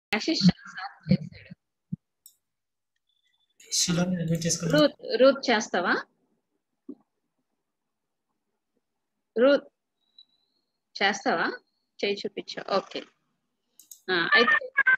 ఆశీష్ చాలాసార్లు చేశాడు. రూత్ చేస్తావా? రూత్ చేస్తావా? చేయి చూపించా. ఓకే. అయితే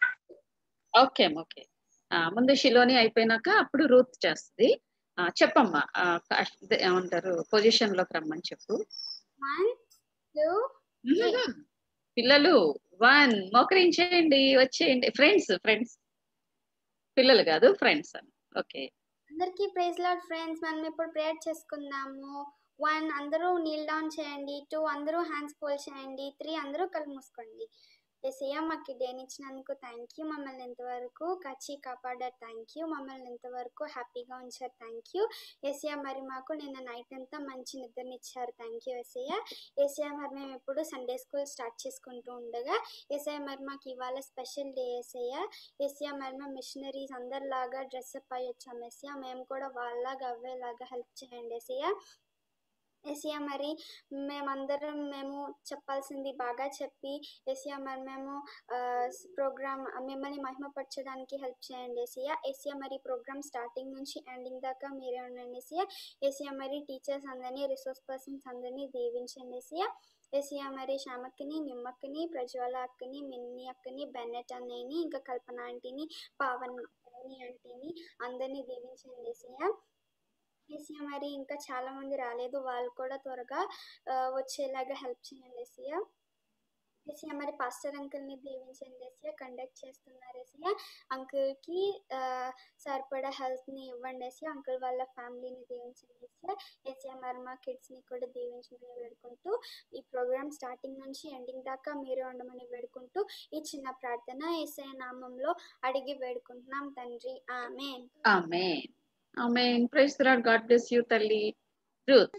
ఓకే ఓకే. ముందు షిలోని అయిపోయినాక అప్పుడు రూత్ చేస్తుంది. చెప్పమ్మా. ఏమంటారు, పొజిషన్ లోకి రమ్మని చెప్పు. 1 2 3. పిల్లలు 1 మోకరించేయండి, వచ్చేయండి. ఫ్రెండ్స్ పిల్లలు కాదు, ఫ్రెండ్స్ అని. ఓకే. అందరికీ ప్రైజ్ లార్డ్ ఫ్రెండ్స్. మనం ఇప్పుడు ప్రేయర్ చేసుకుందాము. 1 అందరూ నీల్ డౌన్ చేయండి. 2 అందరూ హ్యాండ్స్ ఫోల్డ్ చేయండి. 3 అందరూ కళ్ళు మూసుకోండి. యేసయ్య మాకు డేని ఇచ్చినందుకు థ్యాంక్ యూ. మమ్మల్ని ఇంతవరకు కాచి కాపాడారు. Thank you. మమ్మల్ని ఇంతవరకు హ్యాపీగా ఉంచారు. Thank you Yesayya. మరి మాకు నిన్న నైట్ అంతా మంచి నిద్రనిచ్చారు. థ్యాంక్ యూ యేసయ్య. యేసయ్య మరి మేము ఎప్పుడు సండే స్కూల్ స్టార్ట్ చేసుకుంటూ ఉండగా యేసయ్య మరి మాకు ఇవాళ స్పెషల్ డే యేసయ్య. యేసయ్య మరి మేము మిషనరీస్ అందరిలాగా డ్రెస్అప్ అయ్యి వచ్చాం యేసయ్య. మేము కూడా వాళ్ళలాగా అవ్వేలాగా హెల్ప్ చేయండి యేసయ్య. యేసయ్య మరి మేమందరం మేము చెప్పాల్సింది బాగా చెప్పి యేసయ్య మరి మేము ప్రోగ్రామ్ మిమ్మల్ని మహిమపరచడానికి హెల్ప్ చేయండి యేసయ్య. యేసయ్య మరి ప్రోగ్రామ్ స్టార్టింగ్ నుంచి ఎండింగ్ దాకా మీరే ఉండండి యేసయ్య. యేసయ్య మరి టీచర్స్ అందరినీ, రిసోర్స్ పర్సన్స్ అందరినీ దీవించండి యేసయ్య. యేసయ్య మరి శ్యామక్కని, నిమ్మక్కని, ప్రజ్వల అక్కని, మిన్ని అక్కని, బెన్నెట్ అన్నయ్యని, ఇంకా కల్పన ఆంటీని, పావన్ ఆంటీని అందరినీ దీవించండి యేసయ్య. యేసయ్య మరి ఇంకా చాలా మంది రాలేదు, వాళ్ళు కూడా త్వరగా వచ్చేలాగా హెల్ప్ చేయండి యేసయ్య. యేసయ్య మరి పాస్టర్ అంకుల్ని దీవించండి యేసయ్య. కండక్ట్ చేస్తున్నారు యేసయ్య. అంకుల్కి సరిపడా హెల్త్ని ఇవ్వండి యేసయ్య. అంకుల్ వాళ్ళ ఫ్యామిలీని దీవించండి యేసయ్య. యేసయ్య మరి మా కిడ్స్ని కూడా దీవించమని వేడుకుంటూ ఈ ప్రోగ్రామ్ స్టార్టింగ్ నుంచి ఎండింగ్ దాకా మీరే ఉండమని వేడుకుంటూ ఈ చిన్న ప్రార్థన యేసయ్య నామంలో అడిగి వేడుకుంటున్నాం తండ్రి. Amen. Amen. Amen. Praise the Lord. God bless you తల్లి. Ruth.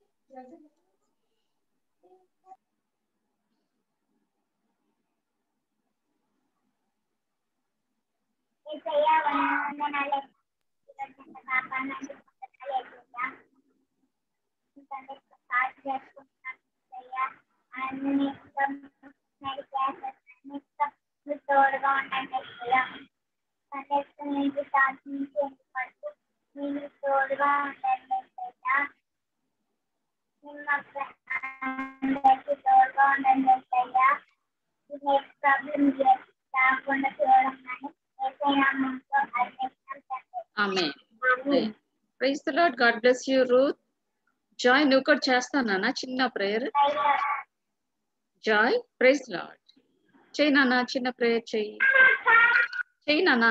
Amen. Praise the Lord. God bless you Ruth. Joy నువ్వు కూడా చేస్తానా చిన్న prayer? Joy praise the Lord. చెయ్యి నాన్న, చిన్న ప్రేయర్ చెయ్యి. చెయ్యి నాన్న.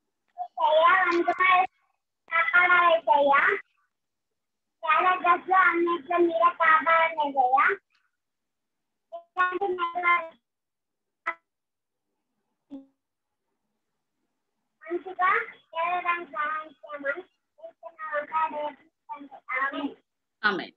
Amen.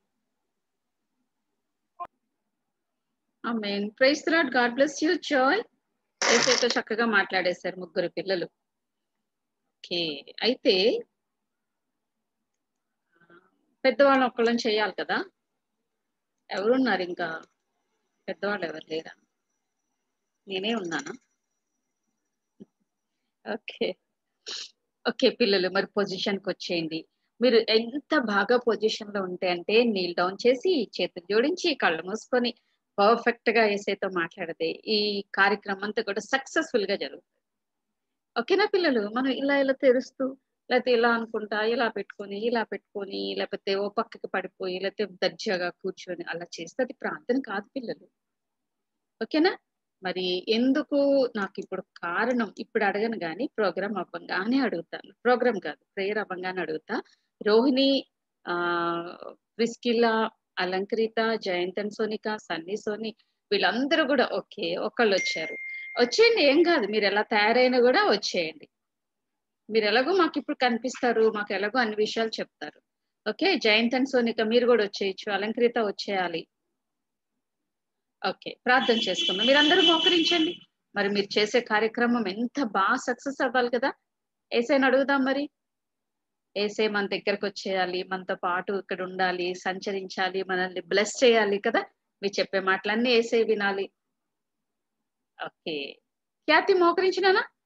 Amen. Praise the Lord. God bless you Joy. యేసయ్యతో చక్కగా మాట్లాడేశారు ముగ్గురు పిల్లలు. ఓకే. అయితే పెద్దవాళ్ళని ఒక్కళ్ళని చేయాలి కదా. ఎవరున్నారు ఇంకా? పెద్దవాళ్ళు ఎవరు లేరా? నేనే ఉన్నానా? Okay okay. పిల్లలు మరి పొజిషన్కి వచ్చేయండి. మీరు ఎంత బాగా పొజిషన్ లో ఉంటే అంటే నీల్ డౌన్ చేసి చేతులు జోడించి కళ్ళు మూసుకొని పర్ఫెక్ట్ గా యేసయ్యతో మాట్లాడితే ఈ కార్యక్రమం అంతా కూడా సక్సెస్ఫుల్ గా జరుగుతుంది. ఓకేనా పిల్లలు? మనం ఇలా ఇలా తెరుస్తూ లేకపోతే ఇలా అనుకుంటా ఇలా పెట్టుకొని లేకపోతే ఓ పక్కకి పడిపోయి లేకపోతే దర్జాగా కూర్చొని అలా చేస్తే అది ప్రార్థన కాదు పిల్లలు. ఓకేనా? మరి ఎందుకు నాకు ఇప్పుడు కారణం ఇప్పుడు అడగను గాని ప్రోగ్రామ్ అవ్వంగానే అడుగుతాను. ప్రోగ్రామ్ కాదు, ప్రేయర్ అవ్వంగానే అడుగుతా. రోహిణి, ప్రిస్కిల్లా, అలంకరిత, జయంతన్ సోనిక, సన్నీ సోని వీళ్ళందరూ కూడా ఓకే. ఒకళ్ళు వచ్చారు. వచ్చేయండి, ఏం కాదు. మీరు ఎలా తయారైనా కూడా వచ్చేయండి. మీరు ఎలాగో మాకు ఇప్పుడు కనిపిస్తారు, మాకు ఎలాగో అన్ని విషయాలు చెప్తారు. ఓకే. జయంతన్ సోనిక మీరు కూడా వచ్చేయచ్చు. అలంకరిత వచ్చేయాలి. ఓకే. ప్రార్థన చేసుకుందాం. మీరందరూ మోకరించండి. మరి మీరు చేసే కార్యక్రమం ఎంత బాగా సక్సెస్ అవ్వాలి కదా. యేసయ్యని అడుగుదాం మరి. యేసయ్య మన దగ్గరకు వచ్చేయాలి, మనతో పాటు ఇక్కడ ఉండాలి, సంచరించాలి, మనల్ని బ్లెస్ చేయాలి కదా. మీరు చెప్పే మాటలన్నీ యేసయ్య వినాలి. ఓకే. ఖ్యాతి మోకరించినానా?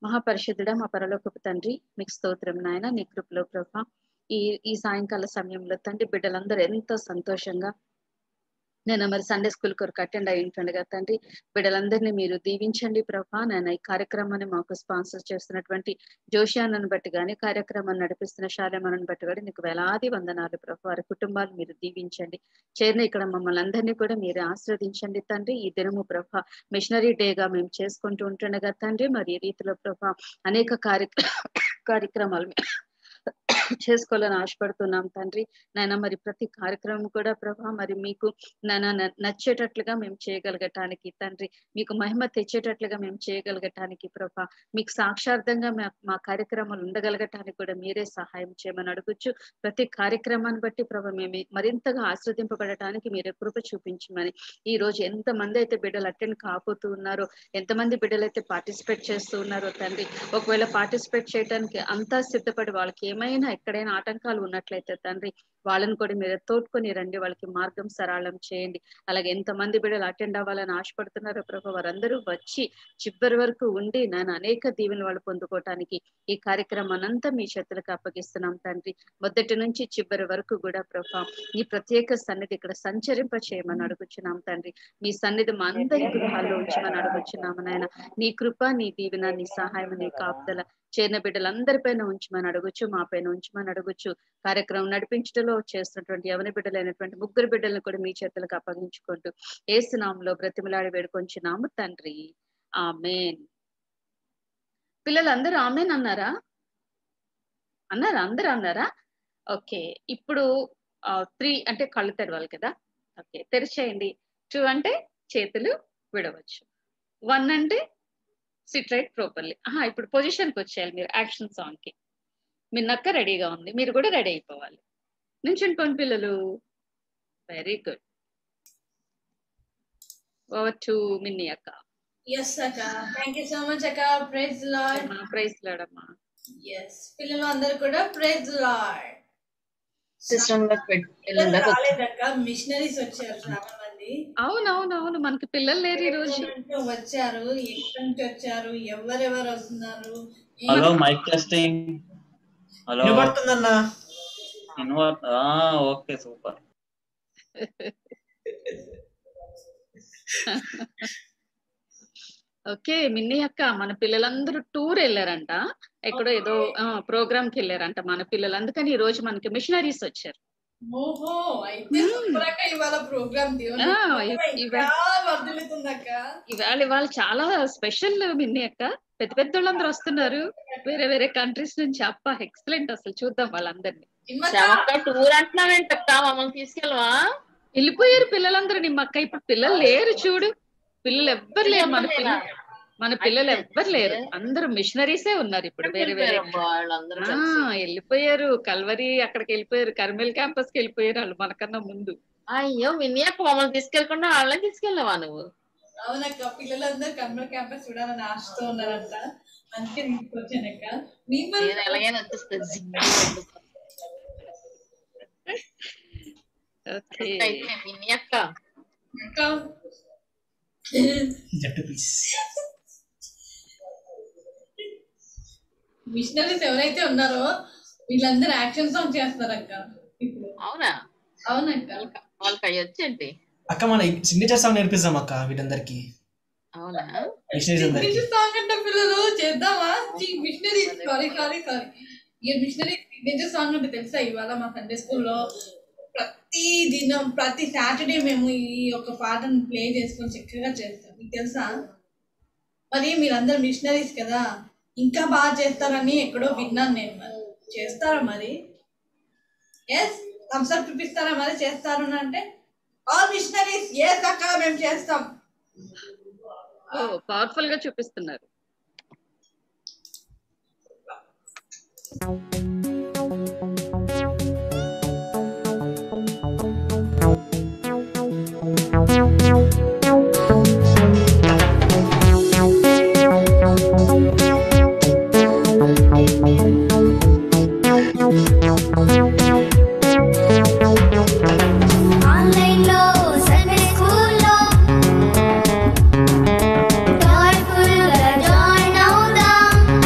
మహాపరిశుద్ధుడా మా పరలోకపు తండ్రి, మీకు స్తోత్రం నాయన. నీ కృపలో ప్రభా ఈ ఈ సాయంకాల సమయంలో తండ్రి బిడ్డలందరూ ఎంతో సంతోషంగా నేను మరి సండే స్కూల్ కొరకు అటెండ్ అయి ఉంటుండగా తండ్రి బిడ్డలందరినీ మీరు దీవించండి ప్రభా. నేను ఈ కార్యక్రమాన్ని మాకు స్పాన్సర్ చేస్తున్నటువంటి జోషియానని బట్టి కానీ, కార్యక్రమాన్ని నడిపిస్తున్న శాలేమని బట్టి కూడా నీకు వేలాది వందనాలు ప్రభా. వారి కుటుంబాలు మీరు దీవించండి. చేరిన ఇక్కడ మమ్మల్ని అందరినీ కూడా మీరు ఆశీర్వదించండి తండ్రి. ఈ దినము ప్రభా మిషనరీ డేగా మేము చేసుకుంటూ ఉంటుండగా తండ్రి మరి ఈ రీతిలో ప్రభా అనేక కార్యక్రమాలు చేసుకోవాలని ఆశపడుతున్నాం తండ్రి. నాయన మరి ప్రతి కార్యక్రమం కూడా ప్రభా మరి మీకు నాయన నచ్చేటట్లుగా మేము చేయగలగటానికి తండ్రి, మీకు మహిమ తెచ్చేటట్లుగా మేము చేయగలగటానికి ప్రభా, మీకు సాక్షార్థంగా మా కార్యక్రమాలు ఉండగలగటానికి కూడా మీరే సహాయం చేయమని అడుగుచ్చు. ప్రతి కార్యక్రమాన్ని బట్టి ప్రభా మేము మరింతగా ఆశ్రదింపబడటానికి మీరే కృప చూపించమని, ఈ రోజు ఎంతమంది అయితే బిడ్డలు అటెండ్ కాబోతూ ఉన్నారో, ఎంతమంది బిడ్డలు అయితే పార్టిసిపేట్ చేస్తూ ఉన్నారో తండ్రి, ఒకవేళ పార్టిసిపేట్ చేయడానికి అంతా సిద్ధపడి వాళ్ళకి ఏమైనా ఎక్కడైనా ఆటంకాలు ఉన్నట్లయితే తండ్రి వాళ్ళని కూడా మీరు తోడ్కొని రండి, వాళ్ళకి మార్గం సరళం చేయండి. అలాగే ఎంతమంది బిడ్డలు అటెండ్ అవ్వాలని ఆశపడుతున్నారో ప్రభా వారందరూ వచ్చి చివరి వరకు ఉండి నేను అనేక దీవెనలు వాళ్ళు పొందుకోవటానికి ఈ కార్యక్రమాన్ని అంతా మీ చేతులకు అప్పగిస్తున్నాం తండ్రి. మొదటి నుంచి చివరి వరకు కూడా ప్రభా ఈ ప్రత్యేక సన్నిధి ఇక్కడ సంచరింప చేయమని అడుగుచున్నాం తండ్రి. మీ సన్నిధి మా అందరి గృహాల్లో ఉంచమని అడుగుచున్నాము నాయన. నీ కృప, నీ దీవెన, నీ సహాయం, నీ కాపుదల చేరిన బిడ్డలందరిపైన ఉంచమని అడగొచ్చు, మా పైన ఉంచమని అడగొచ్చు. కార్యక్రమం నడిపించడంలో చేస్తున్నటువంటి యవన బిడ్డలైనటువంటి 3 బిడ్డలను కూడా మీ చేతులకు అప్పగించుకుంటూ యేసు నామములో బ్రతిమలాడి వేడుకొంచున్నాము తండ్రి. ఆమేన్. పిల్లలందరూ ఆమేన్ అన్నారా? అందరూ అన్నారా? ఓకే. ఇప్పుడు 3 అంటే కళ్ళు తెరవాలి కదా. ఓకే, తెరిచేయండి. 2 అంటే చేతులు విడవచ్చు. 1 అంటే సిట్ రైట్ ప్రాపర్లీ. ఇప్పుడు పొజిషన్కి వచ్చేయాలి మీరు యాక్షన్ సాంగ్ కి. మీ నక్క రెడీగా ఉంది, మీరు కూడా రెడీ అయిపోవాలి. నించుంటుకోండి పిల్లలు. Very good. Over to Minni అక్క. Yes, Akka. Thank you so much, Akka. Praise the Lord. Praise Lord అమ్మా. Yes. పిల్లలు అందరూ కూడా praise the Lord. సిస్టమ్ లో రాలేదక్క, మిషనరీస్ వచ్చారు చాలా మంది. అవును మనకి పిల్లలు లేరు ఈ రోజు. వచ్చారు, ఎక్కడి నుంచి వచ్చారు, ఎవరెవరు వస్తున్నారు? Hello, mike testing. హలో, వినబడుతుందన్నా? Okay, super. ఓకే మిన్ని అక్క, మన పిల్లలందరూ టూర్ వెళ్ళారంట, ఎక్కడో ఏదో ప్రోగ్రామ్ కి వెళ్ళారంట మన పిల్లలు. అందుకని ఈ రోజు మనకి మిషనరీస్ వచ్చారు. ఓహో, అయితే ఇవాళ ప్రోగ్రామ్ ఇవాళ చాలా స్పెషల్ మిన్ని అక్క. పెద్ద పెద్ద వాళ్ళందరూ వస్తున్నారు వేరే వేరే కంట్రీస్ నుంచి. అప్ప ఎక్సలెంట్, అసలు చూద్దాం వాళ్ళందరినీ. టూర్ అంటున్నావేంటక్క, మమ్మల్ని తీసుకెళ్ళవా? వెళ్ళిపోయారు పిల్లలందరూ. నిమ్మక్క ఇప్పుడు పిల్లలు లేరు చూడు, పిల్లలు ఎవ్వరు లేరు. మన పిల్లలు ఎవ్వరు లేరు, అందరూ మిషనరీసే ఉన్నారు ఇప్పుడు. వేరే వేరే వెళ్ళిపోయారు. కల్వరి అక్కడికి వెళ్ళిపోయారు, కర్మేల్ క్యాంపస్ కి వెళ్ళిపోయారు వాళ్ళు మనకన్నా ముందు. అయ్యో వినయక్క, మమ్మల్ని తీసుకెళ్లకుండా వాళ్ళని తీసుకెళ్ళవా నువ్వు? అవునక్క, పిల్లలందరూ కర్మేల్ క్యాంపస్ చూడాలని ఆశతో ఉన్నారంట, అందుకే తీసుకొచ్చానక్క. ఎలాగైనా వచ్చేస్తుంది. వినయక్క మిషనరీస్ ఎవరైతే ఉన్నారో వీళ్ళందరూ యాక్షన్ సాంగ్ చేస్తారక్క ఇప్పుడు. అవునా? అవునక్క. వాళ్ళకి అయ్యి వచ్చేంటి అక్క, మన సిగ్నేచర్ సాంగ్ నేర్పిస్తాం అక్క వీళ్ళందరికి. అవునా? సిగ్నేచర్ సాంగ్ అంటే పిల్లలు చేద్దామా? మిషనరీ సారీ ఈ మిషనరీ సిగ్నేచర్ సాంగ్ అంటే తెలుసా? ఇవాళ మా సండే స్కూల్లో ప్రతి దినం ప్రతి సాటర్డే మేము ఈ యొక్క పాటను ప్లే చేసుకొని చక్కగా చేస్తాం. మీకు తెలుసా? మరి మీరందరూ మిషనరీస్ కదా, ఇంకా బాగా చేస్తారని ఎక్కడో విన్నాను నేను. మరి చేస్తారా? మరి ఎస్, థమ్స్ అప్ చూపిస్తారా? మరి చేస్తారు అంటే ఆల్ మిషనరీస్ ఎస్ అక్క మేము చేస్తాం. పవర్ఫుల్ గా చూపిస్తున్నారు. Joyful, join now.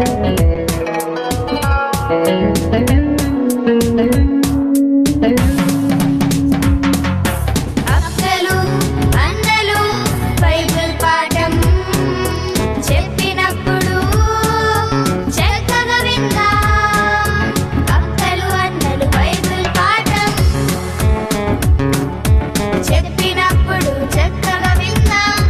అక్కలు అన్నలు బైబిల్ పాఠం చెప్పినప్పుడు చక్కగా విందాం. అక్కలు అన్నలు బైబిల్ పాఠం చెప్పినప్పుడు చక్కగా విందాం.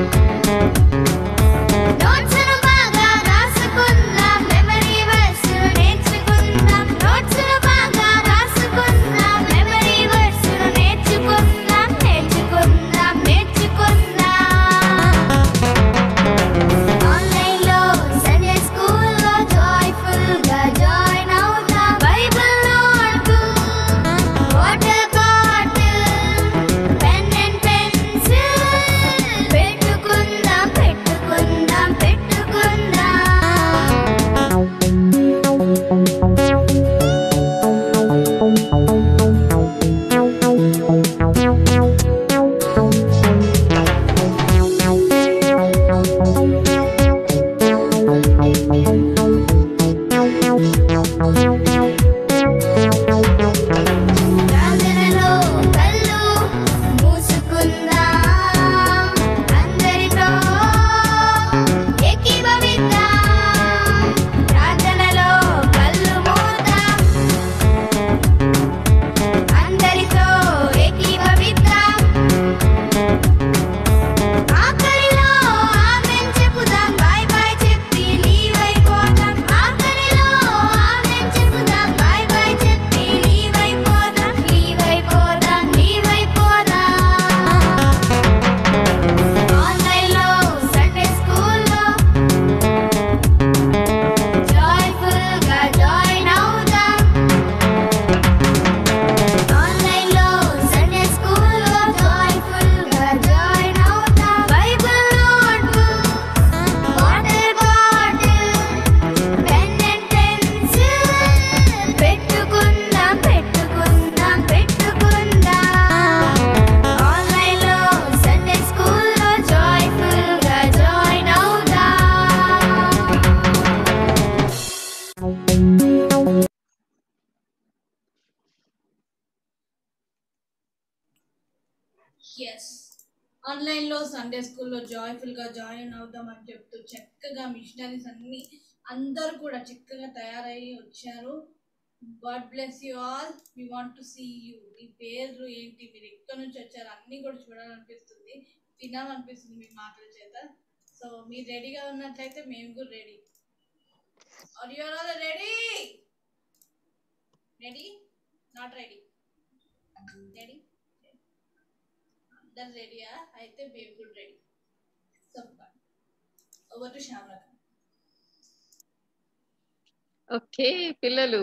నోట్స్ను బాగా రాసుకుందాం, మెమరీ వర్స్ను నేర్చుకుందాం. నోట్స్ను బాగా రాసుకుందాం, మెమరీ వర్స్ను నేర్చుకుందాం. నేర్చుకుందాం ఆన్లైన్లో సండే స్కూల్లో జాయ్ఫుల్గా జాయిన్ అవుదాం. Bible notebook, water bottle, pen and pencil పెట్టుకుందాం. ప్రార్థనలో కళ్ళు మూసుకుందాం, అందరితో ఏకీభవిద్దాం. ప్రార్థనలో కళ్ళు మూద్దాం, అందరితో ఏకీభవిద్దాం. ఆఖరిలో ఆమేన్ చెప్పుదాం, బాయ్ బాయ్ చెప్పి లీవ్ అయిపోదాం. ఆఖరిలో ఆమేన్ చెప్పుదాం, బాయ్ బాయ్ చెప్పి లీవ్ అయిపోదాం. ఆన్లైన్లో సండే స్కూల్లో జాయ్ఫుల్గా జాయిన్ అవుదాం. ఆన్లైన్లో సండే స్కూల్లో జాయ్ఫుల్గా జాయిన్ అవుదాం. Bible notebook, water bottle, pen and pencil పెట్టుకుందాం. ఆన్లైన్లో సండే స్కూల్లో జాయ్ఫుల్గా జాయిన్ అవుదాం. ఎస్, ఆన్లైన్లో సండే స్కూల్లో జాయ్ఫుల్గా జాయిన్ అవుదాం అని చెప్తూ చక్కగా మిషనరీస్ అన్ని అందరూ కూడా చక్కగా తయారయ్యి వచ్చారు. God bless you all. We want to see you. మీ పేర్లు ఏంటి, మీరు ఎక్కడి నుంచి వచ్చారు అన్నీ కూడా చూడాలనిపిస్తుంది, వినాలనిపిస్తుంది మీ మాటల చేత. సో మీరు రెడీగా ఉన్నట్లయితే మేము కూడా ready. Are you all ready? Ready? Not ready? Ready? అందరు రెడీయా? అయితే మేము కూడా ready. So over to Shyamala. Okay పిల్లలు,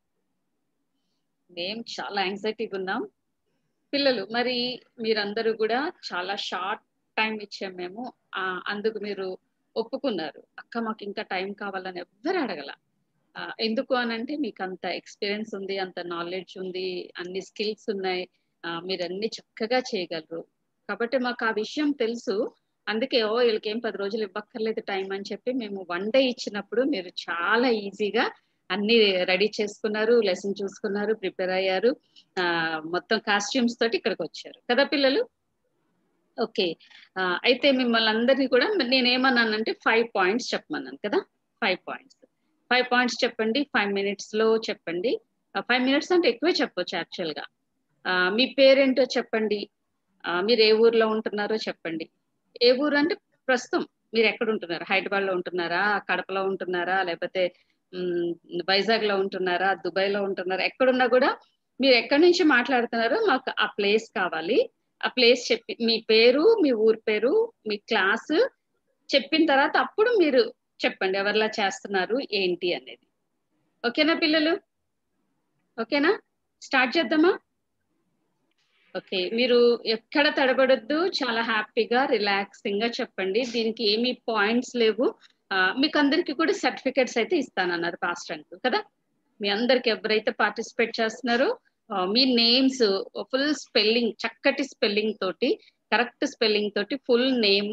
మేము చాలా యాంగ్జైటీగా ఉన్నాం. పిల్లలు మరి మీరందరూ కూడా చాలా షార్ట్ టైం ఇచ్చాం మేము, అందుకు మీరు ఒప్పుకున్నారు. అక్క మాకు ఇంకా టైం కావాలని ఎవ్వరు అడగల. ఎందుకు అనంటే మీకు అంత ఎక్స్పీరియన్స్ ఉంది, అంత నాలెడ్జ్ ఉంది, అన్ని స్కిల్స్ ఉన్నాయి, మీరు అన్ని చక్కగా చేయగలరు. కాబట్టి మాకు ఆ విషయం తెలుసు. అందుకే వీళ్ళకి ఏం 10 రోజులు ఇవ్వక్కర్లేదు టైం అని చెప్పి మేము 1 డే ఇచ్చినప్పుడు మీరు చాలా ఈజీగా అన్ని రెడీ చేసుకున్నారు, లెసన్ చూసుకున్నారు, ప్రిపేర్ అయ్యారు, మొత్తం కాస్ట్యూమ్స్ తోటి ఇక్కడికి వచ్చారు కదా పిల్లలు. ఓకే, అయితే మిమ్మల్ని అందరినీ కూడా నేనేమన్నానంటే 5 పాయింట్స్ చెప్పమన్నాను కదా. 5 పాయింట్స్ చెప్పండి, 5 minutes లో చెప్పండి. 5 minutes అంటే ఎక్కువే చెప్పొచ్చు యాక్చువల్గా. మీ పేరేంటో చెప్పండి, మీరు ఏ ఊర్లో ఉంటున్నారో చెప్పండి. ఏ ఊరు అంటే ప్రస్తుతం మీరు ఎక్కడ ఉంటున్నారు? హైదరాబాద్ లో ఉంటున్నారా, కడపలో ఉంటున్నారా, లేకపోతే వైజాగ్ లో ఉంటున్నారా, దుబాయ్ లో ఉంటున్నారా? ఎక్కడున్నా కూడా మీరు ఎక్కడి నుంచి మాట్లాడుతున్నారో మాకు ఆ ప్లేస్ కావాలి. ఆ ప్లేస్ చెప్పి మీ పేరు, మీ ఊరు పేరు, మీ క్లాస్ చెప్పిన తర్వాత అప్పుడు మీరు చెప్పండి ఎవరిలా చేస్తున్నారు ఏంటి అనేది. ఓకేనా పిల్లలు? ఓకేనా? స్టార్ట్ చేద్దామా? ఓకే, మీరు ఎక్కడ తడబడొద్దు, చాలా హ్యాపీగా రిలాక్సింగ్ గా చెప్పండి. దీనికి ఏమి పాయింట్స్ లేవు. మీకు అందరికి కూడా సర్టిఫికెట్స్ అయితే ఇస్తానన్నారు పాస్టర్ అంకుల్ కదా. మీ అందరికి ఎవరైతే పార్టిసిపేట్ చేస్తున్నారో మీ నేమ్స్ ఫుల్ స్పెల్లింగ్, చక్కటి స్పెల్లింగ్ తోటి, కరెక్ట్ స్పెల్లింగ్ తోటి ఫుల్ నేమ్,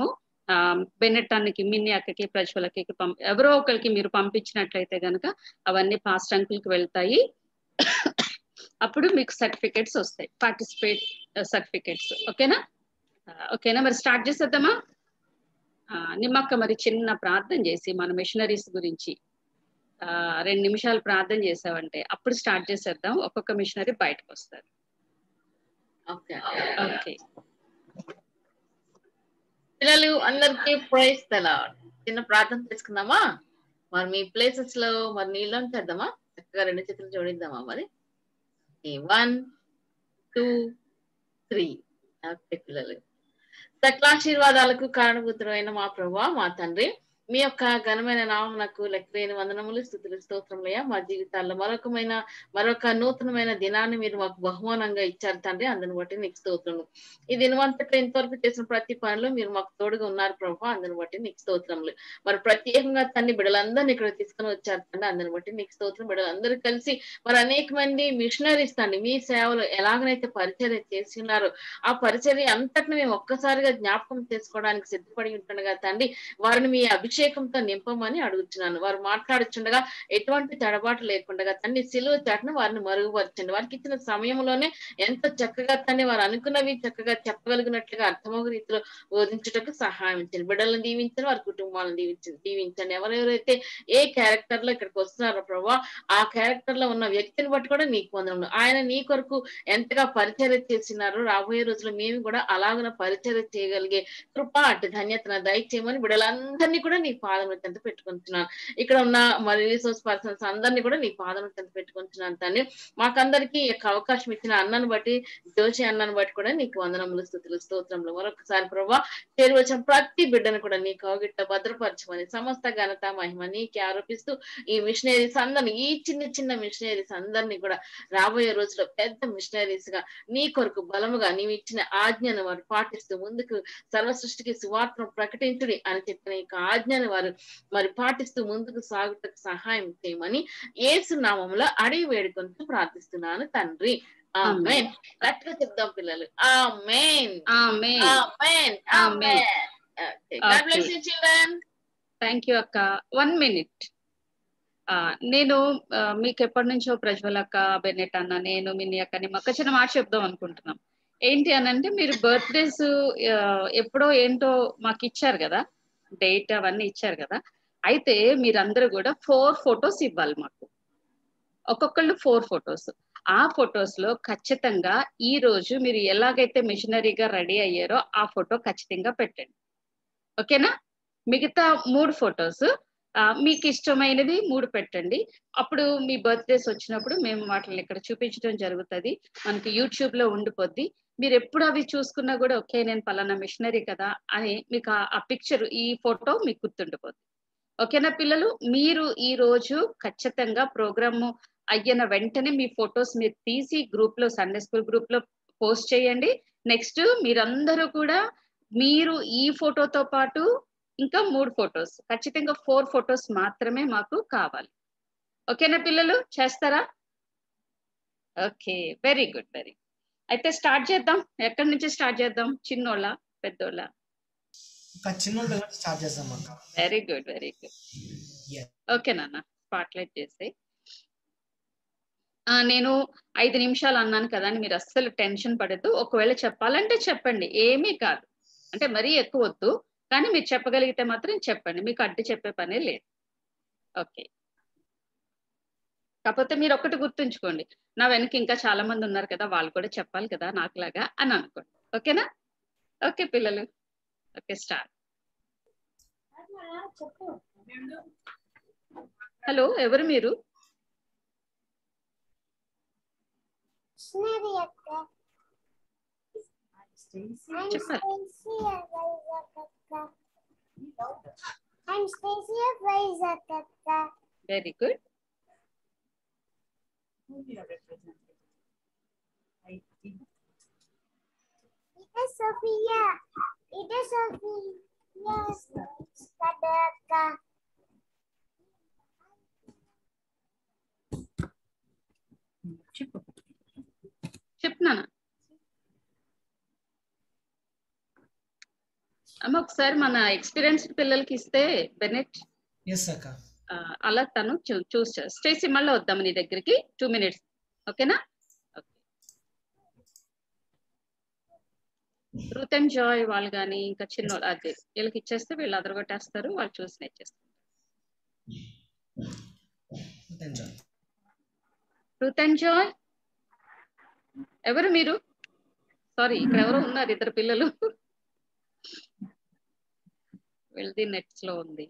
బెన్నెట్ అన్నకి, మిన్ని అక్కకి, ప్రజ్వలకి ఎవరో ఒకరికి మీరు పంపించినట్లయితే కనుక అవన్నీ పాస్ట్ అంకుల్కి వెళ్తాయి. అప్పుడు మీకు సర్టిఫికేట్స్ వస్తాయి, పార్టిసిపేట్ సర్టిఫికేట్స్. ఓకేనా? ఓకేనా, మరి స్టార్ట్ చేసేద్దామా? నిమ్మక్క మరి చిన్న ప్రార్థన చేసి మన మిషనరీస్ గురించి 2 నిమిషాలు ప్రార్థన చేసావంటే అప్పుడు స్టార్ట్ చేసేద్దాం. ఒక్కొక్క మిషనరీ బయటకు వస్తారు. ఓకే ఓకే, పిల్లలు అందరికీ ప్రైజ్ ద లార్డ్. చిన్న ప్రార్థన చేసుకుందామా? మరి మీ ప్లేసెస్ లో మరి నీళ్ళు చేద్దామా? చక్కగా 2 చేతులు జోడిద్దామా? మరి 1 2 3. ఓకే పిల్లలు, సకలాశీర్వాదాలకు కారణభూతుడైన మా ప్రభువా, మా తండ్రి, మీ యొక్క ఘనమైన నామమునకు లెక్కలేని వందనములు, స్తుతులు, స్తోత్రములయ్యా. మా జీవితాల్లో మరొక నూతనమైన దినాన్ని మీరు మాకు బహుమానంగా ఇచ్చారు తండ్రి. అందుని బట్టి నీకు స్తోత్రములు. ఈ దినవంతట్లో ఇంతవరకు చేసిన ప్రతి పనిలో మీరు మాకు తోడుగా ఉన్నారు ప్రభు, అందుని బట్టి నీకు స్తోత్రములు. మరి ప్రత్యేకంగా తండ్రి బిడ్డలందరినీ ఇక్కడ తీసుకుని వచ్చారు తండ్రి, అందుని బట్టి నీకు స్తోత్రం. బిడ్డలందరూ కలిసి మరి అనేక మంది మిషనరీస్ తండ్రి మీ సేవలు ఎలాగనైతే పరిచర్య చేసి ఉన్నారో ఆ పరిచర్య అంతటిని మేము ఒక్కసారిగా జ్ఞాపకం చేసుకోవడానికి సిద్ధపడి ఉంటుండగా తండ్రి, వారిని మీ అభిషేకంతో నింపమని అడుగుతున్నాను. వారు మాట్లాడుచుండగా ఎటువంటి తడబాటు లేకుండా తండ్రి సిలువ చాటును వారిని మరుగుపరచండి. వారికి ఇచ్చిన సమయంలోనే ఎంత చక్కగా తండ్రి వారు అనుకున్నవి చక్కగా చెప్పగలిగినట్లుగా అర్థమగు రీతిలో బోధించుటకు సహాయం ఇచ్చండి. బిడ్డలను దీవించండి, వారి కుటుంబాలను దీవించండి. ఎవరెవరైతే ఏ క్యారెక్టర్ లో ఇక్కడికి వస్తున్నారో ప్రభావ, ఆ క్యారెక్టర్ లో ఉన్న వ్యక్తిని బట్టి కూడా నీకు వందనములు. ఆయన నీ కొరకు ఎంతగా పరిచర్య చేసినారో రాబోయే రోజుల్లో మేము కూడా అలాగన పరిచర్య చేయగలిగే కృప అటు ధన్యతను దయచేయమని బిడ్డలందరినీ కూడా నీ పాదముల చెంత పెట్టుకుంటున్నాను. ఇక్కడ ఉన్న మరి రిసోర్స్ పర్సన్స్ అందరినీ కూడా నీ పాదముల చెంత పెట్టుకుంటున్నాను తండ్రి. మాకందరికీ ఈ యొక్క అవకాశం ఇచ్చిన అన్నను బట్టి, జోషి అన్నను బట్టి కూడా నీకు వందనములు, స్తుతులు, స్తోత్రములు. మరొకసారి ప్రభావ చేరి వచ్చిన ప్రతి బిడ్డను కూడా నీ కౌగిట్ట భద్రపరచమని సమస్త ఘనత మహిమ నీకే ఆరోపిస్తూ ఈ మిషనరీస్ అందరినీ, ఈ చిన్న చిన్న మిషనరీస్ అందరినీ కూడా రాబోయే రోజుల్లో పెద్ద మిషనరీస్ గా నీ కొరకు బలముగా నీవు ఇచ్చిన ఆజ్ఞను వారు పాటిస్తూ ముందుకు సర్వ సృష్టికి సువార్తను ప్రకటించుడి అని చెప్పిన ఈ ఆజ్ఞను వారు మరి పాటిస్తూ ముందుకు సాగుటకు సహాయం చేయమని యేసు నామములో అడిగి వేడుకుంటూ ప్రార్థిస్తున్నాను తండ్రి. ఆమేన్. గట్టిగా చెప్దాం పిల్లలు, amen, amen, amen, amen. Amen. God bless you children. Thank you అక్క. 1 minute. నేను మీకు ఎప్పటి నుంచో ప్రజ్వల్ అక్క, బెన్నెట్ అన్న, నేను మిన్ని అక్క, నిమ్మక్క చిన్న మాట చెప్దాం అనుకుంటున్నాం. ఏంటి అని అంటే, మీరు బర్త్డేస్ ఎప్పుడో ఏంటో మాకు ఇచ్చారు కదా, డేట్ అవన్నీ ఇచ్చారు కదా. అయితే మీరందరూ కూడా 4 photos ఇవ్వాలి మాకు, ఒక్కొక్కళ్ళు 4 photos. ఆ ఫొటోస్ లో ఖచ్చితంగా ఈ రోజు మీరు ఎలాగైతే మిషనరీగా రెడీ అయ్యారో ఆ ఫోటో ఖచ్చితంగా పెట్టండి. ఓకేనా? మిగతా 3 photos మీకు ఇష్టమైనది 3 పెట్టండి. అప్పుడు మీ బర్త్డేస్ వచ్చినప్పుడు మేము వాటిని ఇక్కడ చూపించడం జరుగుతుంది. మనకి యూట్యూబ్ లో ఉండిపోద్ది. మీరు ఎప్పుడు అవి చూసుకున్నా కూడా ఓకే నేను పలానా మిషనరీ కదా అని మీకు ఆ పిక్చర్, ఈ ఫోటో మీకు గుర్తుండిపోద్ది. ఓకేనా పిల్లలు? మీరు ఈ రోజు ఖచ్చితంగా ప్రోగ్రామ్ అయిన వెంటనే మీ ఫొటోస్ మీరు తీసి గ్రూప్ లో, సండే స్కూల్ గ్రూప్ లో పోస్ట్ చేయండి. నెక్స్ట్ మీరందరూ కూడా మీరు ఈ ఫోటోతో పాటు ఇంకా 3 photos, ఖచ్చితంగా 4 photos మాత్రమే మాకు కావాలి. ఓకేనా పిల్లలు? చేస్తారా? Okay, very good, very good. అయితే స్టార్ట్ చేద్దాం. ఎక్కడి నుంచి స్టార్ట్ చేద్దాం? చిన్నోళ్ళ, పెద్దోళ్ళ? చిన్నోళ్ళ దగ్గర స్టార్ట్ చేద్దాం అక్క. Very good, very good. Okay నాన్న, స్పాట్లైట్ చేసి. నేను 5 నిమిషాలు అన్నాను కదా అని మీరు అస్సలు టెన్షన్ పడద్దు. ఒకవేళ చెప్పాలంటే చెప్పండి, ఏమీ కాదు. అంటే మరీ ఎక్కువ వద్దు, కానీ మీరు చెప్పగలిగితే మాత్రం చెప్పండి, మీకు అడ్డు చెప్పే పనే లేదు. ఓకే, కాకపోతే మీరు ఒకటి గుర్తుంచుకోండి, నా వెనక ఇంకా చాలా మంది ఉన్నారు కదా, వాళ్ళు కూడా చెప్పాలి కదా నాకులాగా అని అనుకోండి. ఓకేనా? ఓకే పిల్లలు, ఓకే స్టార్ట్. హలో, ఎవరు మీరు? చెప్పాలి. Very good. Sophia. It is Sophia. Yes. Kadaka. చెప్పు నాన్న. అమ్మ ఒకసారి మన ఎక్స్పీరియన్స్డ్ పిల్లలకి ఇస్తే బెనెట్ ఎస్ అక్క. అలా తను చూస్ స్టేసీ మళ్ళీ వద్దాము నీ దగ్గరికి 2 minutes. ఓకేనా? రూత్ అండ్ జాయ్ వాళ్ళు కానీ ఇంకా చిన్న అదే వీళ్ళకి ఇచ్చేస్తే వీళ్ళు అదరగొట్టేస్తారు, వాళ్ళు చూసి నేర్చేస్తారు. రూత్ అండ్ జాయ్ ఎవరు మీరు? సారీ, ఇక్కడ ఎవరో ఉన్నారు, ఇద్దరు పిల్లలు. వీళ్ళది నెట్స్ లో ఉంది.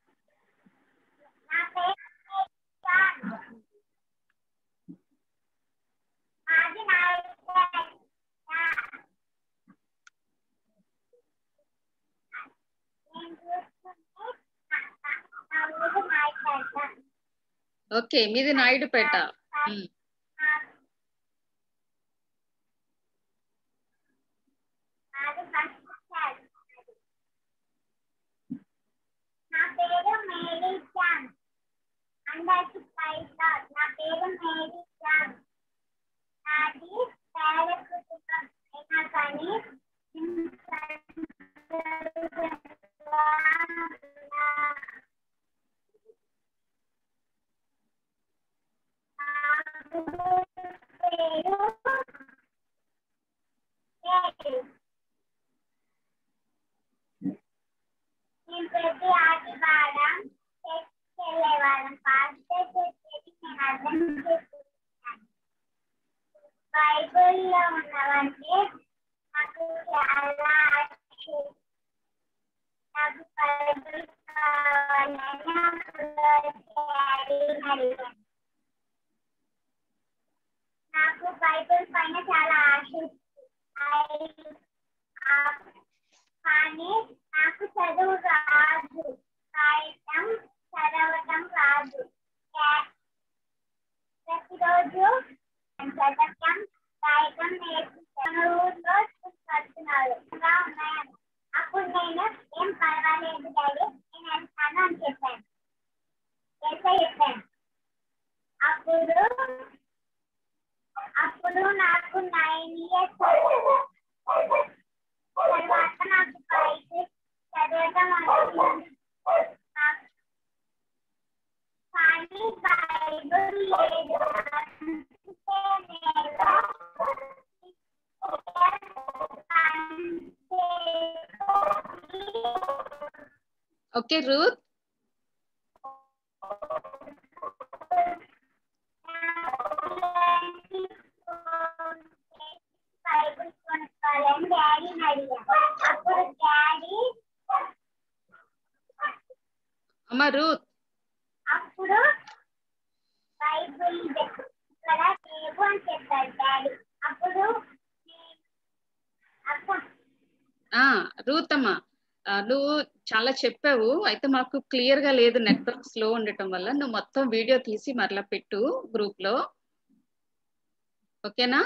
ఓకే, మీది నాయుడుపేట. బైబిల్లో ఉన్నవంటే నాకు చాలా నాకు బైబిల్ కావాలని అడిగాను. నాకు బైబిల్ పైన చాలా ఆశ కానీ నాకు చదువు రాదు, రాయటం చదవటం రాదు. ప్రతిరోజు చదవటం రాయటం నేర్చుకున్నారు. అప్పుడు నేను ఏం పర్వాలేదు డాడీ, నేను వెళ్తాను అని చెప్పాను. అప్పుడు నాకు 9 years. తర్వాత నాకు బైబిల్ చదవటం వచ్చింది, కానీ బైబిల్ లేదు. ఓకే రూత్, బైబిల్ కొనుక్కోవాలని డాడీని అడిగాను. అప్పుడు డాడీ అమ్మ రూత్, అప్పుడు బైబిల్ ఇక్కడ లేవు అని చెప్పారు డాడీ. అప్పుడు రూత్ అమ్మ, నువ్వు చాలా చెప్పావు, అయితే మాకు క్లియర్ గా లేదు, నెట్వర్క్ స్లో ఉండటం వల్ల. నువ్వు మొత్తం వీడియో తీసి మరలా పెట్టు గ్రూప్ లో, ఓకేనా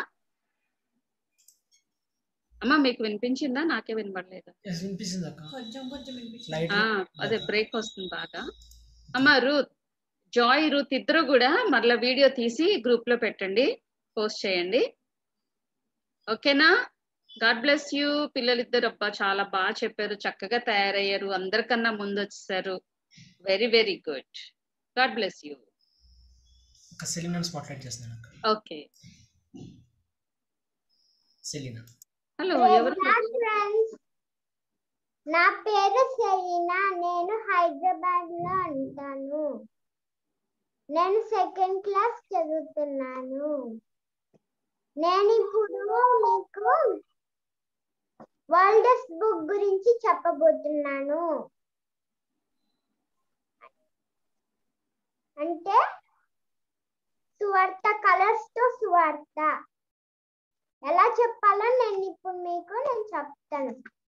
అమ్మ? మీకు వినిపించిందా? నాకే వినపడలేదు. వినిపిస్తుంది అక్క. కొంచెం కొంచెం వినిపించింది. లైట్ అదే బ్రేక్ వస్తుంది బాగా. అమ్మ రూత్, జాయ్, రూత్ ఇద్దరు కూడా మరలా వీడియో తీసి గ్రూప్ లో పెట్టండి, పోస్ట్ చేయండి, ఓకేనా? God bless you. పిల్లలిద్దరు అబ్బా చాలా బాగా చెప్పారు, చక్కగా తయారయ్యారు, అందరికన్నా ముందు వచ్చేసారు. Very very good. God bless you. ఒక సెలీనా స్పాట్లైట్ చేస్తున్నాను అక్క. Okay, Selena. హలో, ఎవరు? ఫ్రెండ్స్, నా పేరు సెలీనా. నేను హైదరాబాద్ లో ఉంటాను. నేను 2nd class చదువుతున్నాను. నేను ఇప్పుడు మీకు వరల్డ్స్ బుక్ గురించి చెప్పబోతున్నాను. అంటే సువార్త, కలర్స్ తో సువార్త ఎలా చెప్పాలో నేను చెప్తాను.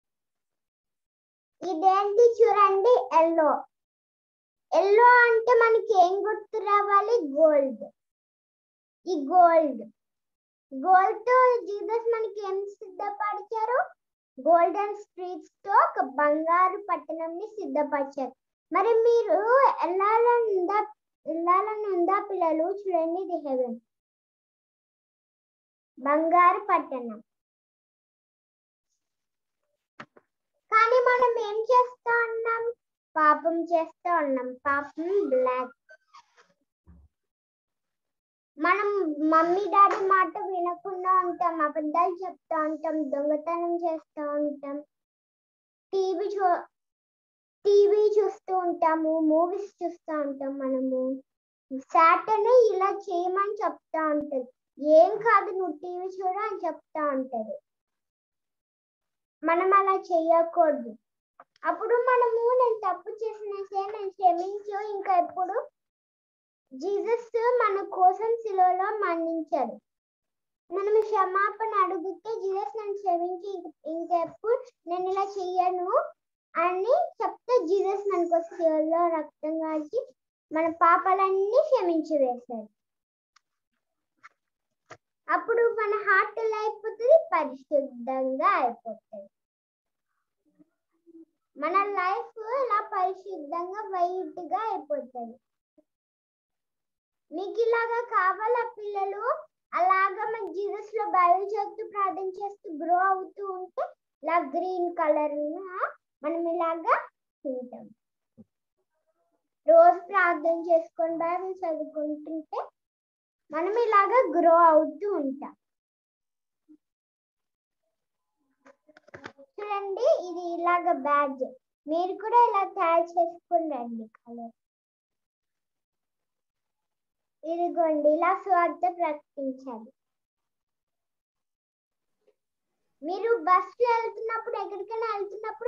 ఇదేంటి చూడండి, ఎల్లో. ఎల్లో అంటే మనకి ఏం గుర్తు రావాలి? గోల్డ్. ఈ గోల్డ్ తో జీసస్ మనకి ఏం సిద్ధపరిచారు? గోల్డెన్ స్ట్రీట్స్ తో ఒక బంగారు పట్టణంని సిద్ధపరిచారు. మరి మీరు వెళ్ళాలని ఉందా పిల్లలు? చూడండి, ఇది హెవెన్, బంగారు పట్టణం. కానీ మనం ఏం చేస్తా ఉన్నాం? పాపం చేస్తా ఉన్నాం. పాపం బ్లాక్. మనం మమ్మీ డాడీ మాట వినకుండా ఉంటాం, అబద్ధాలు చెప్తా ఉంటాం, దొంగతనం చేస్తూ ఉంటాం, టీవీ చూస్తూ ఉంటాము, మూవీస్ చూస్తూ ఉంటాం. మనము సాటర్డే ఇలా చేయమని చెప్తా ఉంటది. ఏం కాదు, నువ్వు టీవీ చూడ అని చెప్తా ఉంటది. మనం అలా చెయ్యకూడదు. అప్పుడు మనము నేను తప్పు చేసినసే నేను క్షమించు, ఇంకా ఎప్పుడు జీసస్ మన కోసం శిలువలో మరణించాడు. మనం క్షమాపణ అడిగితే జీసస్ నన్ను క్షమించి ఇంకెప్పుడు నేను ఇలా చెయ్యను అని చెప్తే జీసస్ మన కోసం శిలువలో రక్తం కాచి మన పాపాలన్నీ క్షమించి వేశాడు. అప్పుడు మన హార్ట్ ఎలా అయిపోతుంది? పరిశుద్ధంగా అయిపోతుంది. మన లైఫ్ ఇలా పరిశుద్ధంగా వైట్ గా అయిపోతుంది. మీకు ఇలాగా కావాలా పిల్లలు? అలాగా మన జీసస్ లో బైబిల్ చదువుతూ ప్రార్థన చేస్తూ గ్రో అవుతూ ఉంటే ఇలా గ్రీన్ కలర్ మనం ఇలాగా ఉంటాం. రోజు ప్రార్థన చేసుకొని బైబిల్ చదువుకుంటుంటే మనం ఇలాగా గ్రో అవుతూ ఉంటాం. చూడండి, ఇది ఇలాగ బ్యాడ్జ్. మీరు కూడా ఇలా తయారు చేసుకుని రండి కలర్. ఇదిగోండి, ఇలా స్వార్థ ప్రకటించాలి. మీరు బస్ వెళ్తున్నప్పుడు, ఎక్కడికైనా వెళ్తున్నప్పుడు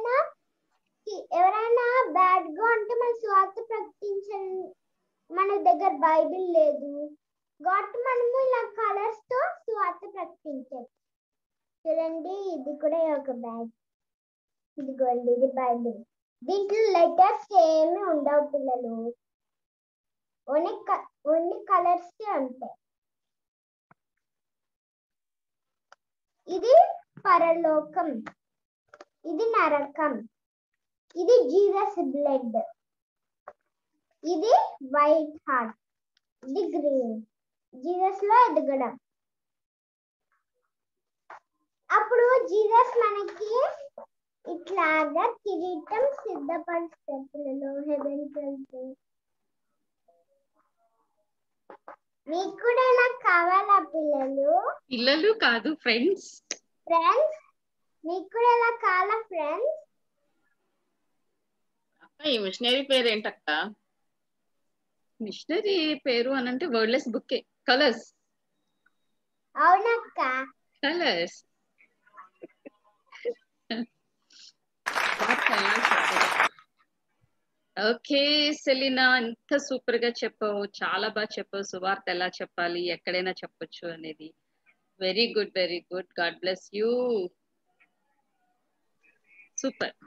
ఎవరైనా బ్యాడ్ గా ఉంటే మన స్వార్థ ప్రకటించండి. మన దగ్గర బైబిల్ లేదు కాబట్టి మనము ఇలా కలర్స్ తో స్వార్థ ప్రకటించాలి. చూడండి, ఇది కూడా ఒక బ్యాగ్. ఇదిగోండి, ఇది బైబిల్. దీంట్లో లెటర్స్ ఏమి ఉండవు పిల్లలు, ఓన్లీ కలర్స్ ఉంటాయి. ఇది పరలోకం, ఇది నరకం, ఇది జీసస్ బ్లడ్, ఇది వైట్ హార్ట్, ఇది గ్రీన్, జీసస్ లో ఎదగడం. అప్పుడు జీసస్ మనకి ఇట్లాగా కిరీటం సిద్ధపరుస్తారు పిల్లలు హెవెన్ వెళ్తే. మీకు కూడా ఇలా కావాలా పిల్లలు? పిల్లలు కాదు, ఫ్రెండ్స్. ఫ్రెండ్స్, మీకు కూడా ఇలా కావాలా ఫ్రెండ్స్? అక్క ఈ మిషనరీ పేరు ఏంటక్క? మిషనరీ పేరు అని అంటే వర్డ్లెస్ బుక్కే. కలర్స్. అవునక్క. కలర్స్. ఓకే సెలీనా, ఎంత సూపర్ గా చెప్పావు, చాలా బాగా చెప్పావు. సువార్త ఎలా చెప్పాలి, ఎక్కడైనా చెప్పొచ్చు అనేది. Very good, very good. God bless you. Super.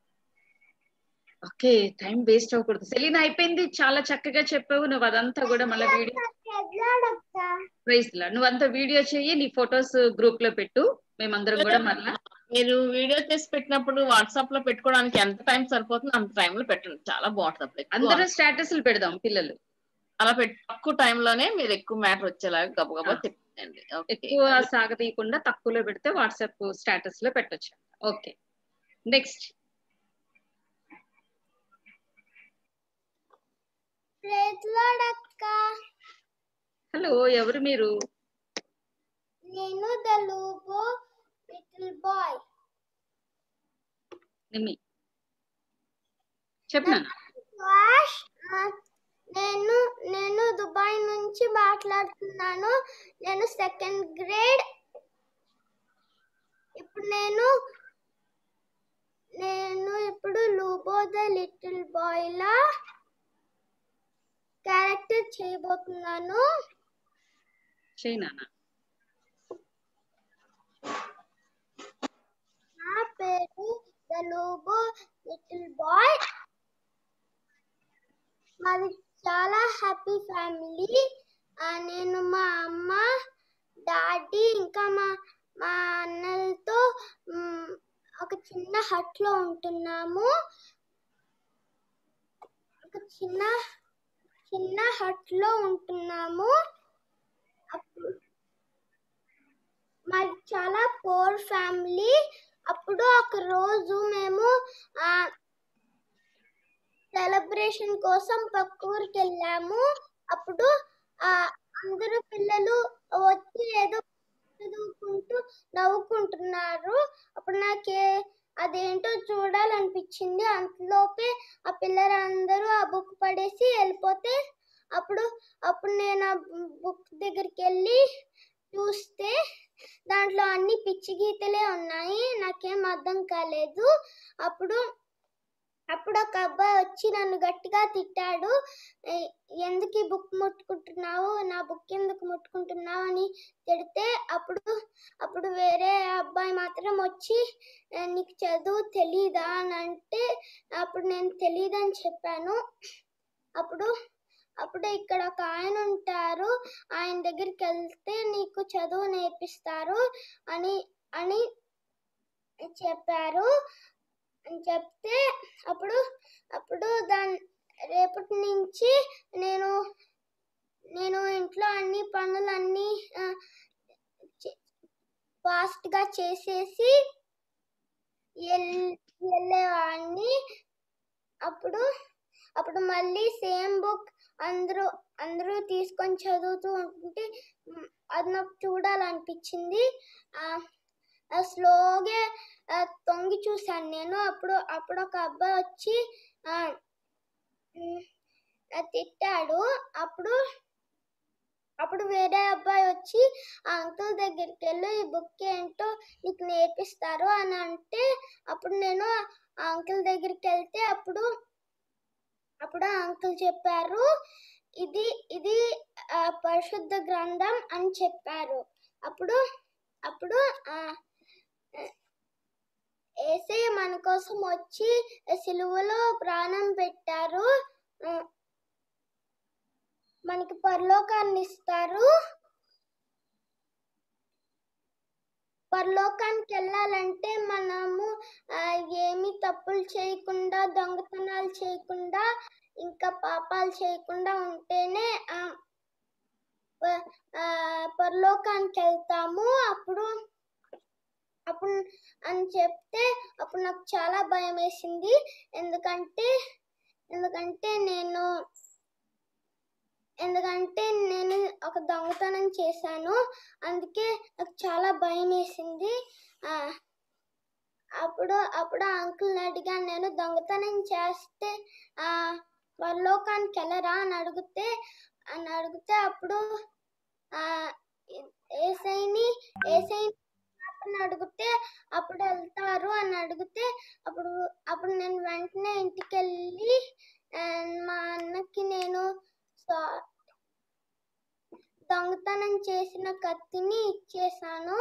Okay, time waste అవ్వకూడదు. సెలీనా అయిపోయింది, చాలా చక్కగా చెప్పావు. నువ్వు అదంతా కూడా మళ్ళీ వీడియో ప్రైజ్ లా నువ్వంతా వీడియో చెయ్యి, నీ ఫొటోస్ గ్రూప్ లో పెట్టు, మేమందరం కూడా మళ్ళా. మీరు వీడియో చేసి పెట్టినప్పుడు వాట్సాప్ లో పెట్టుకోవడానికి ఎంత టైం సరిపోతుందో అంత టైం లో పెట్టండి, చాలా బాగుంటుంది. అప్పుడు అందరూ స్టేటస్లు పెడదాం పిల్లలు. అలా తక్కువ టైంలోనే మీరు ఎక్కువ మ్యాటర్ వచ్చేలాగా గబగబా చెప్పండి. ఎక్కువ సాగతీయకుండా తక్కువలో పెడితే వాట్సాప్ స్టేటస్ లో పెట్టొచ్చు. Okay, next. హలో, ఎవరు మీరు? నేను the Lubo little boy. Nimmi చెప్పనా? నేను దుబాయ్ నుంచి మాట్లాడుతున్నాను. నేను 2nd గ్రేడ్. ఇప్పుడు నేను లూబో ద లిటిల్ బాయ్ లా క్యారెక్టర్ చేయబోతున్నాను. చేయనా? నా పేరు ద లూబో లిటిల్ బాయ్. మాది చాలా హ్యాపీ ఫ్యామిలీ. నేను మా అమ్మ, డాడీ ఇంకా మా అన్నలతో ఒక చిన్న హట్ లో ఉంటున్నాము. ఒక చిన్న హట్ లో ఉంటున్నాము. మాది చాలా పూర్ ఫ్యామిలీ. అప్పుడు ఒక రోజు మేము సెలబ్రేషన్ కోసం పక్క ఊరికి వెళ్ళాము. అప్పుడు అందరూ పిల్లలు వచ్చి ఏదో చదువుకుంటూ నవ్వుకుంటున్నారు. అప్పుడు నాకే అదేంటో చూడాలనిపించింది. అంతలోపే ఆ పిల్లలందరూ ఆ బుక్ పడేసి వెళ్ళిపోతే అప్పుడు నేను ఆ బుక్ దగ్గరికి వెళ్ళి చూస్తే దాంట్లో అన్ని పిచ్చి గీతలే ఉన్నాయి. నాకేం అర్థం కాలేదు. అప్పుడు ఒక అబ్బాయి వచ్చి నన్ను గట్టిగా తిట్టాడు. ఎందుకు ఈ బుక్ ముట్టుకుంటున్నావు, నా బుక్ ఎందుకు ముట్టుకుంటున్నావు అని తిడితే అప్పుడు వేరే అబ్బాయి మాత్రం వచ్చి నీకు చదువు తెలీదా అని అంటే అప్పుడు నేను తెలీదని చెప్పాను. అప్పుడు ఇక్కడ ఒక ఆయన ఉంటారు, ఆయన దగ్గరికి వెళ్తే నీకు చదువు నేర్పిస్తారు అని చెప్పారు అని చెప్తే అప్పుడు రేపటి నుంచి నేను ఇంట్లో అన్ని పనులన్నీ ఫాస్ట్గా చేసేసి వెళ్ళేవాడిని. అప్పుడు మళ్ళీ సేమ్ బుక్ అందరూ తీసుకొని చదువుతూ ఉంటుంటే అది నాకు చూడాలనిపించింది. స్లోగా తొంగి చూశాను నేను. అప్పుడు ఒక అబ్బాయి వచ్చి తిట్టాడు. అప్పుడు వేరే అబ్బాయి వచ్చి ఆ అంకుల్ దగ్గరికి వెళ్ళి ఈ బుక్ ఏంటో నీకు నేర్పిస్తారు అని అంటే అప్పుడు నేను ఆ అంకుల్ దగ్గరికి వెళ్తే అప్పుడు ఆ అంకుల్ చెప్పారు ఇది పరిశుద్ధ గ్రంథం అని చెప్పారు. అప్పుడు యేసయ్య మన కోసం వచ్చి సిలువలో ప్రాణం పెట్టారు, మనకి పరలోకాన్ని ఇస్తారు. పరలోకానికి వెళ్ళాలంటే మనము ఏమి తప్పులు చేయకుండా, దొంగతనాలు చేయకుండా, ఇంకా పాపాలు చేయకుండా ఉంటేనే పరలోకానికి వెళ్తాము. అప్పుడు అని చెప్తే అప్పుడు నాకు చాలా భయం వేసింది. ఎందుకంటే నేను ఒక దొంగతనం చేశాను. అందుకే నాకు చాలా భయం వేసింది. అప్పుడు ఆ అంకుల్ని అడిగాను, నేను దొంగతనం చేస్తే పరలోకానికి వెళ్ళరా అని అడిగితే అప్పుడు యేసయ్యని అడిగితే అప్పుడు వెళ్తారు అని అడిగితే అప్పుడు నేను వెంటనే ఇంటికి వెళ్ళి మా అన్నకి నేను దొంగతనం చేసిన కత్తిని ఇచ్చేసాను.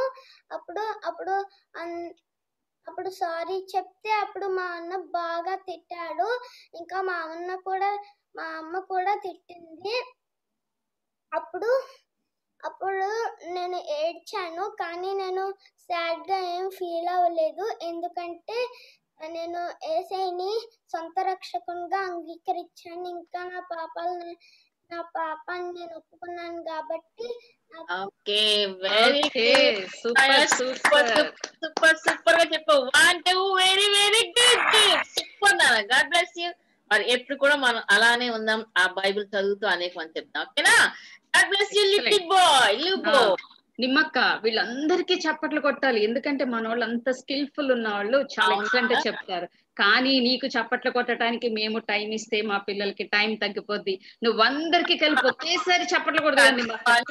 అప్పుడు సారీ చెప్తే అప్పుడు మా అన్న బాగా తిట్టాడు. ఇంకా మా అమ్మ కూడా తిట్టింది. అప్పుడు నేను ఏడ్చాను, కానీ నేను సాడ్గా ఏం ఫీల్ అవ్వలేదు. ఎందుకంటే నేను యేసయ్యని సొంత రక్షకునిగా అంగీకరించాను. ఇంకా నా పాపాన్ని నేను ఒప్పుకున్నాను కాబట్టి ఓకే, వెరీ సూపర్ గా చెప్పు. 1 2 వెరీ వెరీ గుడ్, సూపర్ నాన్న. God bless you. మరి ఎప్పుడు కూడా మనం అలానే ఉందాం, ఆ బైబిల్ చదువుతూ అనేక మంది చెప్తాం. ఓకేనా? God bless you little boy. నిమ్మక్క, వీళ్ళందరికీ చప్పట్లు కొట్టాలి. ఎందుకంటే మన వాళ్ళు అంత స్కిల్ఫుల్ ఉన్న వాళ్ళు చాలా ఎక్సలెంట్ చెప్తారు. కానీ నీకు చప్పట్లు కొట్టడానికి మేము టైం ఇస్తే మా పిల్లలకి టైం తగ్గిపోద్ది. నువ్వు అందరికి కలిపి ఒకేసారి చప్పట్లు కొడతాను.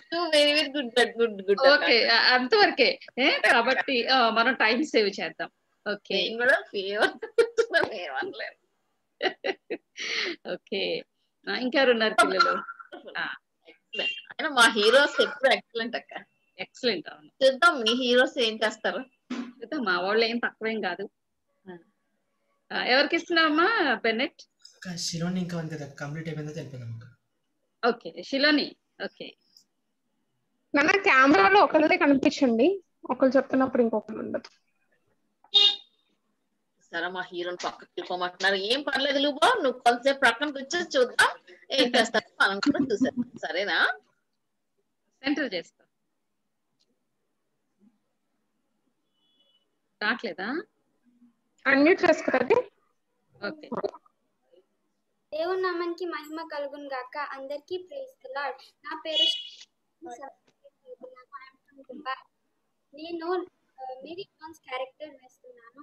ఓకే, అంతవరకే. కాబట్టి మనం టైం సేవ్ చేద్దాం. Okay, okay. ఇంకెవరు ఉన్నారు పిల్లలు? మా హీరోస్ ఎప్పుడు ఎక్సలెంట్ అక్క, ఎక్సలెంట్. అవును, చూద్దాం మీ హీరోస్ ఏం చేస్తారు. చూద్దాం, మా వాళ్ళు ఏం తక్కువేం కాదు. ఎవరికి ఇస్తున్నావమ్మా బెన్నెట్? శిలోని ఇంకా ఉంది కదా, కంప్లీట్ అయిపోయిందో తెలిపోదాం. ఓకే, శిలోని. ఓకే, మన కెమెరాలో ఒకరిదే కనిపించండి, ఒకరు చెప్తున్నప్పుడు ఇంకొకరు ఉండదు. సరే, మా హీరోని పక్కకి వెళ్ళిపోమంటున్నారు. ఏం పర్లేదు లూబో, నువ్వు కొంతసేపు పక్కనకి వచ్చేసి చూద్దాం ఏం చేస్తావు, మనం కూడా చూసాం. సరేనా? సెంటర్ చేస్తా. రావట్లేదా? అన్మ్యూట్ చేసుకుంటే ఓకే. దేవుని నామానికి మహిమ కలుగును గాక. అందరికీ ప్రైజ్ ది లార్డ్. నా పేరు నేను మేరీ జాన్స్ క్యారెక్టర్ వేస్తున్నాను.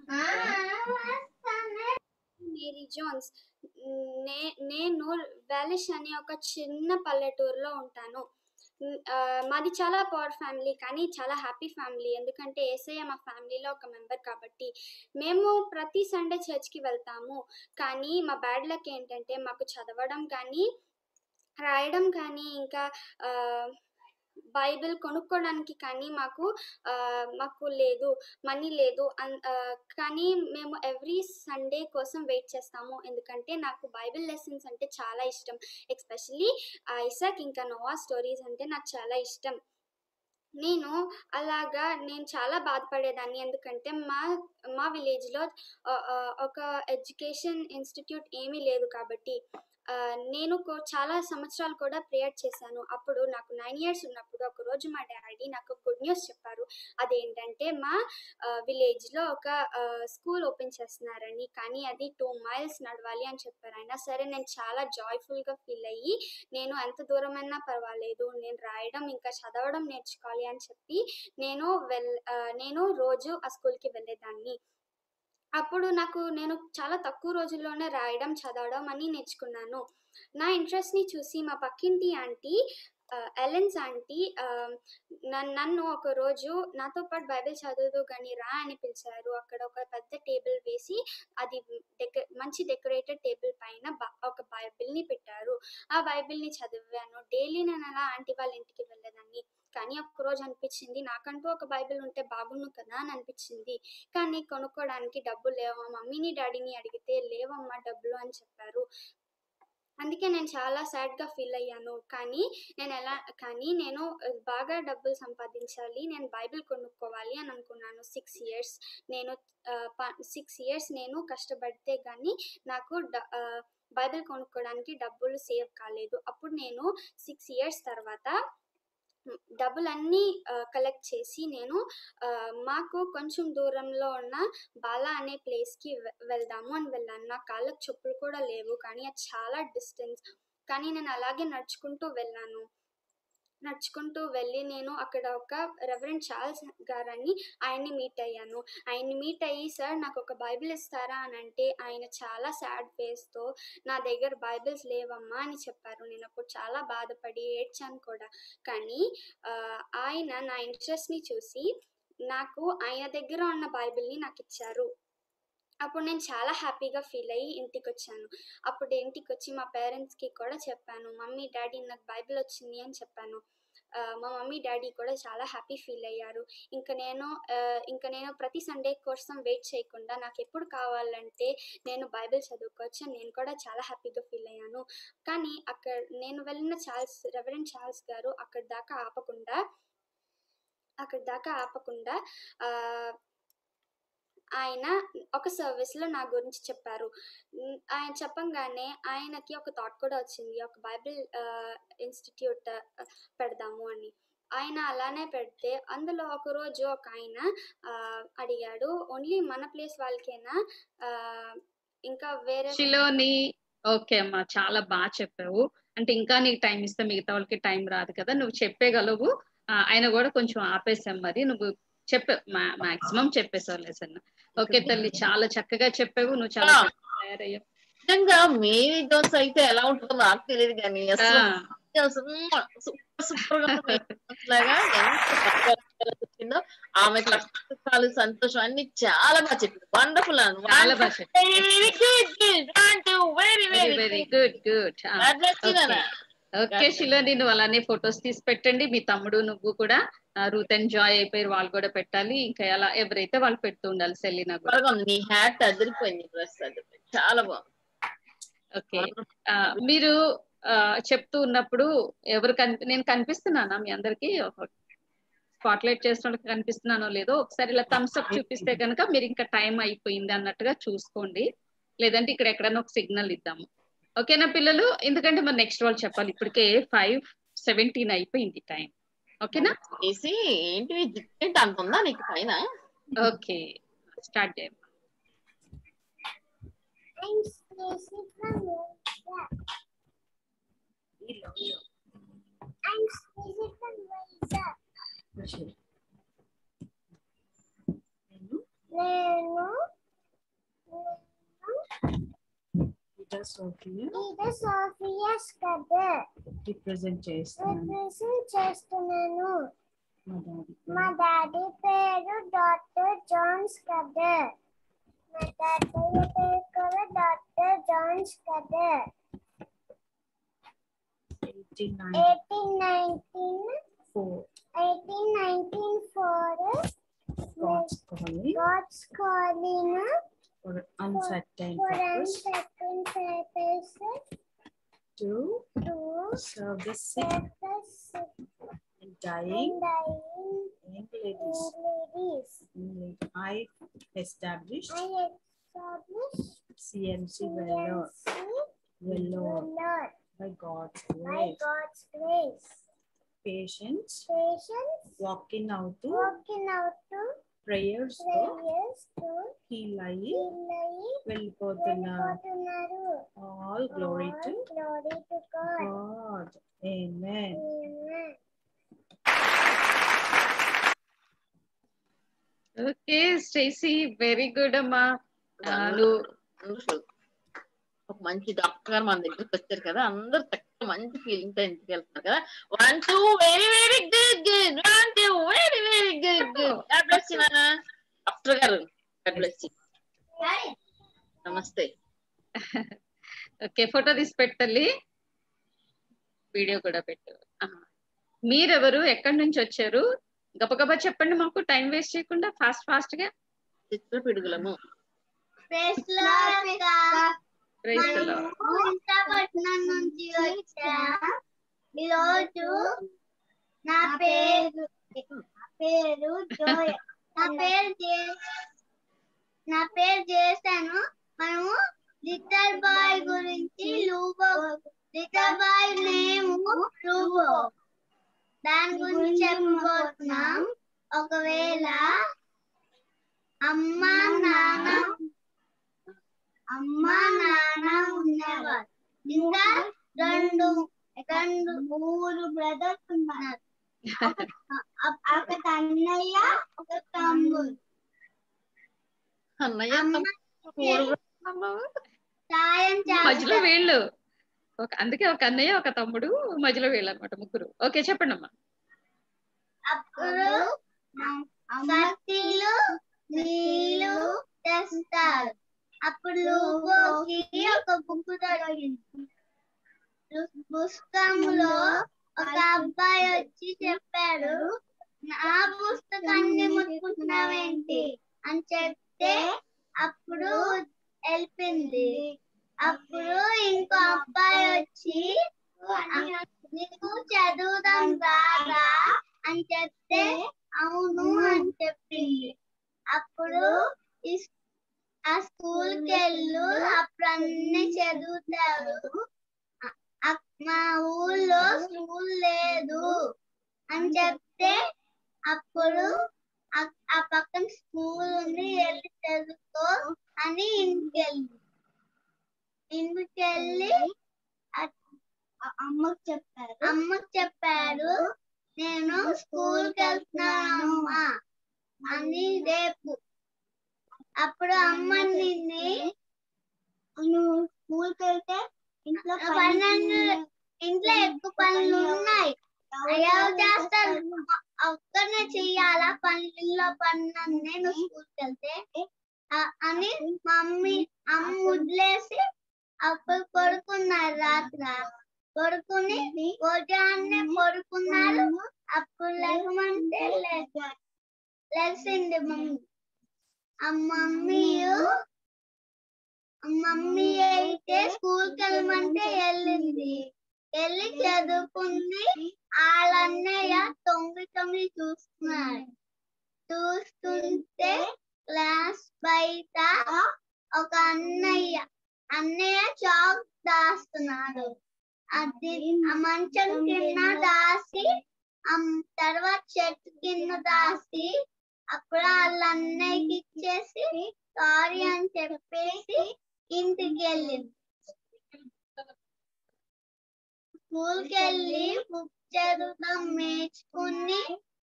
Mary Jones. నేను వ్యాలిష్ అనే ఒక చిన్న పల్లెటూరులో ఉంటాను. మాది చాలా పవర్ ఫ్యామిలీ, కానీ చాలా హ్యాపీ ఫ్యామిలీ. ఎందుకంటే యేసయ్య మా ఫ్యామిలీలో ఒక మెంబర్ కాబట్టి. మేము ప్రతి సండే చర్చ్కి వెళ్తాము. కానీ మా బ్యాడ్ లక్ ఏంటంటే మాకు చదవడం కానీ రాయడం కానీ ఇంకా బైబిల్ కొనుక్కోవడానికి కానీ మాకు లేదు, మనీ లేదు. కానీ మేము ఎవ్రీ సండే కోసం వెయిట్ చేస్తాము. ఎందుకంటే నాకు బైబిల్ లెసన్స్ అంటే చాలా ఇష్టం. ఎస్పెషల్లీ ఐసాక్ ఇంకా నోవా స్టోరీస్ అంటే నాకు చాలా ఇష్టం. నేను చాలా బాధపడేదాన్ని. ఎందుకంటే మా విలేజ్లో ఒక ఎడ్యుకేషన్ ఇన్స్టిట్యూట్ ఏమీ లేదు కాబట్టి. నేను చాలా సంవత్సరాలు కూడా ప్రేయర్ చేశాను. అప్పుడు నాకు 9 years ఉన్నప్పుడు ఒకరోజు మా డాడీ నాకు గుడ్ న్యూస్ చెప్పారు. అదేంటంటే మా విలేజ్లో ఒక స్కూల్ ఓపెన్ చేస్తున్నారని, కానీ అది 2 miles నడవాలి అని చెప్పారు. అయినా సరే నేను చాలా జాయ్ఫుల్గా ఫీల్ అయ్యి నేను ఎంత దూరమైనా పర్వాలేదు, నేను రాయడం ఇంకా చదవడం నేర్చుకోవాలి అని చెప్పి నేను రోజు ఆ స్కూల్కి వెళ్ళేదాన్ని. అప్పుడు నేను చాలా తక్కువ రోజుల్లోనే రాయడం చదవడం అని నేర్చుకున్నాను. నా ఇంట్రెస్ట్ని చూసి మా పక్కింటి ఆంటీ ఎలెన్స్ ఆంటీ నన్ను ఒకరోజు నాతో పాటు బైబిల్ చదువుతూ కానీ రా అని పిలిచారు. అక్కడ ఒక పెద్ద టేబుల్ వేసి అది మంచి డెకరేటెడ్ టేబుల్ పైన ఒక బైబిల్ని పెట్టారు. ఆ బైబిల్ని చదివాను. డైలీ నేను అలా ఆంటీ వాళ్ళ ఇంటికి వెళ్ళేదాన్ని. కానీ ఒక్కరోజు అనిపించింది నాకంటూ ఒక బైబిల్ ఉంటే బాగుండు కదా అని అనిపించింది. కానీ కొనుక్కోవడానికి డబ్బులు లేవు. మమ్మీని డాడీని అడిగితే లేవమ్మా డబ్బులు అని చెప్పారు. అందుకే నేను చాలా సాడ్గా ఫీల్ అయ్యాను. కానీ నేను బాగా డబ్బులు సంపాదించాలి, నేను బైబిల్ కొనుక్కోవాలి అని అనుకున్నాను. 6 years నేను కష్టపడితే కానీ నాకు బైబిల్ కొనుక్కోవడానికి డబ్బులు సేవ్ కాలేదు. అప్పుడు నేను 6 years తర్వాత డబ్బులన్నీ కలెక్ట్ చేసి నేను మాకు కొంచెం దూరంలో ఉన్న బాలా అనే ప్లేస్కి వెళ్దాము అని వెళ్ళాను. నా కాళ్ళకు చెప్పులు కూడా లేవు, కానీ అది చాలా డిస్టెన్స్. కానీ నేను అలాగే నడుచుకుంటూ వెళ్ళి నేను అక్కడ ఒక రెవరెండ్ చార్ల్స్ గారని ఆయన్ని మీట్ అయ్యాను. ఆయన్ని మీట్ అయ్యి సార్ నాకు ఒక బైబిల్ ఇస్తారా అని అంటే ఆయన చాలా సాడ్ ఫేస్తో నా దగ్గర బైబిల్స్ లేవమ్మా అని చెప్పారు. నేను అప్పుడు చాలా బాధపడి ఏడ్చాను కూడా. కానీ ఆయన నా ఇంట్రెస్ట్ని చూసి నాకు ఆయన దగ్గర ఉన్న బైబిల్ని నాకు ఇచ్చారు. అప్పుడు నేను చాలా హ్యాపీగా ఫీల్ అయ్యి ఇంటికి వచ్చాను. అప్పుడు ఇంటికి వచ్చి మా పేరెంట్స్కి కూడా చెప్పాను, మమ్మీ డాడీ నాకు బైబిల్ వచ్చింది అని చెప్పాను. మా మమ్మీ డాడీ కూడా చాలా హ్యాపీ ఫీల్ అయ్యారు. ఇంకా నేను ప్రతి సండే కోసం వెయిట్ చేయకుండా నాకు ఎప్పుడు కావాలంటే నేను బైబిల్ చదువుకోవచ్చు. నేను కూడా చాలా హ్యాపీగా ఫీల్ అయ్యాను. కానీ అక్కడ నేను వెళ్ళిన రెవరెండ్ చార్ల్స్ గారు అక్కడ దాకా ఆపకుండా ఆయన ఒక సర్వీస్లో నా గురించి చెప్పారు. ఆయన చెప్పంగానే ఆయనకి ఒక థాట్ కూడా వచ్చింది, ఒక బైబిల్ ఇన్స్టిట్యూట్ పెడదాము అని. ఆయన అలానే పెడితే అందులో ఒకరోజు ఒక ఆయన అడిగాడు, ఓన్లీ మన ప్లేస్ వాళ్ళకేనా ఇంకా వేరే శిలోని? ఓకే అమ్మా, చాలా బాగా చెప్పావు. అంటే ఇంకా నీకు టైం ఇస్తే మిగతా వాళ్ళకి టైం రాదు కదా, నువ్వు చెప్పేగలవు. ఆయన కూడా కొంచెం ఆపేసాం, మరి నువ్వు మాక్సిమం చెప్పేసావు లెసన్. ఓకే తల్లి, చాలా చక్కగా చెప్పావు, నువ్వు చాలా తయారయ్యావు. నిజంగా మేరీ జోన్స్ అయితే ఎలా ఉంటుందో నాకు తెలియదు, కానీ అసలు సూపర్ గా వచ్చిందో. ఆమె కష్టాలు సంతోషం అన్ని చాలా బాగా చెప్పింది. Wonderful very good. Okay Shiloni, నువ్వు అలానే ఫొటోస్ తీసి పెట్టండి. మీ తమ్ముడు నువ్వు కూడా రూత్ అండ్ జాయ్ అయిపోయారు, వాళ్ళు కూడా పెట్టాలి. ఇంకా ఎలా ఎవరైతే వాళ్ళు పెడుతూ ఉండాలి. సెలీనా కూడా. నీ హ్యాట్ అదిరిపోయింది, డ్రెస్ అదిరిపోయింది, చాలా బాగుంది. ఓకే, మీరు చెప్తూ ఉన్నప్పుడు నేను కనిపిస్తున్నానా మీ అందరికి? స్పాట్లైట్ చేస్తున్నట్టు కనిపిస్తున్నానో లేదో ఒకసారి ఇలా థమ్స్ అప్ చూపిస్తే కనుక మీరు ఇంకా టైం అయిపోయింది అన్నట్టుగా చూసుకోండి. లేదంటే ఇక్కడ ఎక్కడైనా ఒక సిగ్నల్ ఇద్దాము. ఓకేనా పిల్లలు? ఎందుకంటే మరి నెక్స్ట్ వాళ్ళు చెప్పాలి. ఇప్పటికే 5:17 అయిపోయింది టైం. ఓకేనా? ఏంటి అంత ఉందా నీకు పైన? ఓకే, స్టార్ట్ చేయండి. I'm Stacy from Vizag. I'm Stacy from Vizag. Ida Sophia Ida Sophia's కదా represent చేస్తున్నాను. మా డాడీ పేరు డాక్టర్ జాన్స్ కదా. మా తాతయ్య పేరు కూడా డాక్టర్ జాన్స్ కదా. 1819 God's calling God's calling for uncertain for purpose uncertain purposes to to serve the sick serve the sick and dying and dying young ladies. I established I established CMC Vellore by God's grace. Patience walking out to prayers to వెళ్ళిపోతున్నారు. All glory to God. Amen. Okay Stacy, very good అమ్మా. ఒక మంచి doctor గారు మన దగ్గరికి వచ్చారు కదా, అందరు చక్కగా మంచి ఫీలింగ్ తో ఇంటికి వెళ్తున్నారు కదా. 1 2 very very good good 1 2 very very good good. God bless you నాన్న. డాక్టర్ గారు గాడ్ బ్లెస్ యు. నమస్తే. ఓకే, ఫోటో తీసి పెట్టాలి, వీడియో కూడా పెట్టు. మీరెవరు, ఎక్కడి నుంచి వచ్చారు? గబగబా చెప్పండి మాకు, టైం వేస్ట్ చేయకుండా ఫాస్ట్ గా. చిత్రపిడుగులము. విశాఖపట్నం నుంచి వచ్చా. ఈరోజు నా పేరు జోయ. నా పేరు చేశాను. మనము లిటిల్ బాయ్ గురించి లిటిల్ బాయ్ నేమ్ లూబో, దాని గురించి చెప్పబోతున్నాం. ఒకవేళ అమ్మా నాన్న ఉన్నవారు, ఇంకా రెండు బ్రదర్స్ ఉన్నారు. ఒక అన్నయ్య, ఒక తమ్ముడు. మధ్యలో వీళ్ళు, అందుకే ఒక అన్నయ్య, ఒక తమ్ముడు, మధ్యలో వీళ్ళు అనమాట, ముగ్గురు. ఓకే చెప్పండి అమ్మా. అప్పుడు కత్తిలు నీళ్ళు తెస్తారు. అప్పుడు లూబోకి ఒక బుక్ దొరికింది. పుస్తకంలో ఒక అబ్బాయి వచ్చి చెప్పాడు, నా పుస్తకాన్ని ముట్టుకుంటున్నావేంటి అని చెప్తే అప్పుడు వెళ్ళింది. అప్పుడు ఇంకో అబ్బాయి వచ్చి నీకు చదువుదాం రాదా అని చెప్తే అవును అని చెప్పింది. అప్పుడు ఆ స్కూల్కి వెళ్ళు, అప్పుడు అన్ని చదువుతారు. మా ఊళ్ళో స్కూల్ లేదు అని చెప్తే అప్పుడు ఆ పక్కన స్కూల్ ఉంది, వెళ్ళి చదువుకో అని ఇంటికెళ్ళి అమ్మకు చెప్పారు నేను స్కూల్కి వెళ్తున్నాను అమ్మా అని రేపు. అప్పుడు అమ్మ నిన్ను నువ్వు స్కూల్కి వెళ్తే ఇంట్లో ఎక్కువ పనులు ఉన్నాయి, ఎవరు చేస్తారు, ఒక్కనే చెయ్యాలా పనుల్లో పనులన్నీ నువ్వు స్కూల్కి వెళ్తే అని అమ్మ వదిలేసి అప్పుడు పడుకున్నారు. రాత్రి పడుకుని ఉదయాన్నే పడుకున్నారు. అప్పుడు లేకమంటే లేచింది మమ్మీ అయితే స్కూల్కి వెళ్ళమంటే వెళ్ళింది. వెళ్ళి చదువుకుంది. వాళ్ళన్నయ్య తొంగి చూస్తుంటే క్లాస్ బయట ఒక అన్నయ్య చాక్ దాస్తున్నాడు. అది ఆ మంచం కింద దాసి, తర్వాత చెట్టు కింద దాసి అప్పుడు వాళ్ళ అన్నయ్యకి ఇచ్చేసి సారీ అని చెప్పేసి ఇంటికి వెళ్ళింది. స్కూల్కి వెళ్ళి బుక్ చదువుతాం నేర్చుకుని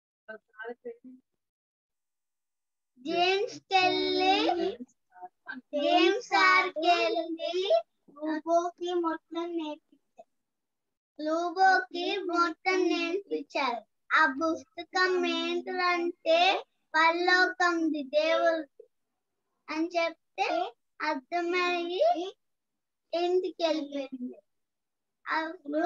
జేమ్స్ సార్కి వెళ్ళి లూబోకి మొత్తం నేర్పించారు. ఆ పుస్తకం ఏంటంటే పరలోకంది దేవుడిది అని చెప్తే అర్థమయ్యి ఇంటికి వెళ్ళిపోయింది. అప్పుడు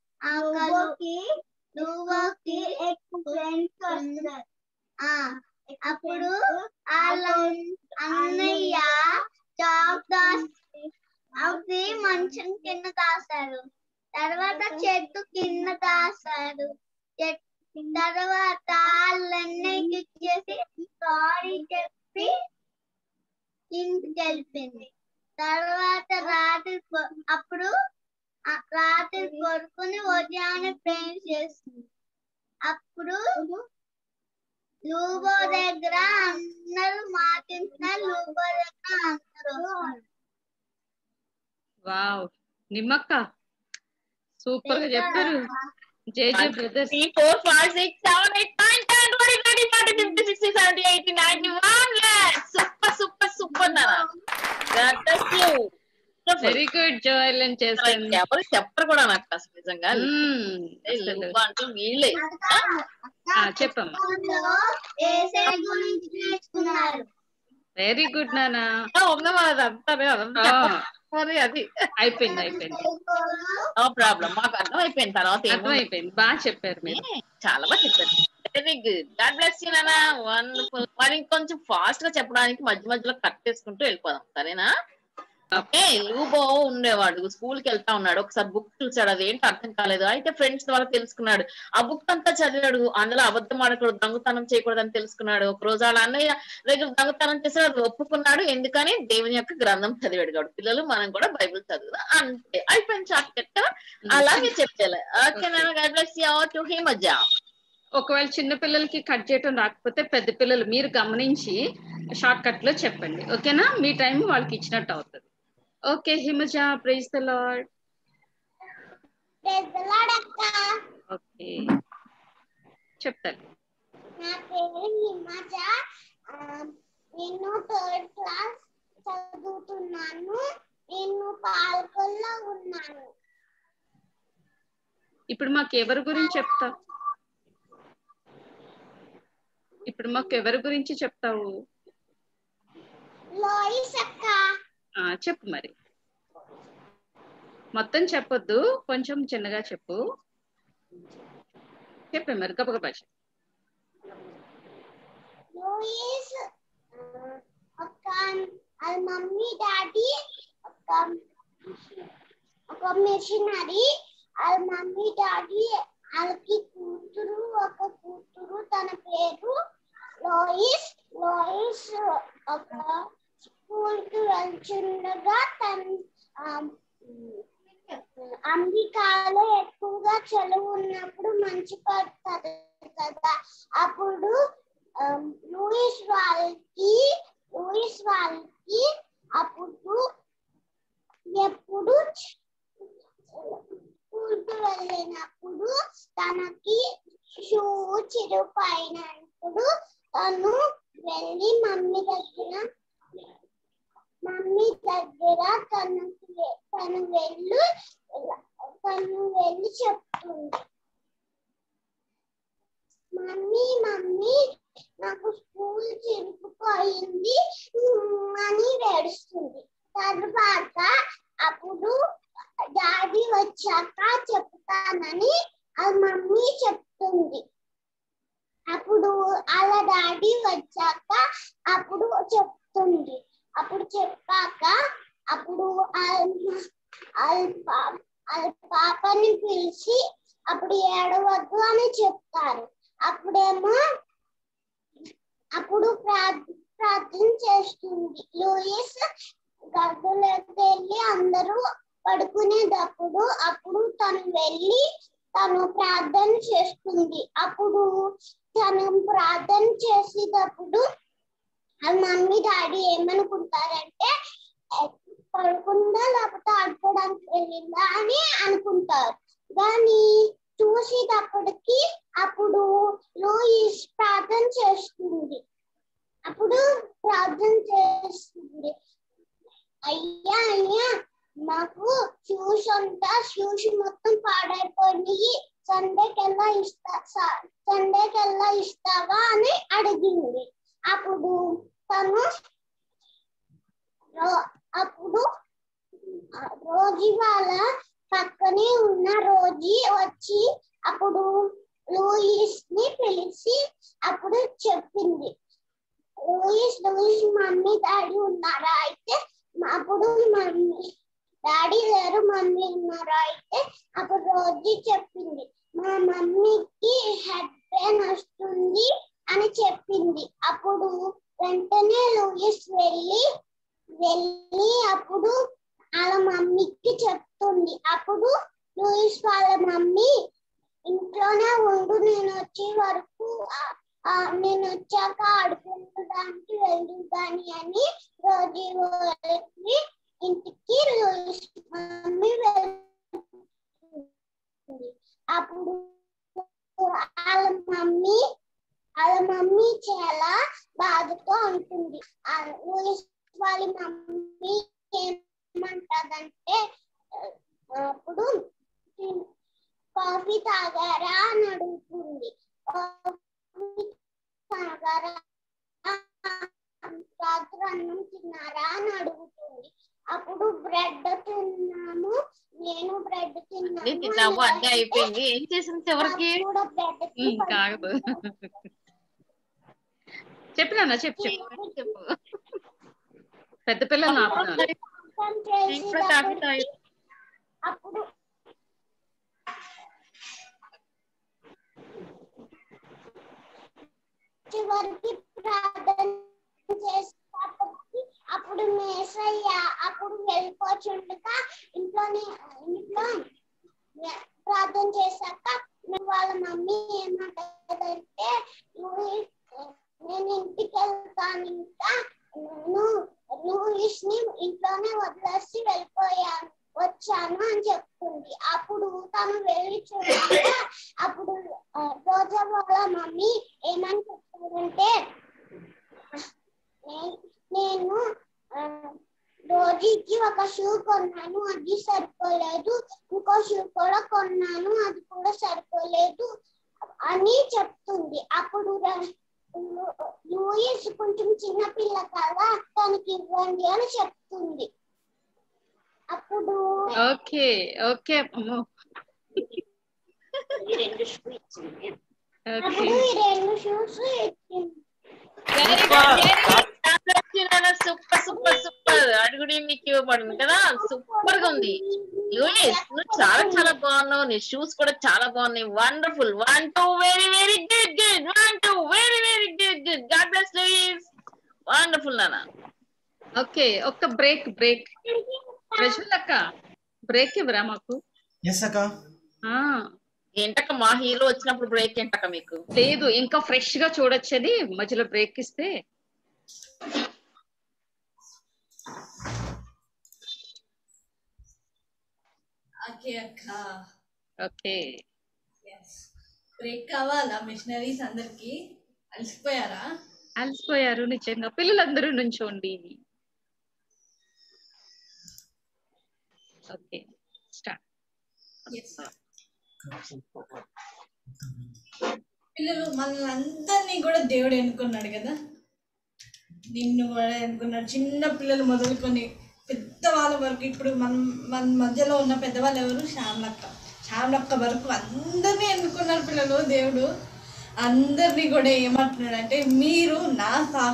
లూబోకి ఎక్కువ ఫ్రెండ్స్ వస్తారు. అప్పుడు వాళ్ళ అన్నయ్య అవి మంచం కింద దాస్తాడు, తర్వాత చెట్టు కింద దాస్తాడు. తర్వాత వాళ్ళ అన్నయ్యకి ఇచ్చేసి సారీ చెప్పి ఇంటికి వెళ్ళిపోయింది. తర్వాత రాత్రి పడుకుని ఉదయాన్నే ప్రేయర్ చేస్తుంది. అప్పుడు లూబో దగ్గర అందరూ మాటింటున్నారు, లూబో దగ్గర అందరూ వస్తారు. వావ్ నిమ్మక్క సూపర్ గా చెప్పారు. జై బ్రదర్స్. 3, 4, 5, 6, 7, 8, 9, 10, 20, 30, 40, 50, 60, 70, 80, 91. సూపర్ నాన్న. God bless you. Very good Joel అని చేశాను. ఎవరు చెప్పరు కూడా నాకు అసలు నిజంగా అంటూ వీళ్ళే చెప్పమ్మా. వెరీ గుడ్ నానా. మరి అది అయిపోయింది. నో ప్రాబ్లం, మాకు అర్థం అయిపోయింది. తర్వాత అర్థమైపోయింది. బాగా చెప్పారు మీరు, చాలా బాగా చెప్పారు. Very good. God bless you నానా. వండర్ఫుల్. మరి ఇంకొంచెం ఫాస్ట్ గా చెప్పడానికి మధ్యలో కట్ చేసుకుంటూ వెళ్ళిపోదాం, సరేనా? ఓకే. లూబో ఉండేవాడు, స్కూల్ కి వెళ్తా ఉన్నాడు. ఒకసారి బుక్ చూసాడు, అది ఏంటి అర్థం కాలేదు. అయితే ఫ్రెండ్స్ ద్వారా తెలుసుకున్నాడు. ఆ బుక్ అంతా చదివాడు, అందులో అబద్ధం ఆడకూడదు, దొంగతనం చేయకూడదని తెలుసుకున్నాడు. ఒక రోజు వాళ్ళ అన్నయ్య దగ్గర దొంగతనం చేసాడు, అది ఒప్పుకున్నాడు. ఎందుకని? దేవుని యొక్క గ్రంథం చదివాడు. కాబట్టి పిల్లలు మనం కూడా బైబిల్ చదువుదాం. అంతే, అయిపోయింది. Short cut. అలాగే చెప్పాలి. ఓకే నాన్న. God bless you. To Himaja. ఒకవేళ చిన్న పిల్లలకి కట్ చేయటం రాకపోతే పెద్ద పిల్లలు మీరు గమనించి షార్ట్ కట్ లో చెప్పండి, ఓకేనా? మీ టైం వాళ్ళకి ఇచ్చినట్టు అవుతుంది. Okay Himaja, praise the Lord. Okay చెప్తాను. నా పేరు హిమజ. నేను 3rd క్లాస్ చదువుతున్నాను. నేను పాల్కొల్లో ఉన్నాను. ఇప్పుడు మాకు ఎవరి గురించి చెప్తావు? లోయిస్ అక్క. చెప్పు మరి. మొత్తం చెప్పొద్దు, కొంచెం చిన్నగా చెప్పు. చెప్పే మరి, గబగబా చెప్పు. లోయిస్ ఒక మమ్మీ డాడీ ఒక మిషనరీ. వాళ్ళ మమ్మీ డాడీ వాళ్ళకి ఒక కూతురు, తన పేరు లోయిస్. లోయిస్ ఒక స్కూల్ కి వెళ్తుండగా అమెరికాలో ఎక్కువగా చదువు ఉన్నప్పుడు మంచి పడుతుంది కదా. అప్పుడు లూయిస్ వాళ్ళకి అప్పుడు ఎప్పుడు స్కూల్కి వెళ్ళినప్పుడు తనకి షూ చిరిగిపోయినప్పుడు తను వెళ్ళి మమ్మీ దగ్గర తను వెళ్ళి చెప్తుంది, మమ్మీ నాకు స్కూల్ చిరిగిపోయింది అని ఏడుస్తుంది. తర్వాత అప్పుడు డాడీ వచ్చాక చెప్తానని వాళ్ళ మమ్మీ చెప్తుంది. అప్పుడు వాళ్ళ డాడీ వచ్చాక అప్పుడు చెప్తుంది. అప్పుడు చెప్పాక అప్పుడు వాళ్ళ పాపని పిలిచి అప్పుడు ఏడవద్దు అని చెప్తారు. అప్పుడు ప్రార్థన చేస్తుంది. లూయిస్ గదిలోకి వెళ్ళి అందరూ పడుకునేటప్పుడు అప్పుడు తను వెళ్ళి ప్రార్థన చేస్తుంది. అప్పుడు తను ప్రార్థన చేసేటప్పుడు మమ్మీ డాడీ ఏమనుకుంటారంటే పడుకుందా లేకపోతే ఆడుకోవడానికి వెళ్ళిందా అని అనుకుంటారు. కానీ చూసేటప్పటికి అప్పుడు లూయిస్ ప్రార్థన చేస్తుంది. అయ్యా అయ్యా మాకు షూస్ మొత్తం పాడైపోయి సండేకెల్లా ఇస్తావా అని అడిగింది. అప్పుడు రోజీ వాళ్ళ పక్కనే ఉన్న రోజీ వచ్చి అప్పుడు లూయిస్ ని పిలిచి అప్పుడు చెప్పింది, లూయిస్ మమ్మీ డాడీ ఉన్నారా? అయితే అప్పుడు మమ్మీ డాడీ లేరు, మమ్మీ ఉన్నారా? అయితే అప్పుడు రోజీ చెప్పింది, మా మమ్మీకి హెడ్ పెయిన్ వస్తుంది అని చెప్పింది. అప్పుడు వెంటనే లూయిస్ వెళ్ళి అప్పుడు వాళ్ళ మమ్మీకి చెప్తుంది. అప్పుడు లూయిస్ వాళ్ళ మమ్మీ ఇంట్లోనే ఉండు, నేను వచ్చాక ఆడుకోవడానికి వెళ్ళు కానీ అని రోజు ఇంటికి లూయిస్ మమ్మీ వెళ్తుంది. అప్పుడు వాళ్ళ మమ్మీ చాలా బాధతో ఉంటుంది. లూయిస్ వాళ్ళ మమ్మీ ఏమంటదంటే అప్పుడు కాఫీ తాగారా అని అడుగుతుంది. రాత్రి అన్నం తిన్నారా అని అడుగుతుంది. అప్పుడు బ్రెడ్ తిన్నాము, నేను బ్రెడ్ తిన్నాము అన్నీ అయిపోయింది. ఏం చేసింది చివరికి? కాదు చెప్పినా చెప్పు పెద్ద పిల్లలు అప్పుడు చివరికి ప్రార్థన చేసేటప్పటికి అప్పుడు మేసయ్య అప్పుడు వెళ్ళిపోచుండగా ఇంట్లో ప్రార్థన చేశాక వాళ్ళ మమ్మీ ఏమంటదంటే నేను ఇంటికి వెళ్తాను, ఇంకా లూయిస్ ని ఇంట్లోనే వదిలేసి వచ్చాను అని చెప్తుంది. అప్పుడు తను వెళ్ళి చూడగా అప్పుడు రోజా వాళ్ళ మమ్మీ ఏమని చెప్తారంటే నేను రోజీకి ఒక షూ కొన్నాను, అది సరిపోలేదు, ఇంకో షూ కూడా కొన్నాను, అది కూడా సరిపోలేదు అని చెప్తుంది. అప్పుడు లూయిస్ కొంచెం చిన్న పిల్ల కదా తనకి ఇవ్వండి అని చెప్తుంది. అప్పుడు ఓకే ఈ రెండు షూస్ ఇచ్చింది. సూపర్ అడుగుడి మీకు ఇవ్వబడింది కదా, సూపర్ గా ఉంది. లూయిస్ నువ్వు చాలా బాగున్నావు, నీ షూస్ కూడా చాలా బాగున్నాయి. Wonderful. 1 2 very very good 1 2 very very good. God bless Louis. Wonderful నాన్న. ఓకే ఒక్క బ్రేక్ ప్రజలక్క బ్రేక్ ఇవ్వరా మాకు? ఏంటక్క మా హీరో వచ్చినప్పుడు బ్రేక్ ఏంటక్క మీకు? లేదు ఇంకా ఫ్రెష్ గా చూడొచ్చని మధ్యలో బ్రేక్ ఇస్తే. ఓకే బ్రేక్ కావాలా? మిషనరీస్ అందరికి అలసిపోయారు నిజంగా. పిల్లలందరూ నుంచోండి. Okay start. పిల్లలు మనల్ని అందరినీ కూడా దేవుడు ఎన్నుకున్నాడు కదా, నిన్ను కూడా ఎన్నుకున్నాడు. చిన్న పిల్లలు మొదలుకొని పెద్దవాళ్ళ వరకు. ఇప్పుడు మన మధ్యలో ఉన్న పెద్దవాళ్ళు ఎవరు? శ్యామలక్క వరకు అందరినీ ఎన్నుకున్నారు పిల్లలు దేవుడు. అందరినీ కూడా ఏమంటున్నాడు అంటే మీరు నా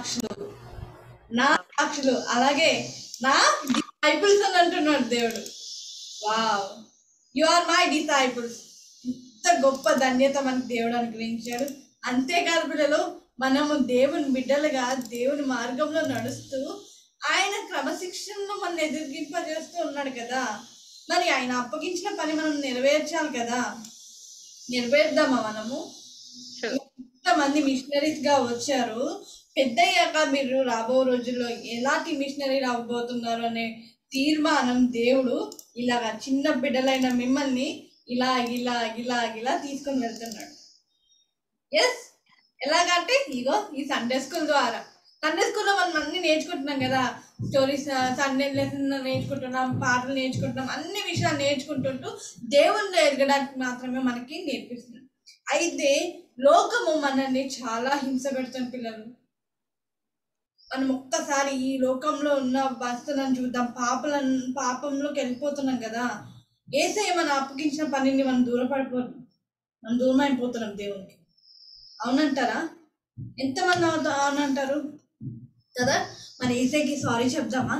సాక్షులు అలాగే నా డిసైపుల్స్ అని అంటున్నాడు దేవుడు. Wow, you are my disciples. ఇంత గొప్ప ధన్యత మనకు దేవుడు అనుగ్రహించాడు. అంతేకాదు పిల్లలు, మనము దేవుని బిడ్డలుగా దేవుని మార్గంలో నడుస్తూ ఆయన క్రమశిక్షణలో మనం ఎదిరింపజేస్తూ ఉన్నాడు కదా. మరి ఆయన అప్పగించిన పని మనం నెరవేర్చాలి కదా. నెరవేర్దామా మనము? ఎంత ఎంతమంది మిషనరీస్ గా వచ్చారు. పెద్దయ్యాక మీరు రాబో రోజుల్లో ఎలాంటి మిషనరీ రాబోతున్నారు అనే తీర్మానం దేవుడు ఇలాగా చిన్న బిడ్డలైన మిమ్మల్ని ఇలా తీసుకొని వెళ్తున్నాడు. ఎస్, ఎలాగంటే ఇగో ఈ సండే స్కూల్ ద్వారా. సండే స్కూల్లో మనం అన్ని నేర్చుకుంటున్నాం కదా, స్టోరీస్, సండే లెసన్ నేర్చుకుంటున్నాం, పాటలు నేర్చుకుంటున్నాం, అన్ని విషయాలు నేర్చుకుంటుంటూ దేవుళ్ళు ఎదగడానికి మాత్రమే మనకి నేర్పిస్తున్నాం. అయితే లోకము మనల్ని చాలా హింస పెడుతుంది పిల్లలు. మనం ఒక్కసారి ఈ లోకంలో ఉన్న వస్తువులను చూద్దాం. పాపంలోకి వెళ్ళిపోతున్నాం కదా. యేసయ్య మనం అప్పగించిన పనిని మనం దూరం అయిపోతున్నాం దేవునికి. అవునంటారా? ఎంతమంది అవునంటారు కదా? మరి యేసయ్యకి సారీ చెప్దామా?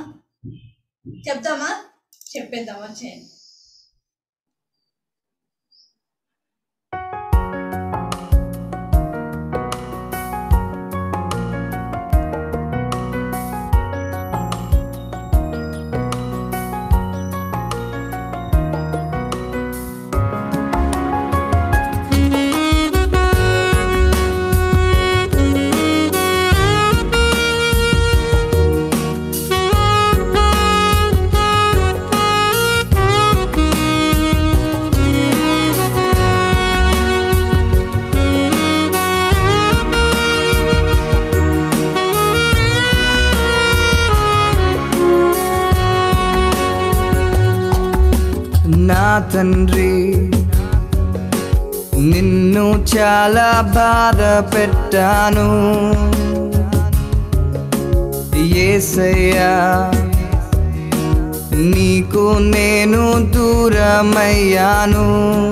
చెప్పేద్దామా? చేయండి. నా తండ్రి, నిన్ను చాలా బాధ పెట్టాను యేసయ్యా, నీకు నేను దూరమయ్యాను.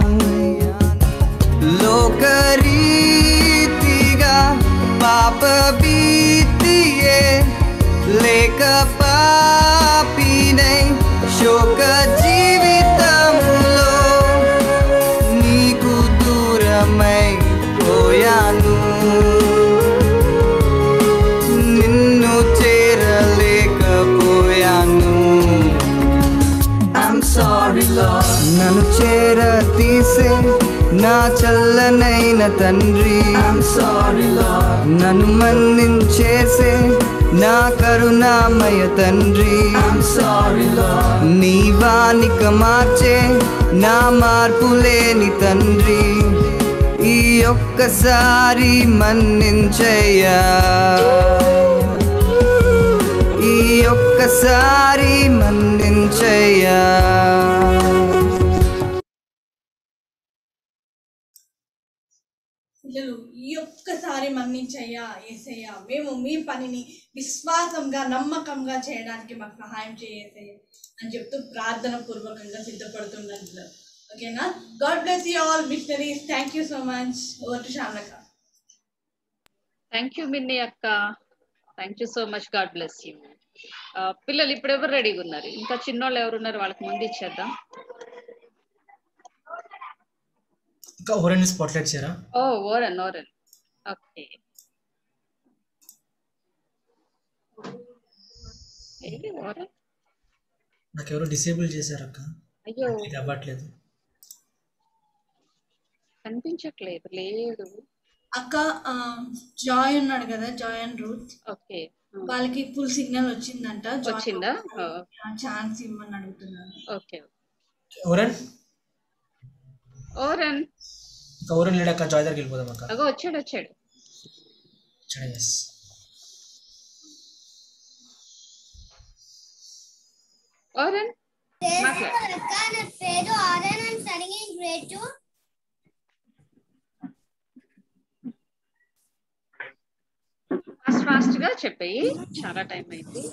లోకరీతిగా పాప భీతియే లేక పాపినై శోక జీవితంలో నీకు దూరమై పోయాను. నిన్ను చేరలేకపోయాను. I'm sorry Lord. నన్ను చేర తీసే నా చల్లనైన తండ్రి, I'm sorry Lord. నన్ను మన్నించేసే నా కరుణామయ తండ్రి, I'm sorry Lord. నీ వానిక మార్చే నా మార్పు లేని తండ్రి, ఈ ఒక్కసారి మన్నించయ్యా, ఈ ఒక్కసారి మన్నించయ్యా. పిల్లలు, ఈ ఒక్కసారి మన్నించయ్యా యేసయ్యా, మేము మీ పనిని విశ్వాసంగా నమ్మకంగా చేయడానికి మాకు సహాయం చేయేసయ్యా అని చెప్తూ ప్రార్థన పూర్వకంగా సిద్ధపడుతున్నాను పిల్లలు. ఓకేనా? God bless you all missionaries. Thank you so much. Over to శ్యామలక్క. థ్యాంక్ యూ మిన్ని అక్క. Thank you so much. God bless you. పిల్లలు ఇప్పుడు ఎవరు రెడీగా ఉన్నారు? ఇంకా చిన్నోళ్ళు ఎవరున్నారు? వాళ్ళకి ముందు ఇచ్చేద్దాం. ఇంకా ఓరెన్ స్పాట్లైట్ చేయరా? ఓ ఓరన్ ఓకే. ఏంటి ఓరన్? నాకు ఎవరో డిసేబుల్ చేశారు అక్క. అయ్యో, ఇది అవ్వట్లేదు, కనిపించట్లేదు. లేదు అక్క, జాయ్ ఉన్నాడు కదా, జాయ్ అండ్ రూత్. ఓకే, వాళ్ళకి ఫుల్ సిగ్నల్ వచ్చిందంట. వచ్చిందా? ఛాన్స్ ఇవ్వమని అడుగుతున్నాను. ఓకే. ఓరెన్ ఇంకా ఓరెన్ లేడక్క. జాయ్ దగ్గరికి వెళ్ళిపోదాం అక్క. అగో వచ్చాడు. ఎస్. ఓరన్ మాట్లాడు. నా పేరు Aaron and studying in grade 2. Fast గా చెప్పేయి, చాలా టైం అయింది.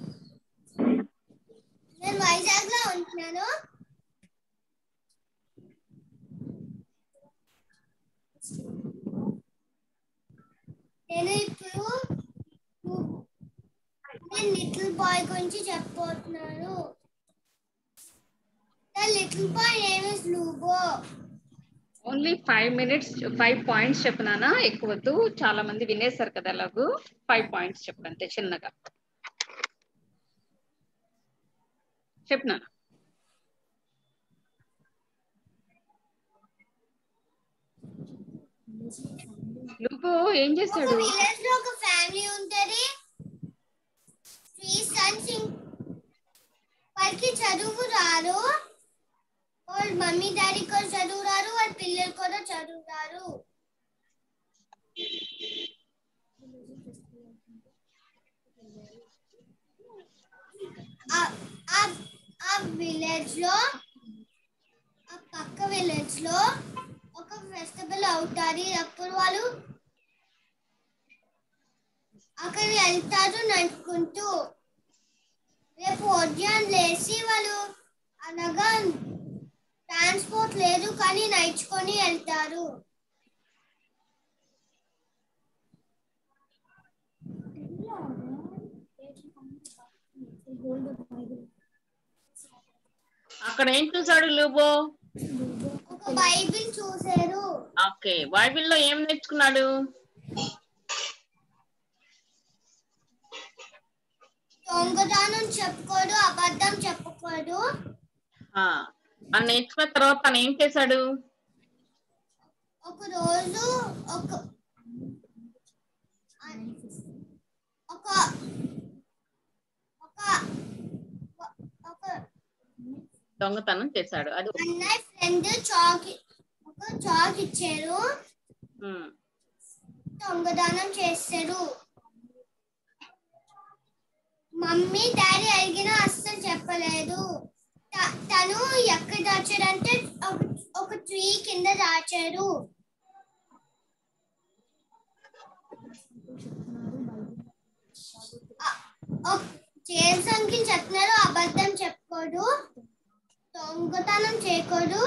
నేను వైజాగ్ లో ఉంటున్నాను. నేను ఇప్పుడు లిటిల్ బాయ్ గురించి చెప్పబోతున్నాను. The little boy name is Lubo. Only 5 minutes 5 points చెప్పినానా, ఎక్కువద్దు. చాలా మంది వినేశారు కదా. ఎలాగూ 5 points చెప్పంతే, చిన్నగా చెప్పినాను. లూపు ఏం ఒక చేశాడు? విలేజ్ లో ఒక ఫ్యామిలీ ఉంటది. 3 సన్స్. వాళ్ళకి చదువు రారు. వాళ్ళ మమ్మీ డాడీ కూడా చదువు రారు. వాళ్ళ పిల్లలు కూడా చదువు రారు. ఆ విలేజ్ లో ఆ పక్క విలేజ్ లో ఒక ఫెస్టివల్ అవుతారు. అప్పుడు వాళ్ళు అక్కడ వెళ్తారు నడుచుకుంటూ. రేపు ఉదయం లేచి వాళ్ళు అనగా ట్రాన్స్పోర్ట్ లేదు కానీ నడుచుకొని వెళ్తారు. అక్కడ ఏం చూసాడు లూబో? ఒక బైబిల్ చూశారు. ఓకే, బైబిల్లో ఏం నేర్చుకున్నాడు? దొంగతనం చెప్పుకోడు, అబద్ధం చెప్పకూడదు. అని నేర్చుకున్న తర్వాత తను ఏం చేశాడు? ఒక రోజు ఒక దొంగతనం చేశాడు. అది అన్నయ్య ఫ్రెండ్ చాక్ ఇచ్చారు. దొంగతనం చేశారు. మమ్మీ డాడీ అడిగినా అస్సలు చెప్పలేదు. తను ఎక్కడ దాచాడంటే ఒక ట్రీ కింద దాచాడు. జేమ్స్ అంకిల్ చెప్తున్నారు అబద్ధం చెప్పుకోడు, దొంగతనం చేయకూడదు.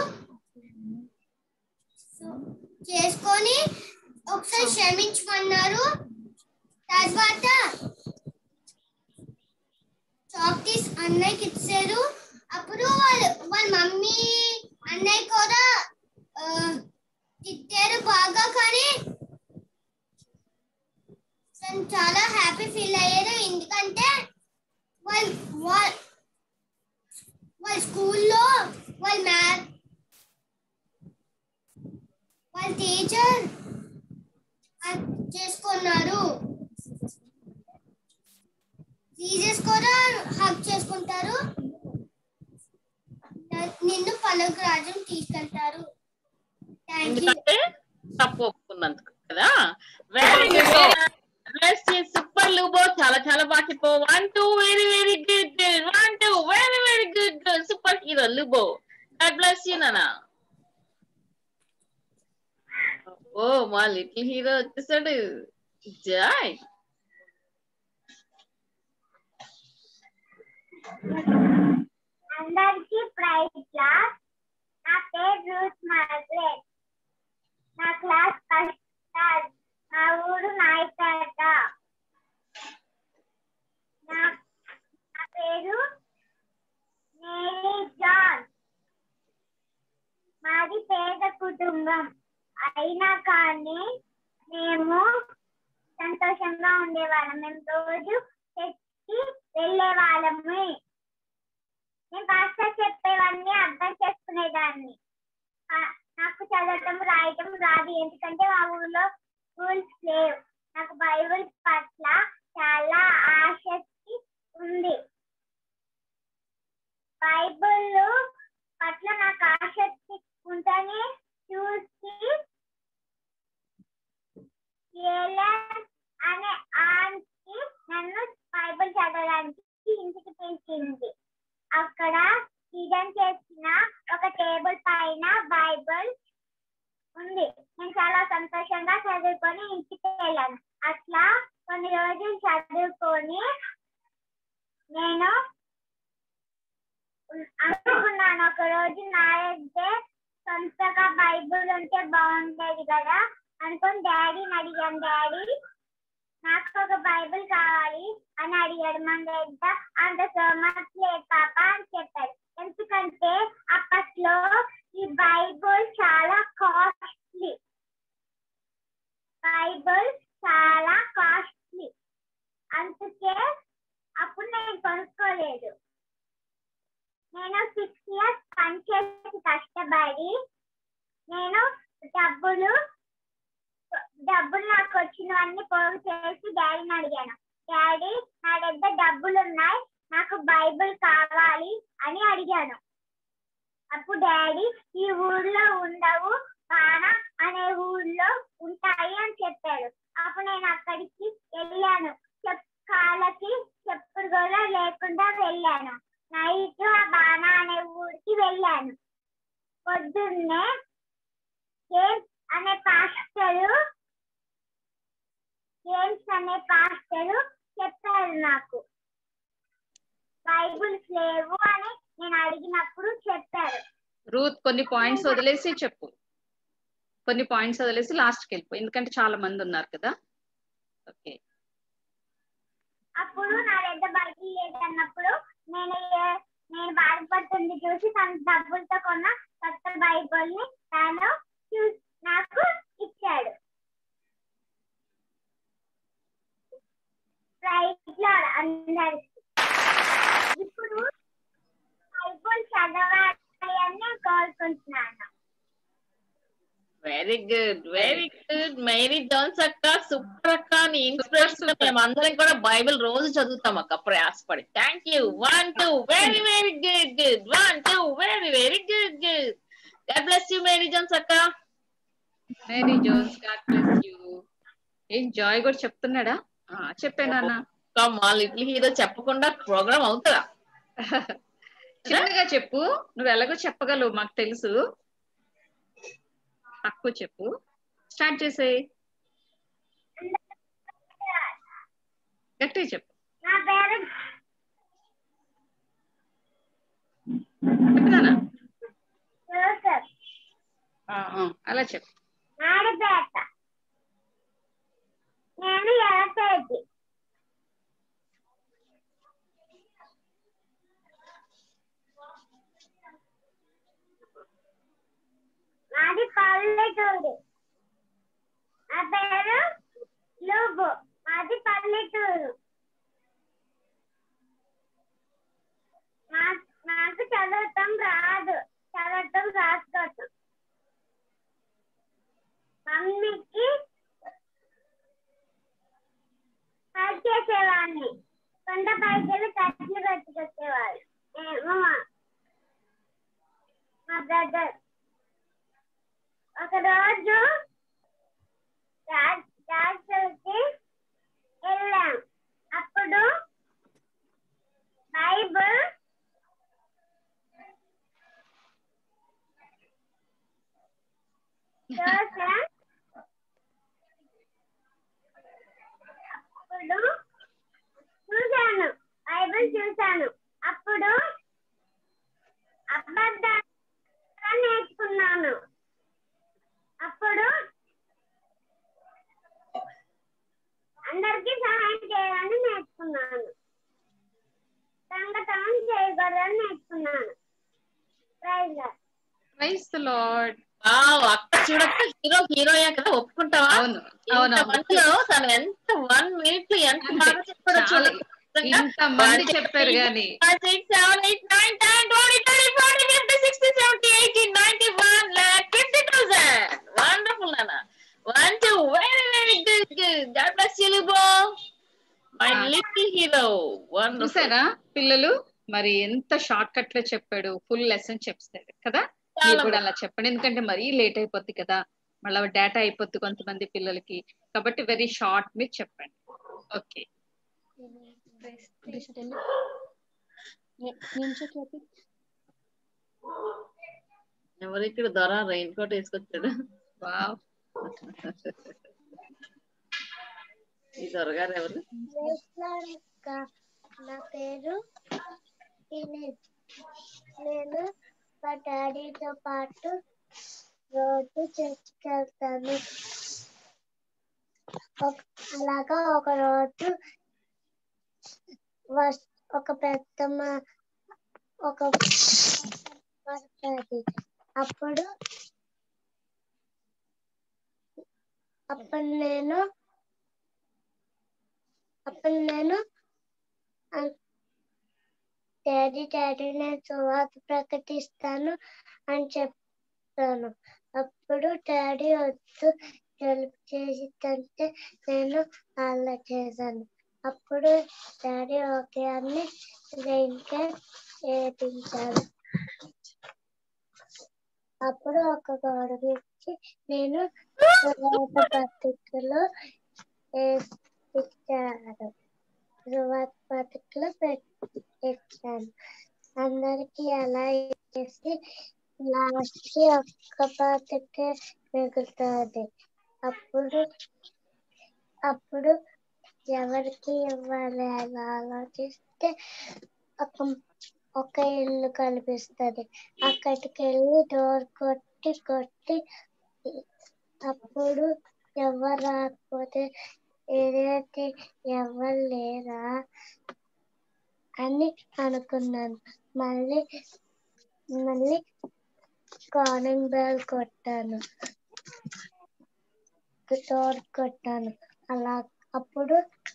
చేసుకొని ఒకసారి క్షమించమన్నారు. తర్వాత చాక్లెట్స్ అన్నయ్యకి ఇచ్చారు. అప్పుడు వాళ్ళ మమ్మీ అన్నయ్య కూడా తిట్టారు బాగా. కానీ తను చాలా హ్యాపీ ఫీల్ అయ్యారు. ఎందుకంటే వాళ్ళ స్కూల్లో వాళ్ళ టీచర్ చేసుకున్నారు. జీసస్ కూడా హక్ చేసుకుంటారు. నిన్ను పలుకు రాజ్యం తీసుకెళ్తారు. ఎందుకంటే తప్పు ఒప్పుకున్నందుకు కదా. వెరీ గుడ్, సూపర్ లూబో, చాలా చాలా బాగా చెప్పావు. 1 2 very very good. 1 2 very very good. Super hero Lubo. God bless you నానా. ఓ మా లిటిల్ హీరో వచ్చేసాడు. జాయ్. అందరికీ ప్రైజ్ క్లాస్. నా పేరు రూత్ మార్గరెట్. నా క్లాస్ ఫస్ట్ క్లాస్. నా ఊరు నాయపేట. నా పేరు మేరీ జాన్. మాది పేద కుటుంబం అయినా కానీ మేము సంతోషంగా ఉండేవాళ్ళం. మేము రోజు చర్చికి వెళ్ళే వాళ్ళము. నేను పాస్టర్ చెప్పేవన్నీ అర్థం చేసుకునేదాన్ని. నాకు చదవటం రాయటం రాదు, ఎందుకంటే మా ఊళ్ళో స్కూల్స్ లేవు. నాకు బైబిల్ పట్ల చాలా ఆసక్తి ఉంది. బైబిల్ పట్ల నాకు ఆసక్తి ఉంటేనే చూసి అనే ఆంటీ నన్ను బైబిల్ చదవడానికి ఇంటికి పిలిచింది. అక్కడ డిజైన్ చేసిన ఒక టేబుల్ పైన బైబిల్ ఉంది. నేను చాలా సంతోషంగా చదువుకొని ఇంటికి వెళ్ళాను. అట్లా కొన్ని రోజులు చదువుకొని నేను అనుకున్నాను, ఒక రోజు నా దగ్గర సొంతగా బైబిల్ ఉంటే బాగుండేది కదా అనుకుని డాడీని అడిగాను. డాడీ నాకు ఒక బైబిల్ కావాలి అని అడిగాడు. మన దగ్గర అంత సోమర్స్ లేదు పాప అని చెప్పాడు. ఎందుకంటే అప్పట్లో ఈ బైబిల్ చాలా కాస్ట్లీ. బైబిల్ చాలా కాస్ట్లీ, అందుకే అప్పుడు నేను కొనుక్కోలేదు. నేను 6 years పనిచేసి కష్టపడి నేను డబ్బులు డబ్బులు నాకు వచ్చినవన్నీ పోగు చేసి డాడీని అడిగాను. డాడీ, నా దగ్గర డబ్బులు ఉన్నాయి, నాకు బైబిల్ కావాలి అని అడిగాను. అప్పుడు డాడీ, ఈ ఊర్లో ఉండవు, బాణ అనే ఊర్లో ఉంటాయి అని చెప్పాడు. అప్పుడు నేను అక్కడికి వెళ్ళాను. కాళ్ళకి చెప్పులు కూడా లేకుండా వెళ్ళాను. నైట్ ఆ బాణ అనే ఊరికి వెళ్ళాను. పొద్దున్నే జేమ్స్ అనే పాస్టరు చెప్పారు నాకు. బైబిల్స్ లేవు అని నేను అడిగినప్పుడు చెప్పారు. రూత్ కొన్ని పాయింట్స్ వదిలేసి చెప్పు, కొన్ని పాయింట్స్ వదిలేసి లాస్ట్కి వెళ్ళిపో, ఎందుకంటే చాలా మంది ఉన్నారు కదా. ఓకే. అప్పుడు నా దగ్గర బైబిల్ లేదన్నప్పుడు నేను బాధపడుతుంది చూసి తన డబ్బులతో కొన్న కొత్త బైబిల్ ని తాను నాకు ఇచ్చాడు. అందరికి ఇప్పుడు బైబిల్ చదవాలి అని నేను కోరుకుంటున్నాను. Very good, very good. Mary Jones అక్క, సూపర్ అక్క. నీ ఇన్స్పిరేషన్ మేము అందరం కూడా బైబిల్ రోజు చదువుతాం అక్క, ప్రయాసపడి. Thank you. 1 2 very very good good. 1 2 very very good good. God bless you Mary Jones అక్క. Mary Jones, God bless you. ఏం జాయ్ కూడా చెప్తున్నాడా? చెప్పానన్నా. మా లిటిల్ హీరో చెప్పకుండా ప్రోగ్రామ్ అవుతుందా? చిన్నగా చెప్పు, నువ్వు ఎలాగో చెప్పగలవు మాకు తెలుసు. తక్కువ చెప్పు, స్టార్ట్ చేసేయి. గట్టిగా చెప్పు. నా పేరు చెప్పినానా? జోసెఫ్. అలా చెప్పు. నాడిపేట. నేను ఎలకేజీ. నాది పల్లెటూరు. నా పేరు లూబు. మాది పల్లెటూరు. నాకు చదవటం రాదు, చదవటం రాసుకోవటం. మమ్మీకి హెల్ప్ చేసేవాడిని. కొండ పైకి కట్లు కట్టుకొచ్చేవాళ్ళు మా బ్రదర్. ఒకరోజు రాజుకి వెళ్ళాం. అప్పుడు బైబిల్ అప్పుడు చూశాను, బైబిల్ చూశాను. అప్పుడు అబద్ధాలు నేర్చుకున్నాను. అప్పుడు అందరికీ సహాయం చేయాలని నేర్చుకున్నాను. దొంగతనం చేయకూడదని నేర్చుకున్నాను. Praise the Lord. అక్క చూడక్క, హీరో హీరోయే కదా, ఒప్పుకుంటావా? అవును. మందిలో తను ఎంత 1 minute ఎంత బాగా చెప్పాడో చూడండి. ఇంత మంది చెప్పారు కానీ 6 7 8 9 10 20 30 40 50 60 70 80 91 lakh 50,000. వండర్ఫుల్ అన్న. 1 2 very very good good. God bless you Lubo, my little hero. చూసారా పిల్లలు, మరి ఎంత షార్ట్ కట్ లో చెప్పాడు, ఫుల్ లెసన్ చెప్తాడు కదా. మీరు కూడా అలా చెప్పండి, ఎందుకంటే మరీ లేట్ అయిపోద్ది కదా, మళ్ళీ డేటా అయిపోద్ది కొంతమంది పిల్లలకి, కాబట్టి వెరీ షార్ట్ మీరు చెప్పండి. ఓకే. ఎవరు ఇక్కడ దొర రెయిన్ కోట్ వేసుకొచ్చాడు. వావ్. ఈ దొరగారు ఎవరు? నా పేరు నేను మా డాడీతో పాటు రోజు చర్చికి వెళ్తాను. అలాగా ఒక రోజు ఒక పెద్దమ్మ వస్తుంది. అప్పుడు నేను డాడీ నేను సువార్త ప్రకటిస్తాను అని చెప్తాను. అప్పుడు డాడీ వద్దు, జలుబు చేసిందంటే నేను అలా చేశాను. అప్పుడు డాడీ ఓకే అని ఇంకా వేయించారు. అప్పుడు ఒక గొడుగు ఇచ్చి నేను పత్రికలో ఇచ్చారు. పత్రికలో ఇచ్చాను. అందరికి అలా ఇచ్చేసి లాస్ట్ కి ఒక్క పత్రిక మిగులుతుంది. అప్పుడు ఎవరికి ఇవ్వాలి అలా ఆలోచిస్తే ఒక ఇల్లు కనిపిస్తుంది. అక్కడికి వెళ్ళి డోర్ కొట్టి అప్పుడు ఎవరు రాకపోతే ఏదైతే ఎవరు లేరా అని అనుకున్నాను. మళ్ళీ కాలింగ్ బెల్ కొట్టాను, డోర్ కొట్టాను. అలా అప్పుడు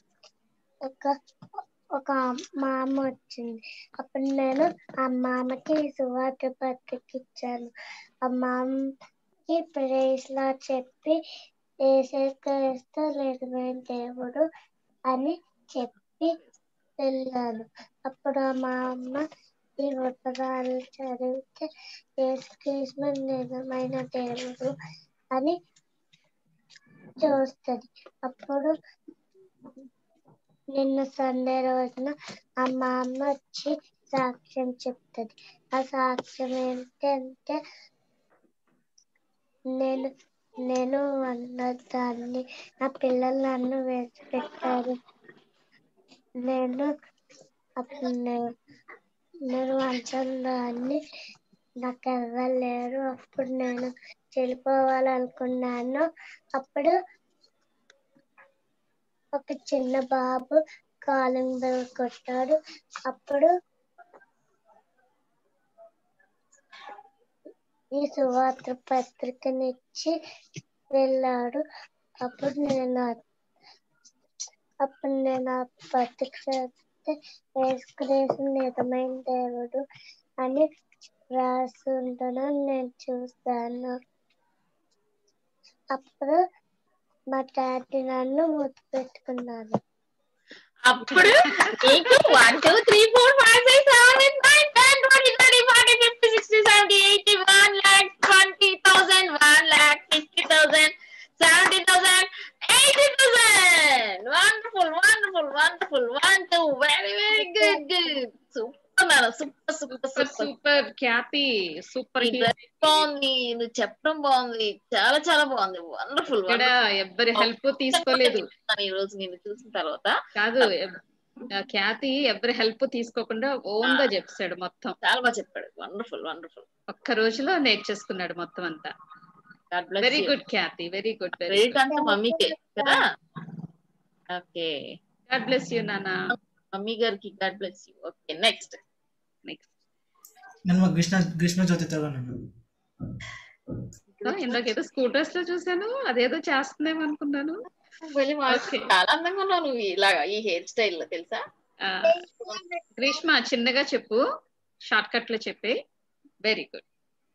ఒక మామ వచ్చింది. అప్పుడు నేను ఆ మామకి సువార్త పత్రిక ఇచ్చాను. ఆ మామకి ప్రైజ్ లా చెప్పి ఏసేస్తా నిజమైన దేవుడు అని చెప్పి వెళ్ళాను. అప్పుడు మా అమ్మ ఈ ఉత్తరాలు చదివితే యేసుక్రీస్తు నిజమైన దేవుడు అని చూస్తుంది. అప్పుడు నిన్న సండే రోజున మా అమ్మ వచ్చి సాక్ష్యం చెప్తుంది. ఆ సాక్ష్యం ఏంటంటే నేను అన్నదాన్ని నా పిల్లలు నన్ను విడిచిపెట్టారు. నేను మంచందాన్ని, నాకు ఎవరు లేరు. అప్పుడు నేను చెడిపోవాలనుకున్నాను. అప్పుడు ఒక చిన్న బాబు కాలింగ్ బెల్ కొట్టాడు. అప్పుడు ఈ సువార్త పత్రికనిచ్చి వెళ్ళాడు. అప్పుడు నేను ఆ పత్రిక చదివితే యేసుక్రీస్తు నిజమైన దేవుడు అని రాసి ఉండడం నేను చూస్తాను. అప్పుడు మా డాడీ నన్ను ముద్దు పెట్టుకున్నాను. అప్పుడు నీకు 1 2 3 4 5 6 7 8 9 10 20 30 40 50 60 70 80 1 lakh 20,000 1 lakh 50,000 70,000 80,000. Wonderful, wonderful, wonderful. 1 2 very very good good. Super నాన్న, super super super super. Super Khyathi, super నీ డ్రెస్ బాగుంది, నువ్వు చెప్పడం బాగుంది, చాలా చాలా బాగుంది. వండర్ఫుల్ ఇక్కడ ఎవ్వరి హెల్ప్ తీసుకోలేదు. ఈ రోజు నేను చూసిన తర్వాత కాదు, ఖ్యాతి ఎవరి హెల్ప్ తీసుకోకుండా ఓన్ గా చెప్పాడు మొత్తం. చాలా బాగా చెప్పాడు. Wonderful wonderful. ఒక్క రోజులో నేర్చేసుకున్నాడు మొత్తం అంతా. Very good Khyathi, very good. Credit అంతా మమ్మీకే కదా. ఓకే, గాడ్ బ్లెస్ యూ నాన్న. మమ్మీ గారికి God bless you. Okay, next నేను మా గ్రీష్మ జ్యోతితో ఉన్నాను. ఇందాక ఏదో స్కూల్ డ్రెస్ లో చూసాను, అదేదో చేస్తుందేమో అనుకున్నాను. చాలా అందంగా ఉన్నావు నువ్వు ఇలాగా ఈ హెయిర్ స్టైల్ లో, తెలుసా. గ్రీష్మ చిన్నగా చెప్పు, షార్ట్ కట్ లో చెప్పే. Very good.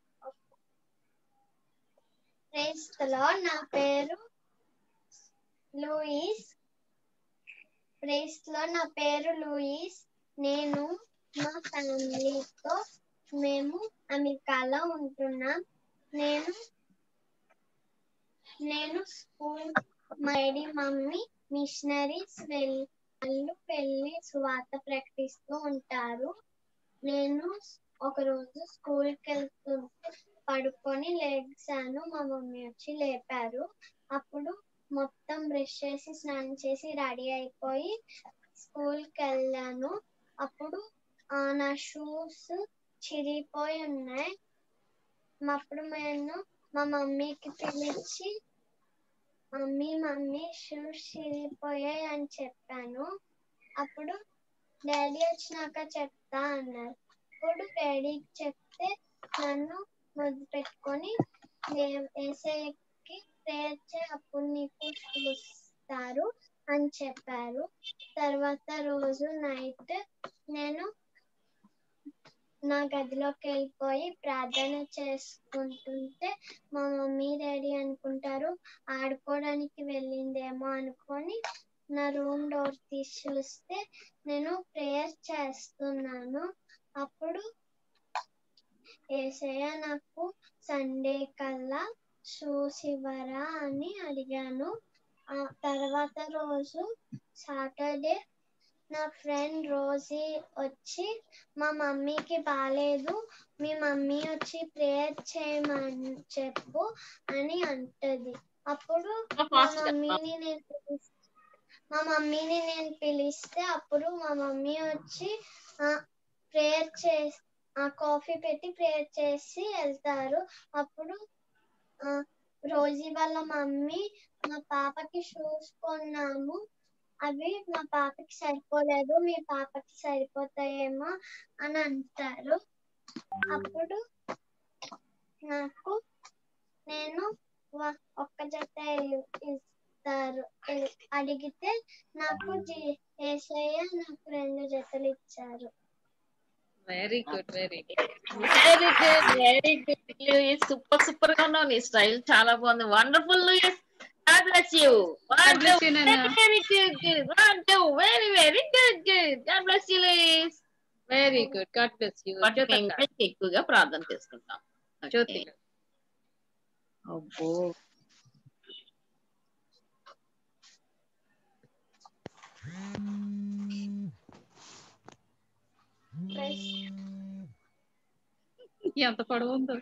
Praise the Lord. నా పేరు లూయిస్. Praise the Lord. నా పేరు లూయిస్. నేను మా ఫ్యామిలీతో మేము అమెరికాలో ఉంటున్నాం. నేను స్కూల్, మా డాడీ మమ్మీ మిషనరీస్ వాళ్ళు వెళ్ళి సువార్త ప్రకటిస్తూ ఉంటారు. నేను ఒకరోజు స్కూల్కి వెళ్తుంటే పడుకొని లేచాను. మా మమ్మీ వచ్చి లేపారు. అప్పుడు మొత్తం బ్రష్ చేసి స్నానం చేసి రెడీ అయిపోయి స్కూల్కి వెళ్ళాను. అప్పుడు నా షూస్ చిరిగిపోయి ఉన్నాయి. అప్పుడు నేను మా మమ్మీకి పిలిచి మమ్మీ షూస్ చిరిగిపోయాయి అని చెప్పాను. అప్పుడు డాడీ వచ్చినాక చెప్తా అన్నారు. అప్పుడు డాడీకి చెప్తే నన్ను ముద్దు పెట్టుకొని యేసయ్యకి ప్రేయర్ చేయి, అప్పుడు నీకు చూస్తారు అని చెప్పారు. తర్వాత రోజు నైట్ నేను నా గదిలోకి వెళ్ళిపోయి ప్రార్థన చేసుకుంటుంటే మా మమ్మీ డాడీ అనుకుంటారు ఆడుకోవడానికి వెళ్ళిందేమో అనుకొని నా రూమ్ డోర్ తీసి చూస్తే నేను ప్రేయర్ చేస్తున్నాను. అప్పుడు యేసయ్య నాకు సండే కల్లా షూస్ ఇవ్వరా అని అడిగాను. ఆ తర్వాత రోజు సాటర్డే నా ఫ్రెండ్ రోజీ వచ్చి మా మమ్మీకి బాగాలేదు, మీ మమ్మీ వచ్చి ప్రేయర్ చేయమని చెప్పు అని అంటది. అప్పుడు మా మమ్మీని నేను పిలిస్తే అప్పుడు మా మమ్మీ వచ్చి ప్రేయర్ చేసి కాఫీ పెట్టి ప్రేయర్ చేసి వెళ్తారు. అప్పుడు రోజీ వాళ్ళ మమ్మీ మా పాపకి షూస్ కొన్నాము, అవి మా పాపకి సరిపోలేదు, మీ పాపకి సరిపోతాయేమో అని అంటారు. అప్పుడు నాకు నేను ఒక్క జత ఇస్తారు అడిగితే నాకు యేసయ్య నాకు 2 జతలు ఇచ్చారు. Very good very good. Super గా ఉన్నావు. నీ స్టైల్ చాలా బాగుంది. Wonderful Louis. God bless you. Very good. Very good. God bless you, Louis. Very good. God bless you. ఎక్కువగా ప్రార్థన చేసుకుంటాం. జ్యోతి. అబ్బో ఎంత పొడవు ఉందో.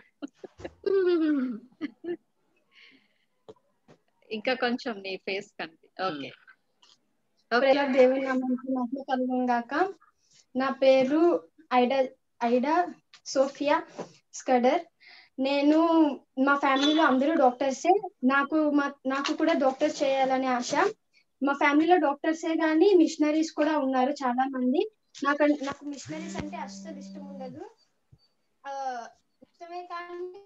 ఇంకా కొంచెం నీ ఫేస్ కనిపి. ఓకే. దేవుని నామానికి మహిమ కలుగును గాక. నా పేరు ఐడా సోఫియా స్కడర్. నేను మా ఫ్యామిలీలో అందరూ డాక్టర్సే. నాకు కూడా డాక్టర్ చేయాలనే ఆశ. మా ఫ్యామిలీలో డాక్టర్సే కానీ మిషనరీస్ కూడా ఉన్నారు చాలా మంది. నాకు మిషనరీస్ అంటే అస్సలు ఇష్టం ఉండదు. ఇష్టమే కానీ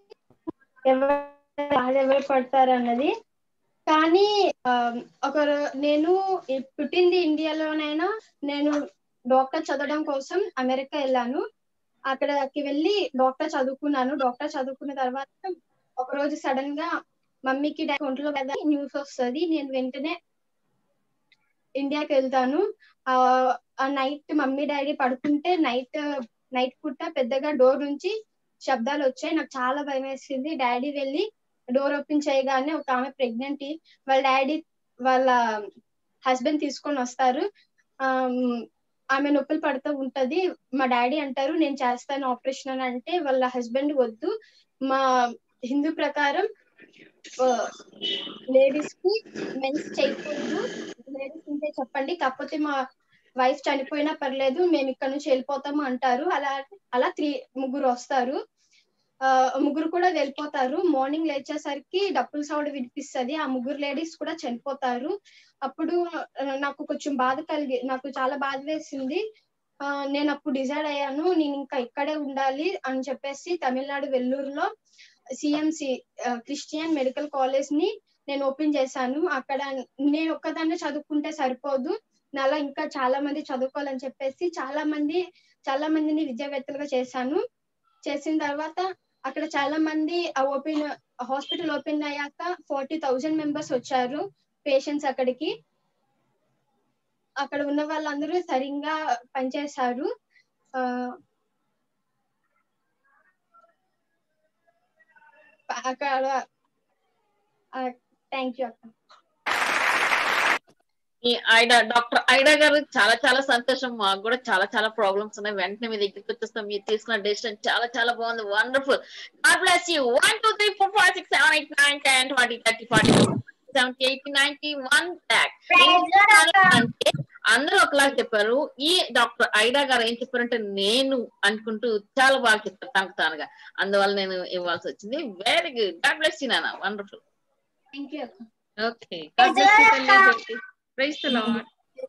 ఎవరు పడతారు అన్నది. కానీ నేను పుట్టింది ఇండియాలోనైనా నేను డాక్టర్ చదవడం కోసం అమెరికా వెళ్ళాను. అక్కడికి వెళ్ళి డాక్టర్ చదువుకున్నాను. డాక్టర్ చదువుకున్న తర్వాత ఒక రోజు సడన్ గా మమ్మీకి ఒంట్లో కదా న్యూస్ వస్తుంది. నేను వెంటనే ఇండియాకి వెళ్తాను. ఆ నైట్ మమ్మీ డాడీ పడుకుంటే నైట్ పూట పెద్దగా డోర్ నుంచి శబ్దాలు వచ్చాయి. నాకు చాలా భయం వేసింది. డాడీ వెళ్ళి డోర్ ఓపెన్ చేయగానే ఒక ఆమె ప్రెగ్నెంట్, వాళ్ళ హస్బెండ్ తీసుకొని వస్తారు. ఆమె నొప్పులు పడుతూ ఉంటది. మా డాడీ అంటారు నేను చేస్తాను ఆపరేషన్ అని అంటే వాళ్ళ హస్బెండ్ వద్దు, మా హిందూ ప్రకారం లేడీస్ కి మెన్స్ చేయకూడదు, లేడీస్ ఉంటే చెప్పండి, కాకపోతే మా వైఫ్ చనిపోయినా పర్లేదు మేము ఇక్కడ నుంచి వెళ్ళిపోతాము అంటారు. అలా ముగ్గురు వస్తారు. ముగ్గురు కూడా వెళ్ళిపోతారు. మార్నింగ్ లేచేసరికి డప్పుల సౌండ్ వినిపిస్తుంది. ఆ ముగ్గురు లేడీస్ కూడా చనిపోతారు. అప్పుడు నాకు చాలా బాధ వేసింది. నేను అప్పుడు డిసైడ్ అయ్యాను నేను ఇంకా ఇక్కడే ఉండాలి అని చెప్పేసి తమిళనాడు వెల్లూరులో సిఎంసి క్రిస్టియన్ మెడికల్ కాలేజ్ ని నేను ఓపెన్ చేశాను. అక్కడ నేను ఒక్కదాన్నే చదువుకుంటే సరిపోదు, నాలా ఇంకా చాలా మంది చదువుకోవాలని చెప్పేసి చాలా మందిని విద్యావేత్తలుగా చేశాను. చేసిన తర్వాత అక్కడ చాలా మంది హాస్పిటల్ ఓపెన్ అయ్యాక 40,000 మెంబర్స్ వచ్చారు పేషెంట్స్ అక్కడికి. అక్కడ ఉన్న వాళ్ళందరూ సరిగ్గా పనిచేశారు. అక్కడ థ్యాంక్ యూ అక్క. డాక్టర్ ఐడా గారు చాలా చాలా సంతోషం. మాకు కూడా చాలా చాలా ప్రాబ్లమ్స్ ఉన్నాయి. వెంటనే మీ దగ్గరికి వచ్చేస్తాం. మీరు తీసుకున్న డెసిషన్ చాలా చాలా బాగుంది. వండర్ఫుల్. God bless you. 1 2 3 4 5 6 7 8 9 10 20 30 40 70 80 90 1 అంటే అందరూ ఒకలా చెప్పారు. ఈ డాక్టర్ ఐడా గారు ఏం చెప్పారంటే నేను అనుకుంటూ చాలా బాగా చెప్పారు తనకు తానుగా. అందువల్ల నేను ఇవ్వాల్సి వచ్చింది. Very good. God bless you నాన్న. Wonderful. Thank you. Okay. God bless you తల్లి. Praise the Lord.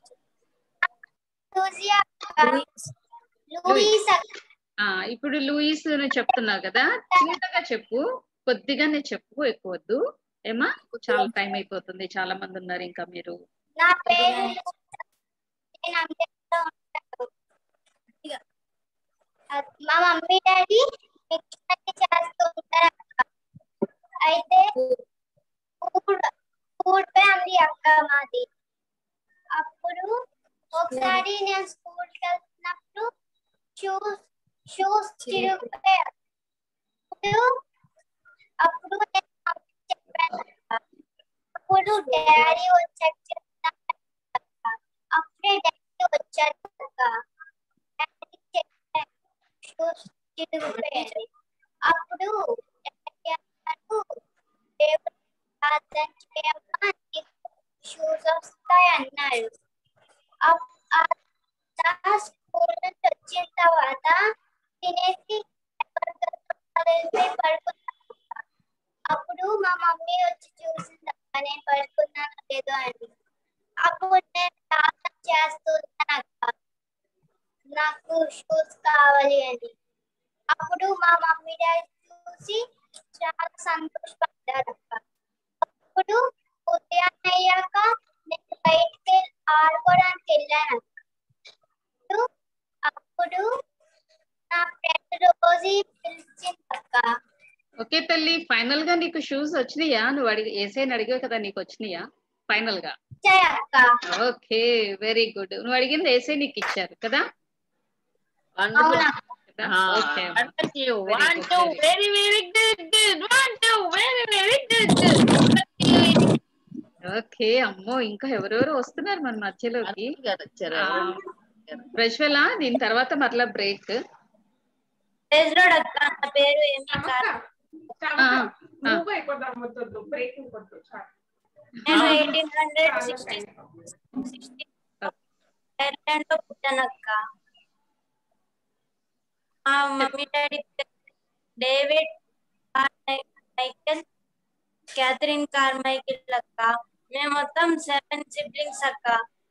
ఇప్పుడు లూయిస్ చెప్తున్నావు కదా, చిన్నగా చెప్పు, కొద్దిగానే చెప్పు, ఎక్కువ వద్దు ఏమా. చాలా టైం అయిపోతుంది, చాలా మంది ఉన్నారు ఇంకా. మీరు మా మమ్మీ డాడీ మిక్సీ చేస్తూ ఉంటారు అక్క. అయితే ఫుడ్ ఫ్యామిలీ అక్క మాది. అప్పుడు ఒకసారి నేను స్కూల్కి వెళ్తున్నప్పుడు షూస్ చిరిగిపోయాయి. అప్పుడు నేను మమ్మీకి చెప్పాను అక్క. అప్పుడు డాడీ వచ్చాక చెప్తాను. అప్పుడే డాడీ వచ్చారు అక్క. డాడీ చెప్పాను షూస్ చిరిగిపోయాయి. అప్పుడు డాడీ అన్నారు, దేవుడు ప్రార్థన చేయమ్మా నీకు షూస్ వస్తాయి అన్నారు. స్కూల్ నుంచి వచ్చిన తర్వాత తినేసి పడుకున్నాను. అప్పుడు మా మమ్మీ వచ్చి చూసింది నేను పడుకున్నాను లేదో అని. అప్పుడు నేను ప్రార్థన చేస్తున్నాను అక్క, నాకు షూస్ కావాలి అని. అప్పుడు మా మమ్మీ డాడీ చూసి చాలా సంతోషపడ్డారు అక్క. అప్పుడు ఉదయాన్నే అయ్యాక నేను బయటికి ఆడుకోవడానికి వెళ్ళాను. అప్పుడు నా ఫ్రెండ్ రోజు పిలిచింది అక్క. ఓకే తల్లి, ఫైనల్ గా నీకు షూస్ వచ్చినాయా? నువ్వు ఏసైని అడిగావు కదా, నీకు వచ్చినాయా ఫైనల్ గా? అక్క ఓకే, వెరీ గుడ్. నువ్వు అడిగింది ఏసై నీకు ఇచ్చారు కదా? ఓకే. అమ్మో, ఇంకా ఎవరెవరు వస్తున్నారు మన మధ్యలోకి. ప్రజ్వల, దీని తర్వాత మరలా బ్రేక్. నేను 1860 ఐర్లాండ్ లో పుట్టానక్క. మా mummy daddy David Carmichael, Catherine Carmichael అక్క. మేము మొత్తం 7 సిబ్లింగ్స్ అక్క.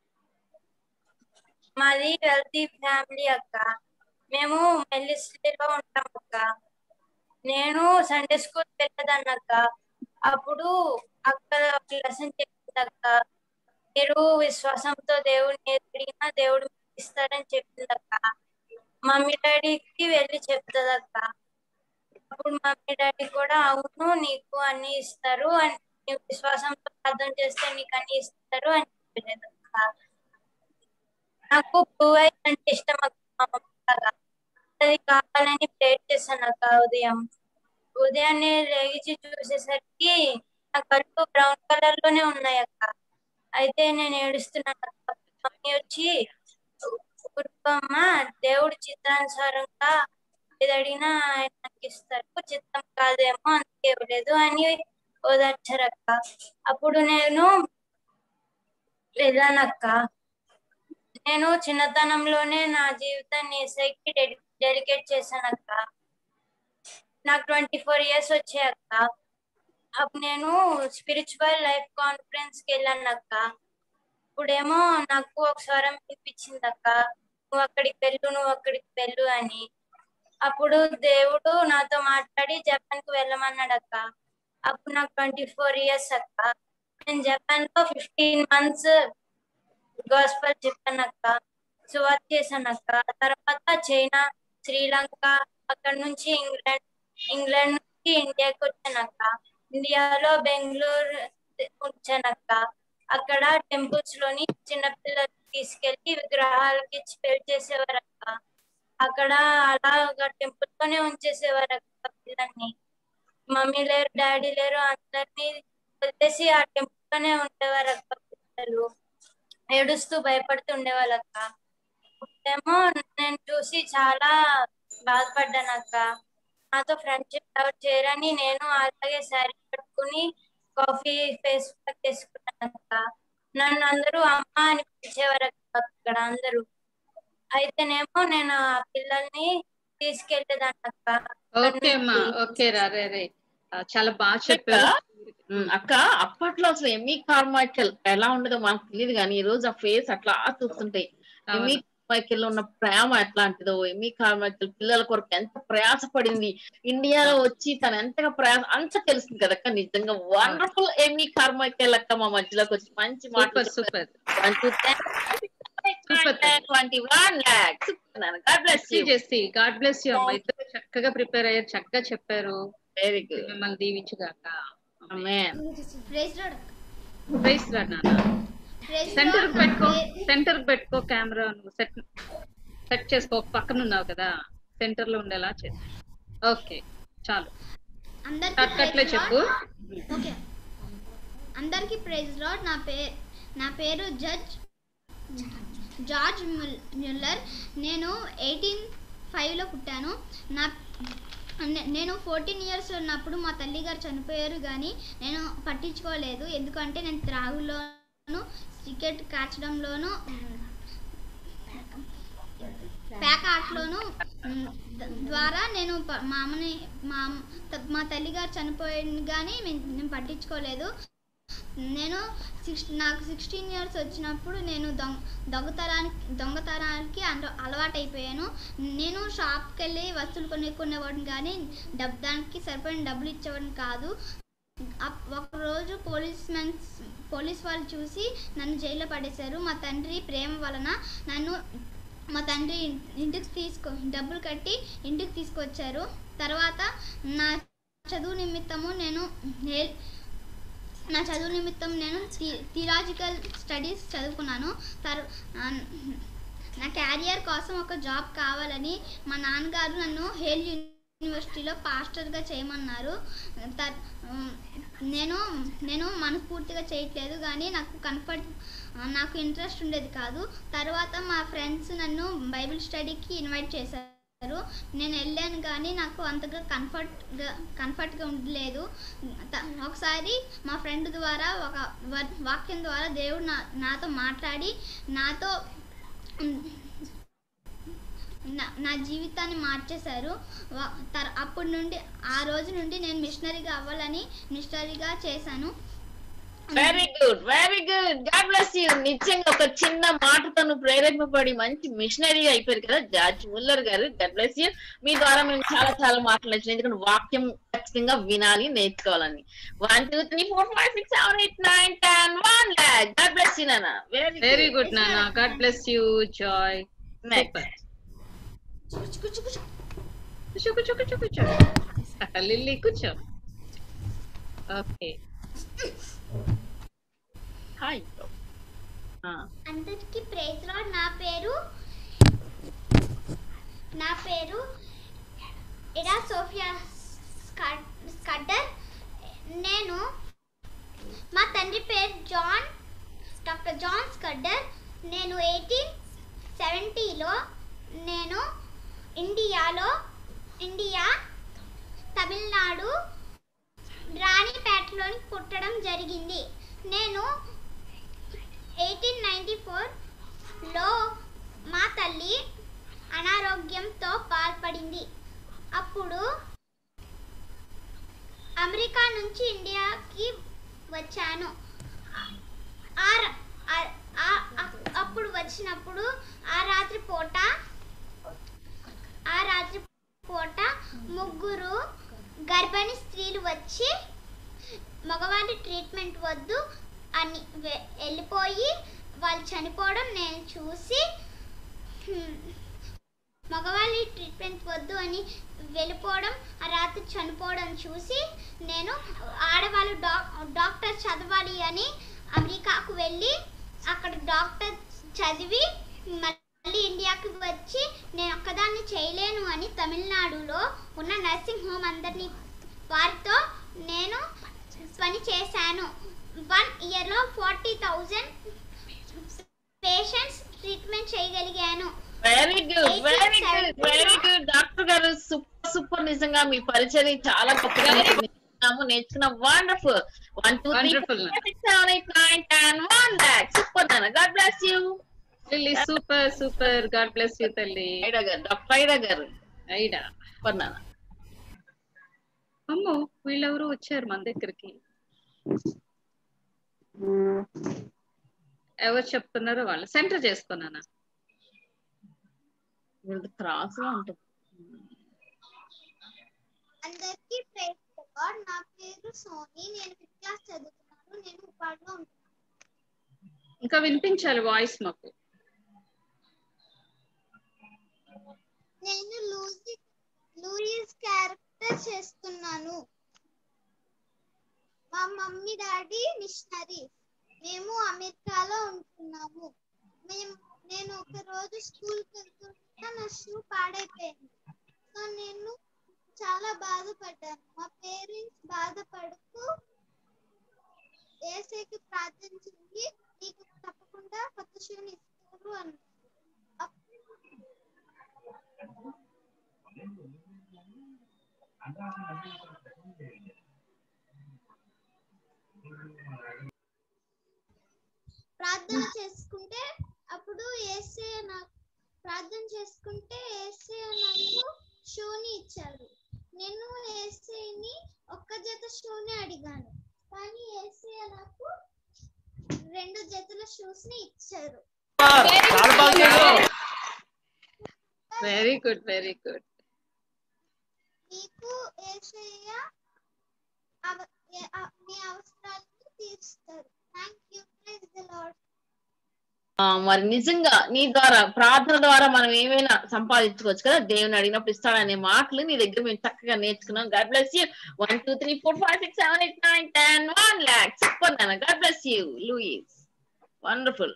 మాది వెల్తీ ఫ్యామిలీ అక్క. మేము మెల్లిస్లీలో ఉంటాం అక్క. నేను సండే స్కూల్ వెళ్ళేదాన్ని అక్క. అప్పుడు అక్కడ ఒక లెసన్ చెప్పింది అక్క. మీరు విశ్వాసంతో దేవుడిని అడిగినా దేవుడు ఇస్తాడని చెప్పింది అక్క. మమ్మీ డాడీకి వెళ్ళి చెప్తుంది అక్క. అప్పుడు మమ్మీ డాడీ కూడా అవును నీకు అన్ని ఇస్తారు అని, నీవు విశ్వాసంతో ప్రార్థన చేస్తే నీకు అన్ని ఇస్తారు అని చెప్పలేదు అక్క. నాకు బ్లూ ఐస్ అంటే ఇష్టం అక్క. అది కావాలని ప్రేర్ చేశాను అక్క. ఉదయాన్నే లేచి చూసేసరికి నా కళ్ళు బ్రౌన్ కలర్ లోనే ఉన్నాయి అక్క. అయితే నేను ఏడుస్తున్నాను అక్క. మమ్మీ వచ్చి ఊరుకోమ్మ, దేవుడి చిత్తానుసారంగా ఏది అడిగినా ఆయన నాకు ఇస్తారు, చిత్తం కాదేమో అందుకే ఇవ్వలేదు అని ఓదార్చారక్క. అప్పుడు నేను వెళ్ళానక్క. నేను చిన్నతనంలోనే నా జీవితాన్ని ఏసైకి డెడికేట్ చేశానక్క. నాకు 24 years వచ్చాయక్క. అప్పుడు నేను స్పిరిచువల్ లైఫ్ కాన్ఫరెన్స్ కి వెళ్ళానక్క. ఇప్పుడేమో నాకు ఒక స్వరం వినిపించింది అక్క, నువ్వు అక్కడికి వెళ్ళు అని. అప్పుడు దేవుడు నాతో మాట్లాడి జపాన్ కు వెళ్ళమన్నాడు అక్క. అప్పుడు నాకు 24 years అక్క. నేను జపాన్ లో 15 months గాస్పెల్ చెప్పానక్క, సువార్త చేశానక్క. తర్వాత చైనా, శ్రీలంక, అక్కడ నుంచి ఇంగ్లాండ్ నుంచి ఇండియాకి వచ్చానక్క. ఇండియాలో బెంగళూరు వచ్చానక్క. అక్కడ టెంపుల్స్ లోని చిన్నపిల్లలు తీసుకెళ్లి విగ్రహాలకి పెళ్లి చేసేవారక్క. అక్కడ అలాగా టెంపుల్ లోనే ఉంచేసేవారు అక్క పిల్లల్ని. మమ్మీ లేరు, డాడీ లేరు, అందరినీ వదిలేసి ఆ టెంపుల్ లోనే ఉండేవారు అక్క. పిల్లలు ఏడుస్తూ భయపడుతూ ఉండేవాళ్ళక్క. ఏమో నేను చూసి చాలా బాధపడ్డాను అక్క. నాతో ఫ్రెండ్షిప్ ఎవరు చేయరని నేను అలాగే శారీ కట్టుకుని కాఫీ ఫేస్ ప్యాక్ చేసుకున్నాను అక్క. నన్ను అందరూ అమ్మ అని పిలిచేవారు అక్కడ అందరూ. అయితేనేమో నేను ఆ పిల్లల్ని తీసుకెళ్లేదాన్ని అక్క. ఓకే అమ్మా, ఓకే రా చాలా బాగా చెప్పారు అక్క. అప్పట్లో అసలు ఎమ్మీ కార్మైకెల్ ఎలా ఉండదో మనకు తెలియదు, కానీ ఈ రోజు ఆ ఫేస్ అట్లా చూస్తుంటాయి. ఎమ్మీ కార్మైకెల్ లో ఉన్న ప్రేమ ఎట్లాంటిదో, ఎమ్మీ కార్మైకెల్ పిల్లల కొరకు ఎంత ప్రయాసపడింది, ఇండియాలో వచ్చి తను ఎంతగా ప్రయాస అంత తెలుస్తుంది కదక్క. నిజంగా వండర్ఫుల్ ఎమ్మీ కార్మైకెల్ అక్క మా మధ్యలోకి వచ్చి మంచి మాటలు. 21 lakhs. God bless you. Jessie God bless you అమ్మా. ఇద్దరు చక్కగా ప్రిపేర్ అయ్యారు, చక్కగా చెప్పారు. Very good. మిమ్మల్ని దీవించుగాక. Amen. Praise Lord. Praise Lord నాన్న. సెంటర్ పెట్టుకో, సెంటర్ పెట్టుకో కెమెరా. నువ్వు సెట్ చేసుకో. పక్కన ఉన్నావు కదా, సెంటర్ లో ఉండేలా చేసి. ఓకే చాలు. అందరికీ చెప్పు. ఓకే, అందరికీ ప్రైజ్ లార్డ్. నా పేరు జార్జ్ మ్యుల్లర్. నేను 1805లో పుట్టాను. నేను 14 ఇయర్స్ ఉన్నప్పుడు మా తల్లి గారు చనిపోయారు, కానీ నేను పట్టించుకోలేదు. ఎందుకంటే నేను త్రాగులోను, సిగరెట్ కాచడంలోను, ప్యాక్ ఆటలోను ద్వారా నేను మా తల్లి గారు చనిపోయింది, కానీ నేను పట్టించుకోలేదు. నాకు 16 ఇయర్స్ వచ్చినప్పుడు నేను దొంగతనానికి అలవాటైపోయాను. నేను షాప్కి వెళ్ళి వస్తువులు కొనేవాడిని, కానీ దానికి సరిపడిన డబ్బులు ఇచ్చేవాడిని కాదు. ఒకరోజు పోలీస్ వాళ్ళు చూసి నన్ను జైల్లో పడేశారు. మా తండ్రి ప్రేమ వలన మా తండ్రి డబ్బులు కట్టి ఇంటికి తీసుకొచ్చారు. తర్వాత నా చదువు నిమిత్తము నేను థియలాజికల్ స్టడీస్ చదువుకున్నాను. నా క్యారియర్ కోసం ఒక జాబ్ కావాలని మా నాన్నగారు నన్ను హేల్ యూనివర్సిటీలో పాస్టర్గా చేయమన్నారు. నేను మనస్ఫూర్తిగా చేయట్లేదు, కానీ నాకు ఇంట్రెస్ట్ ఉండేది కాదు. తర్వాత మా ఫ్రెండ్స్ నన్ను బైబిల్ స్టడీకి ఇన్వైట్ చేశారు. నేను వెళ్ళాను, కానీ నాకు అంతగా కంఫర్ట్గా ఉండలేదు. ఒకసారి మా ఫ్రెండ్ ద్వారా ఒక వాక్యం ద్వారా దేవుడు నాతో మాట్లాడి నా జీవితాన్ని మార్చేశారు. అప్పటి నుండి ఆ రోజు నుండి నేను మిషనరీగా చేశాను. Very good, very good. God bless you. నిజంగా ఒక చిన్న మాటతో ప్రేరేపబడి మంచి మిషనరీ అయిపోయారు కదా జార్జ్ ముల్లర్ గారు. God bless you. మీ ద్వారా మేము చాలా చాలా మాట్లాడచ్చు, ఎందుకంటే వాక్యం ఖచ్చితంగా వినాలి, నేర్చుకోవాలని. 1 2 3 4 5 6 7 8 9 10 1 lakh. గాడ్ బ్లెస్ యూ నాన్న. వెరీ గుడ్ నాన్న. God bless you. జాయ్. కూర్చో. లిల్లీ కూర్చో. ఓకే. హాయ్. అందరికీ ప్రైజ్ లార్డ్. నా పేరు ఇడా సోఫియా స్కడ్డర్. మా తండ్రి పేరు డాక్టర్ జాన్ స్కడ్డర్. నేను 1870లో నేను ఇండియా తమిళనాడు రాణిపేటలోని పుట్టడం జరిగింది. నేను 1894లో మా తల్లి అనారోగ్యంతో బాధపడింది. అప్పుడు అమెరికా నుంచి ఇండియాకి వచ్చాను. అప్పుడు వచ్చినప్పుడు ఆ రాత్రి పూట ముగ్గురు గర్భిణీ స్త్రీలు వచ్చి మగవాళ్ళ ట్రీట్మెంట్ వద్దు అని వెళ్ళిపోయి వాళ్ళు చనిపోవడం నేను చూసి, మగవాళ్ళ ట్రీట్మెంట్ వద్దు అని వెళ్ళిపోవడం, ఆ రాత్రి చనిపోవడం చూసి నేను ఆడవాళ్ళు డాక్టర్ చదవాలి అని అమెరికాకు వెళ్ళి అక్కడ డాక్టర్ చదివి మళ్ళీ ఇండియాకి వచ్చి నేను ఒక్కదాన్ని చేయలేను అని తమిళనాడులో ఉన్న నర్సింగ్ హోమ్ అందరినీ వారితో నేను పని చేశాను. 1 ఇయర్లో 40,000 పేషెంట్స్ ట్రీట్మెంట్ చేయగలిగాను. Very good, very good, very good. Doctor గారు సూపర్. నిజంగా మీ పరిచయం చాలా గొప్పగా నేర్చుకున్నాం. వండర్ఫుల్. 1 2 3 4 5 6 7 8 9 10 1 lakh. సూపర్ నాన్న. God bless you. Lily super. God bless you తల్లి. డాక్టర్ ఐడా గారు. సూపర్ నాన్న. అమ్మో, వీళ్ళెవరు వచ్చారు మన దగ్గరికి. ఎవరు చెప్తున్నారో వాళ్ళు సెంటర్ చేసుకున్నానా. క్రాస్ గా ఉంటుంది. అందరికీ ప్రైజ్ లార్డ్. నా పేరు సోని. నేను 5th క్లాస్ చదువుతున్నాను. నేను ఉపాధిలో ఉంటున్నాను. ఇంకా వినిపించాలి వాయిస్ మాకు. నేను లూయిస్ క్యారెక్టర్ చేస్తున్నాను. మా మమ్మీ డాడీ మిషనరీ. మేము అమెరికాలో ఉంటున్నాము. నేను ఒక రోజు స్కూల్కి వెళ్తుంటే నా షూ పాడైపోయింది. సో నేను చాలా బాధపడ్డాను. మా పేరెంట్స్ బాధపడుతూ యేసేకి ప్రార్థన చేసి నీకు తప్పకుండా కొత్త షూని ఇస్తారు అన్నారు. ప్రార్థన చేసుకుంటే అప్పుడు యేసయ్య నాకు షూని ఇచ్చారు. నేను యేసయ్యని ఒక్క జత షూని అడిగాను, కానీ యేసయ్య నాకు 2 జతల షూస్ ని ఇచ్చారు. Very good, very good. మీకు యేసయ్య మీ అవసరాలను తీరుస్తారు. థాంక్యూ. Praise the Lord. మరి నిజంగా నీ ద్వారా ప్రార్థన ద్వారా మనం ఏమైనా సంపాదించుకోవచ్చు కదా, దేవుని అడిగినప్పుడు ఇస్తాడనే మాటలు నీ దగ్గర మేము చక్కగా నేర్చుకున్నాం. God bless you. 1 2 3 4 5 6 7 8 9 10 1 lakh. Super నాన్న. God bless you Louis. Wonderful.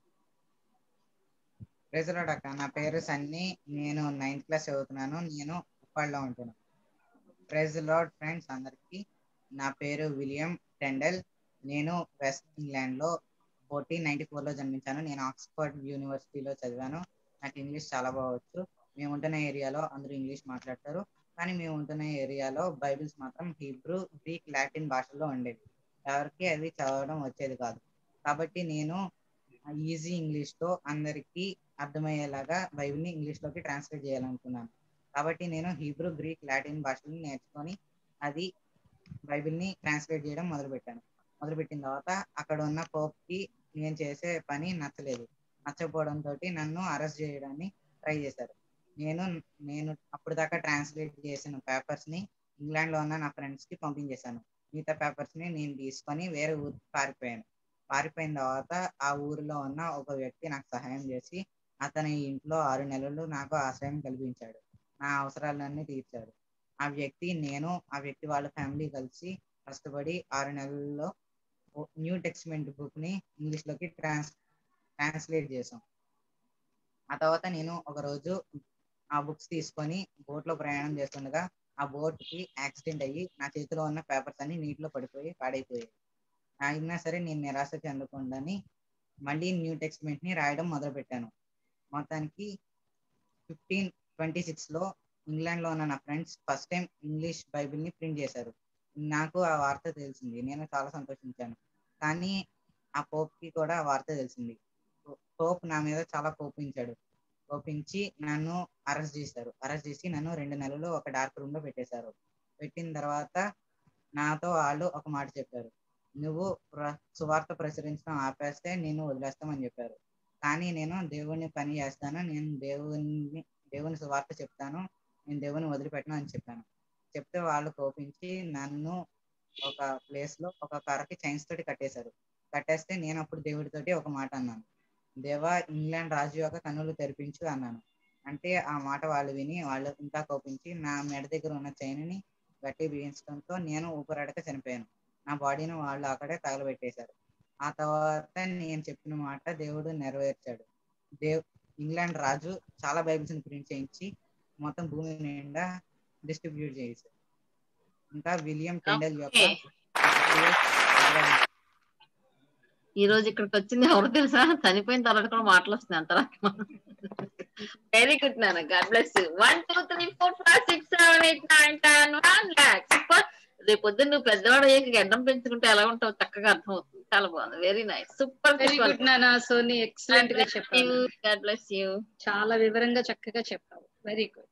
Praise Lord అక్క. నా పేరు సన్నీ. నేను 9th క్లాస్ చదువుతున్నాను. నేను ఉప్పాడలో ఉంటున్నాను. ప్రైజ్ లార్డ్ ఫ్రెండ్స్ అందరికి. నా పేరు విలియం టెండల్. నేను వెస్ట్ ఇంగ్లాండ్లో 1494లో జన్మించాను. నేను ఆక్స్ఫర్డ్ యూనివర్సిటీలో చదివాను. నాకు ఇంగ్లీష్ చాలా బాగొచ్చు. మేము ఉంటున్న ఏరియాలో అందరూ ఇంగ్లీష్ మాట్లాడతారు, కానీ మేము ఉంటున్న ఏరియాలో బైబిల్స్ మాత్రం హీబ్రూ, గ్రీక్, లాటిన్ భాషల్లో ఉండేవి. ఎవరికి అది చదవడం వచ్చేది కాదు. కాబట్టి నేను ఈజీ ఇంగ్లీష్తో అందరికీ అర్థమయ్యేలాగా బైబిల్ని ఇంగ్లీష్లోకి ట్రాన్స్లేట్ చేయాలనుకున్నాను. కాబట్టి నేను హీబ్రూ, గ్రీక్, లాటిన్ భాషలను నేర్చుకొని అది బైబిల్ని ట్రాన్స్లేట్ చేయడం మొదలుపెట్టిన తర్వాత అక్కడ ఉన్న పోప్కి నేను చేసే పని నచ్చకపోవడంతో నన్ను అరెస్ట్ చేయడాన్ని ట్రై చేశారు. నేను అప్పుడు దాకా ట్రాన్స్లేట్ చేసిన పేపర్స్ని ఇంగ్లాండ్లో ఉన్న నా ఫ్రెండ్స్కి పంపించేశాను. మిగతా పేపర్స్ని నేను తీసుకొని వేరే ఊరికి పారిపోయిన తర్వాత ఆ ఊరిలో ఉన్న ఒక వ్యక్తి నాకు సహాయం చేసి అతని ఇంట్లో 6 నెలలు నాకు ఆశ్రయం కల్పించాడు. నా అవసరాలన్నీ తీర్చాడు. ఆ వ్యక్తి వాళ్ళ ఫ్యామిలీ కలిసి కష్టపడి 6 నెలల్లో న్యూ టెస్టమెంట్ బుక్ని ఇంగ్లీష్లోకి ట్రాన్స్లేట్ చేసాం. ఆ తర్వాత నేను ఒకరోజు ఆ బుక్స్ తీసుకొని బోట్లో ప్రయాణం చేస్తుండగా ఆ బోట్కి యాక్సిడెంట్ అయ్యి నా చేతిలో ఉన్న పేపర్స్ అన్ని నీటిలో పాడైపోయాయి. అయినా సరే నేను నిరాశ చెందకుండాని మళ్ళీ న్యూ టెస్టమెంట్ని రాయడం మొదలుపెట్టాను. మొత్తానికి 1526లో ఇంగ్లాండ్లో ఉన్న నా ఫ్రెండ్స్ ఫస్ట్ టైం ఇంగ్లీష్ బైబిల్ని ప్రింట్ చేశారు. నాకు ఆ వార్త తెలిసింది. నేను చాలా సంతోషించాను. కానీ ఆ పోప్కి కూడా ఆ వార్త తెలిసింది. పోప్ నా మీద చాలా కోపించి నన్ను అరెస్ట్ చేసి నన్ను 2 నెలలు ఒక డార్క్ రూమ్ లో పెట్టేశారు. పెట్టిన తర్వాత నాతో వాళ్ళు ఒక మాట చెప్పారు, నువ్వు సువార్త ప్రచురించడం ఆపేస్తే నేను వదిలేస్తామని చెప్పారు. కానీ నేను దేవుని పని చేస్తాను, నేను దేవుని సువార్త చెప్తాను, నేను దేవుని వదిలిపెట్టను అని చెప్పాను. చెప్తే వాళ్ళు కోపించి నన్ను ఒక ప్లేస్ లో ఒక కర్రకి చైన్స్ తోటి కట్టేస్తే నేను అప్పుడు దేవుడితోటి ఒక మాట అన్నాను, దేవా ఇంగ్లాండ్ రాజు యొక్క కన్నులు తెరిపించు అన్నాను. అంటే ఆ మాట వాళ్ళు విని వాళ్ళు ఇంకా కోపించి నా మెడ దగ్గర ఉన్న చైన్ని గట్టి బిగించడంతో నేను ఊపిరాడక చనిపోయాను. నా బాడీని వాళ్ళు అక్కడే తగలబెట్టేశారు. ఆ తర్వాత నేను చెప్పిన మాట దేవుడు నెరవేర్చాడు. ఇంగ్లాండ్ రాజు చాలా బైబిల్స్ ని ప్రింట్ చేయించి మొత్తం భూమి నిండా డిస్ట్రిబ్యూట్ చేశారు. ఇంకా విలియం టెండల్ యొక్క ఈ రోజు ఇక్కడికి వచ్చింది ఎవరు తెలుసా? చనిపోయిన తర్వాత కూడా మాటలు వస్తున్నాయి అంతరా. వెరీ గుడ్ నాన్న. God bless you. 1 2 3 4 5 6 7 8 9 10 1 lakh. Super. రేపు పొద్దున్న నువ్వు పెద్దవాడు అయ్యాక గడ్డం పెంచుకుంటే ఎలా ఉంటావు చక్కగా అర్థం అవుతుంది. చాలా బాగుంది. Very nice. Super. Very good నాన్న. సోని ఎక్సలెంట్ గా చెప్పావు. God bless you. చాలా వివరంగా చక్కగా చెప్పావు. Very good.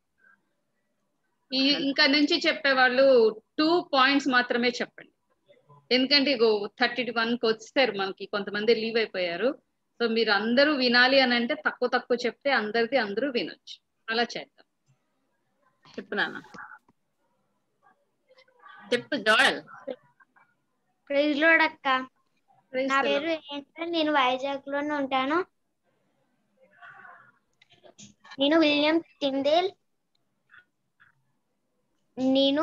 ఇంకా నుంచి చెప్పేవాళ్ళు 2 పాయింట్స్ మాత్రమే చెప్పండి. ఎందుకంటే 31కి వచ్చేసారు, మనకి కొంతమంది లీవ్ అయిపోయారు. సో మీరు అందరూ వినాలి అని అంటే తక్కువ చెప్తే అందరూ వినొచ్చు. అలా చేద్దాం. చెప్పు నాన్న. చెప్పు జోయల్. ప్రైజ్ లార్డ్ అక్క. నా పేరు ఏంటంటే నేను వైజాగ్ లోనే ఉంటాను. నేను విలియం టిండేల్. నేను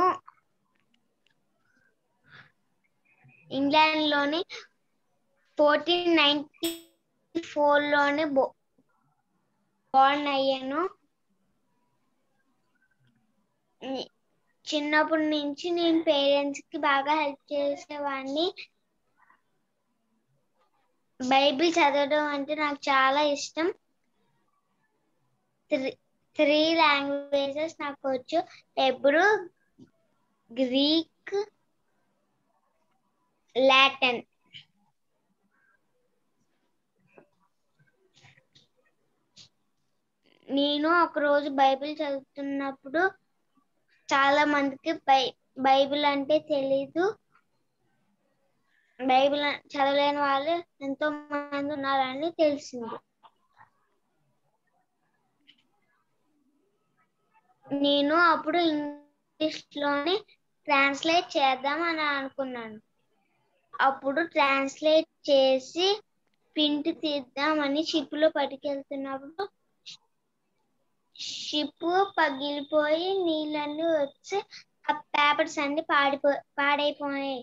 ఇంగ్లాండ్ లోని 1494 లోని బోర్న్ అయ్యాను. చిన్నప్పటి నుంచి నేను పేరెంట్స్ కి బాగా హెల్ప్ చేసేవాడిని. బైబిల్ చదవడం అంటే నాకు చాలా ఇష్టం. 3 లాంగ్వేజెస్ నాకు వచ్చు. ఎప్పుడు గ్రీక్, లాటిన్. నేను ఒకరోజు బైబిల్ చదువుతున్నప్పుడు చాలా మందికి బైబిల్ అంటే తెలీదు. బైబిల్ చదవలేని వాళ్ళు ఎంతో మంది ఉన్నారని తెలిసింది. నేను అప్పుడు ఇంగ్లీష్ లోనే ట్రాన్స్లేట్ చేద్దామని అనుకున్నాను. అప్పుడు ట్రాన్స్లేట్ చేసి ప్రింట్ తీద్దామని షిప్ లో పట్టుకెళ్తున్నప్పుడు షిప్ పగిలిపోయి నీళ్ళన్నీ వచ్చి ఆ పేపర్స్ అన్ని పాడైపోయాయి.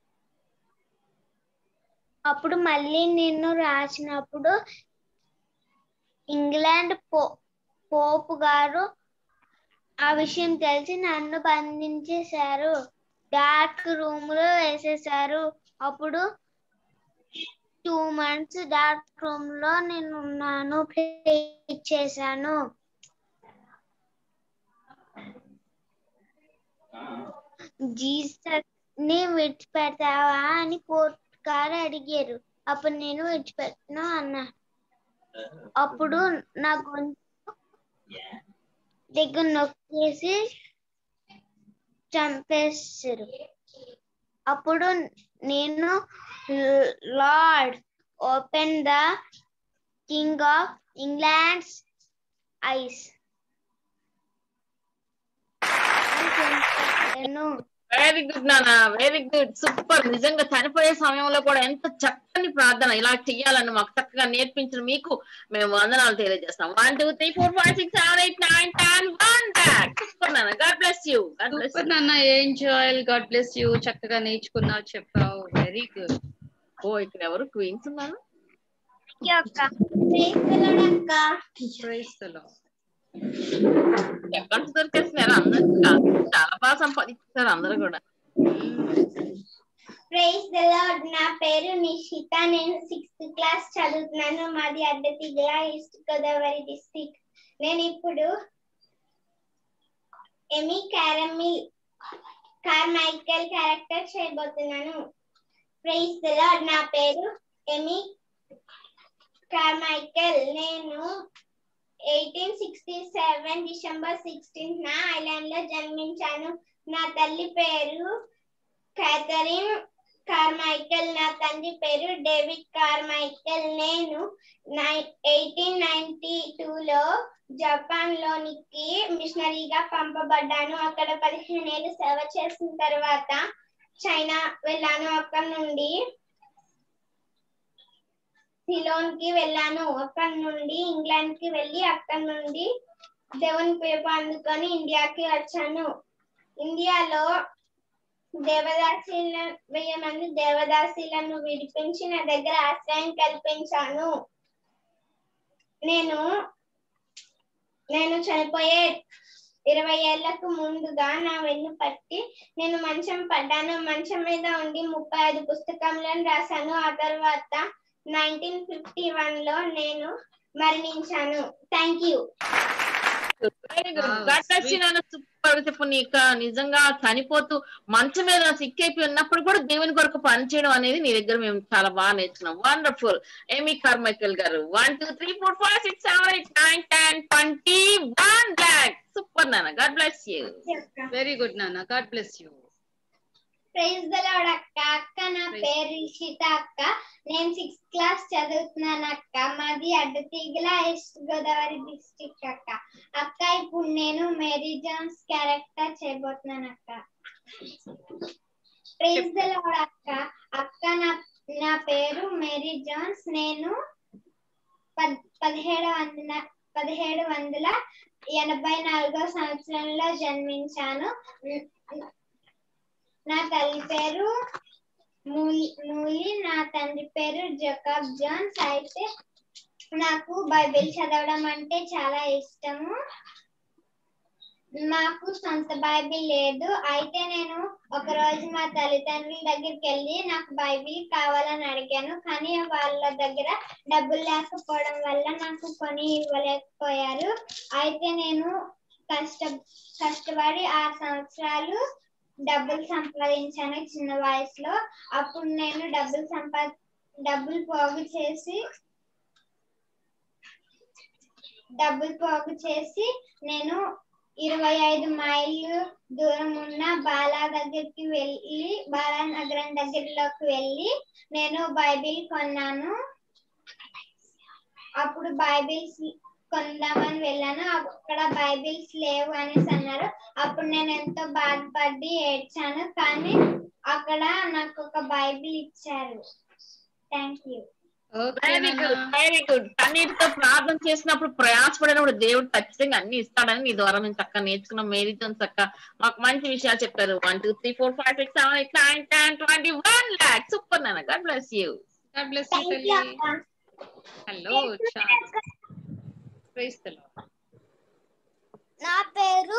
అప్పుడు మళ్ళీ నేను రాసినప్పుడు ఇంగ్లాండ్ పోపు గారు ఆ విషయం తెలిసి నన్ను బంధించేశారు. డార్క్ రూమ్ లో వేసేసారు. అప్పుడు 2 months డార్క్ రూమ్ లో నేను ఉన్నాను. ప్రే చేశాను. జీసస్ ని విడిచిపెడతావా అని కోర్టు గారు అడిగారు. అప్పుడు నేను విడిచిపెట్టను అన్నా. అప్పుడు నా గొంతు దగ్గర నొక్కేసి చంపేశారు. అప్పుడు నేను Lord open the king of England's eyes. Very good నానా, వెరీ గుడ్, సూపర్. నిజంగా చనిపోయే సమయంలో కూడా ఎంత చక్కని ప్రార్థన ఇలా చెయ్యాలని మాకు చక్కగా నేర్పించిన మీకు మేము వందనాలు తెలియజేస్తాం. 1 2 3 4 5 6 7 8 9 10 1 back. సూపర్ నాన్న, గాడ్ బ్లెస్ యూ. సూపర్ నాన్న, ఏంజాయ్, గాడ్ బ్లెస్ యూ. చక్కగా నేర్చుకున్నావు, చెప్పావు. Very good. ఓ, ఇక్కడ ఎవరు క్వీన్స్ ఉన్నారు? ఎక్కడ దొరికేస్తున్నారు అందరూ? చాలా బాగా సంపాదించారు అందరూ కూడా. Praise the Lord. నా పేరు నిషిత. నేను 6th క్లాస్ చదువుతున్నాను. మాది అడ్డతీగల, ఈస్ట్ గోదావరి డిస్ట్రిక్ట్. నేను ఇప్పుడు ఎమి కార్మైకెల్ క్యారెక్టర్ చేయబోతున్నాను. Praise the Lord. నా పేరు ఎమి కార్మైకెల్. నేను 1867 డిసెంబర్ 16న ఐలాండ్ లో జన్మించాను. నా తల్లి పేరు క్యాథరిన్ కార్మైకెల్. నా తండ్రి పేరు డేవిడ్ కార్మైకెల్. నేను 1892లో జపాన్ లోనికి మిషనరీగా పంపబడ్డాను. అక్కడ 15 ఏళ్ళు సేవ చేసిన తర్వాత చైనా వెళ్ళాను. అక్కడ నుండి సిలోన్ కి వెళ్ళాను. అక్కడ నుండి ఇంగ్లాండ్ కి వెళ్ళి అక్కడ నుండి దేవుని పిలుపు అందుకొని ఇండియాకి వచ్చాను. ఇండియాలో 1000 మంది దేవదాసీలను విడిపించి నా దగ్గర ఆశ్రయం కల్పించాను. నేను చనిపోయే 20 ఏళ్లకు ముందుగా నా వెన్ను పట్టి నేను మంచం పడ్డాను. మంచం మీద ఉండి 35 పుస్తకాలను రాశాను. ఆ తర్వాత 1951లో నేను మరణించాను. Thank you. సూపర్. చెప్పు, నీకు నిజంగా చనిపోతూ మంచం మీద సిక్కైపోయి ఉన్నప్పుడు కూడా దేవుని కొరకు పనిచేయడం అనేది నీ దగ్గర మేము చాలా బాగా నేర్చుకున్నాం. వండర్ఫుల్. ఎమి కార్మైకెల్ గారు. 1 2 3 4 5 6 7 8 9 10 21 బ్లాక్. సూపర్ నాన్న, God bless you. Very good నాన్న, God bless you. Praise the Lord అక్క. అక్క నా పేరు రిషిత అక్క. నేను 6th క్లాస్ చదువుతున్నాను అక్క. మాది అడ్డతీగల, ఈస్ట్ గోదావరి డిస్ట్రిక్ట్ అక్క. అక్క ఇప్పుడు నేను మేరీ జాన్స్ క్యారెక్టర్ చేయబోతున్నాను అక్క. ప్రైజ్ ది లార్డ్ అక్క. అక్క నా పేరు మేరీ జాన్స్. నేను 17 1784 సంవత్సరంలో జన్మించాను. నా తల్లి పేరు మూలి, నా తండ్రి పేరు జకాబ్ జాన్స్. అయితే నాకు బైబిల్ చదవడం అంటే చాలా ఇష్టము. మాకు సొంత బైబిల్ లేదు. అయితే నేను ఒక రోజు మా తల్లిదండ్రుల దగ్గరికి వెళ్ళి నాకు బైబిల్ కావాలని అడిగాను. కానీ వాళ్ళ దగ్గర డబ్బులు లేకపోవడం వల్ల నాకు కొని ఇవ్వలేకపోయారు. అయితే నేను కష్టపడి 6 సంవత్సరాలు డబ్బులు సంపాదించాను చిన్న వయసులో. అప్పుడు నేను డబ్బులు పోగు చేసి నేను 25 మైళ్ళు దూరం ఉన్న బాలానగరం దగ్గరలోకి వెళ్ళి నేను బైబిల్ కొన్నాను. అప్పుడు బైబిల్స్ కొందామని వెళ్ళాను. అక్కడ బైబిల్స్ లేవు అనేసి అన్నారు. అప్పుడు నేను ఎంతో బాధపడి ఏడ్చాను. కానీ అక్కడ నాకు ఒక బైబిల్ ఇచ్చారు. Thank you. Very good. కన్నీటితో ప్రార్థన చేసినప్పుడు ప్రయాసపడినప్పుడు దేవుడు ఖచ్చితంగా అన్ని ఇస్తాడని నీ ద్వారా మేము చక్కగా నేర్చుకున్నాం. మేరీతో చక్కగా మాకు మంచి విషయాలు చెప్పారు. 1 2 3 4 5 6 7 8 9 10 21 lakhs. సూపర్ నాన్న. God bless you. God bless you తల్లి. Hello Charles. Praise the Lord. నా పేరు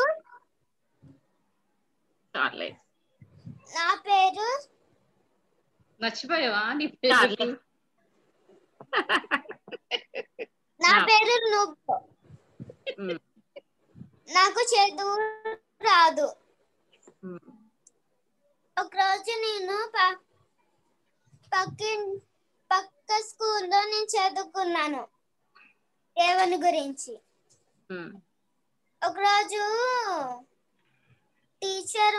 చార్లెస్. మర్చిపోయావా నీ పేరు? నా పేరు నువ్వు. నాకు చదువు రాదు. ఒకరోజు నేను పక్క స్కూల్లో నేను చదువుకున్నాను దేవుని గురించి. ఒకరోజు టీచర్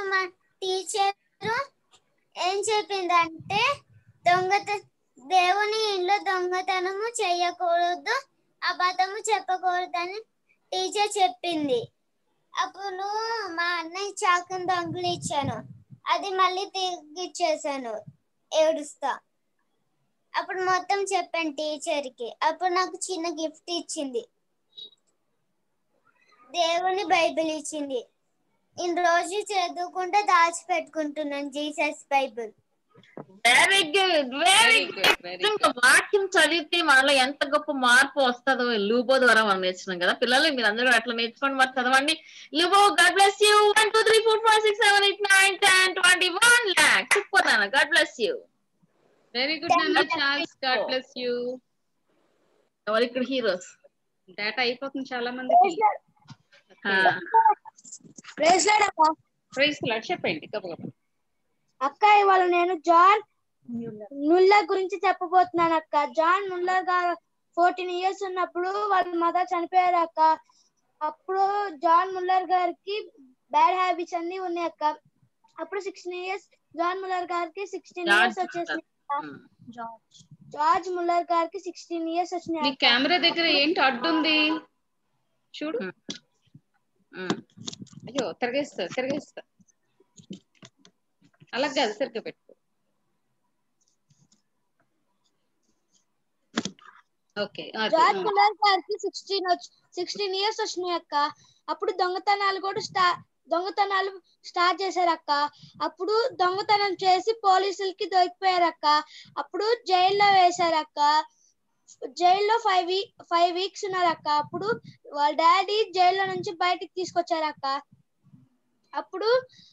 ఏం చెప్పిందంటే దేవుని ఇంట్లో దొంగతనము చేయకూడదు, అబద్ధము చెప్పకూడదని టీచర్ చెప్పింది. అప్పుడు మా అన్నయ్య చాకుని దొంగలు ఇచ్చాను. అది మళ్ళీ తిరిగి ఇచ్చేసాను ఏడుస్తా. అప్పుడు మొత్తం చెప్పాను టీచర్కి. అప్పుడు నాకు చిన్న గిఫ్ట్ ఇచ్చింది, దేవుని బైబిల్ ఇచ్చింది. ఇన్ని రోజు చదువుకుంటే దాచిపెట్టుకుంటున్నాను Jesus Bible. Very good. Very good. వాక్యం చదివితే మనలో ఎంత గొప్ప మార్పు వస్తుందో లూబో ద్వారా మనం నేర్చుకున్నాం కదా. పిల్లలు మీరు అందరూ అట్లా నేర్చుకోండి, మరి చదవండి. లూబో God bless you. 1 2 3 4 5 6 7 8 9 10 21 lakhs. Super నాన్న. God bless you. Very good నాన్న చార్ల్స్. God bless you. ఎవరు ఇక్కడ హీరోస్? డేటా అయిపోతుంది చాలా మందికి. Praise the Lord. చెప్పండి గబగబా. అక్క ఇవాళ నేను జాన్ ముల్లర్ గురించి చెప్పబోతున్నాను అక్క. జాన్ ముల్లర్ గారు 14 years ఉన్నప్పుడు వాళ్ళ మదర్ చనిపోయారు అక్క. అప్పుడు జాన్ ముల్లర్ గారికి బ్యాడ్ హ్యాబిట్స్ అన్ని ఉన్నాయి అక్క. అప్పుడు 16 years జాన్ ముల్లర్ గారికి 16 years వచ్చేసి జార్జ్ ముల్లర్ గారికి 16 years వచ్చినాయి. నీ కెమెరా దగ్గర ఏంటి అడ్డుంది చూడు. అయ్యో తిరగేస్తా. అలా కాదు, సరిగ్గా పెట్టుకో. ఓకే. జార్జ్ ముల్లర్ గారికి 16 years వచ్చినాయి అక్క. అప్పుడు దొంగతనాలు స్టార్ట్ చేశారు అక్క. అప్పుడు దొంగతనం చేసి పోలీసులకి దొరికిపోయారు అక్క. అప్పుడు జైల్లో వేశారు అక్క. జైల్లో 5 weeks ఉన్నారు అక్క. అప్పుడు వాళ్ళ డాడీ జైల్లో నుంచి బయటికి తీసుకొచ్చారు అక్క. అప్పుడు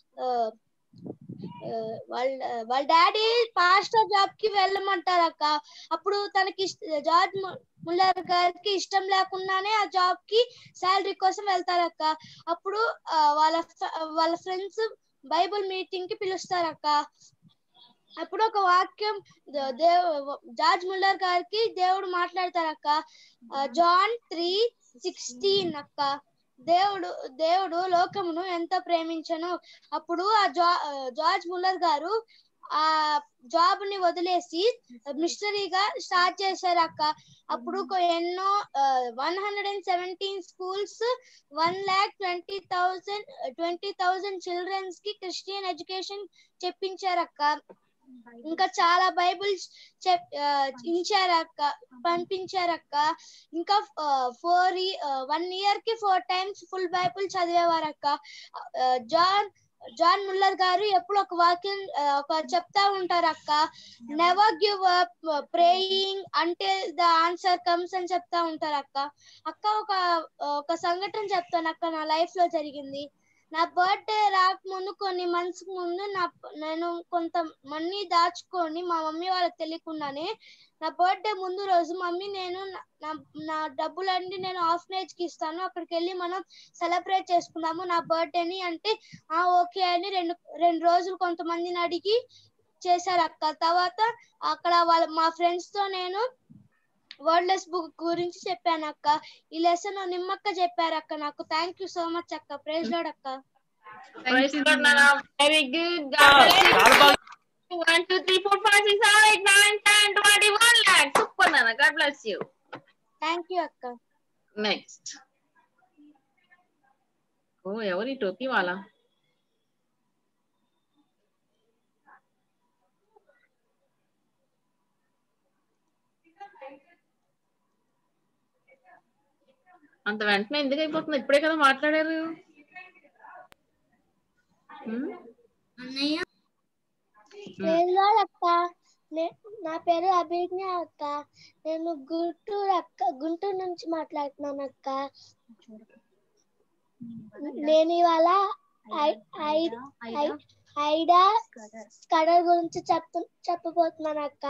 వాళ్ళ డాడీ పాస్టర్ జాబ్ కి వెళ్ళమంటారు అక్క. అప్పుడు తనకి జార్జ్ ముల్లర్ గారికి ఇష్టం లేకుండానే ఆ జాబ్ కి శాలరీ కోసం వెళ్తారు అక్క. అప్పుడు వాళ్ళ ఫ్రెండ్స్ బైబుల్ మీటింగ్ కి పిలుస్తారు అక్క. అప్పుడు ఒక వాక్యం జార్జ్ ముల్లర్ గారికి దేవుడు మాట్లాడతారు అక్క. జాన్ 3:16 అక్క. దేవుడు లోకమును ఎంతో ప్రేమించను. అప్పుడు ఆ జార్జ్ ముల్లర్ గారు ఆ జాబ్ ని వదిలేసి మిషనరీగా స్టార్ట్ చేశారు అక్క. అప్పుడు ఎన్నో 117 schools 1,20,000 చిల్డ్రన్స్ కి క్రిస్టియన్ ఎడ్యుకేషన్ చెప్పించారు అక్క. ఇంకా చాలా బైబిల్స్ ఇచ్చారక్క, పంపించారక్క. ఇంకా 1 year కి 4 times ఫుల్ బైబిల్ చదివేవారక్క. జాన్ ముల్లర్ గారు ఎప్పుడు ఒక వాక్యం చెప్తా ఉంటారక్క, నెవర్ గివ్ అప్ ప్రేయింగ్ అంటే ద ఆన్సర్ కమ్స్ అని చెప్తా ఉంటారక్క. అక్క ఒక సంఘటన చెప్తానక్క, నా లైఫ్ లో జరిగింది. నా బర్త్డే రాకముందు కొన్ని మంత్స్ ముందు నేను కొంత మనీ దాచుకొని మా మమ్మీ వాళ్ళకి తెలియకుండానే నా బర్త్డే ముందు రోజు మమ్మీ నేను నా డబ్బులన్నీ నేను ఆర్ఫనేజ్ కి ఇస్తాను, అక్కడికి వెళ్ళి మనం సెలబ్రేట్ చేసుకుందాము నా బర్త్డేని అంటే ఓకే అని రెండు రోజులు కొంతమందిని అడిగి చేశారు అక్క. తర్వాత అక్కడ మా ఫ్రెండ్స్ తో నేను వర్డ్లెస్ బుక్ గురించి చెప్పాను అక్క. ఈ లెసన్ నిమ్మక్క చెప్పారు అక్క నాకు. థ్యాంక్ యూ సో మచ్ అక్క. ప్రైజ్ లార్డ్ అక్క. Very good. 1 2 3 4 5 6 7 8 9 10 21 lakhs. Super Nana. God bless you. Thank you akka. Next. Oh, ఎవరి టోపీ వాలా? అంత వెంటనే ఎందుకు అయిపోతుంది? ఇప్పుడే కదా మాట్లాడారు. అన్నయ్య ప్రైజ్ లార్డ్ అక్క. నా పేరు అభిజ్ఞ అక్క. నేను గుంటూరు నుంచి మాట్లాడుతున్నాను అక్క. నేను ఇవాళ ఐడా స్కడర్ గురించి చెప్పబోతున్నాను అక్క.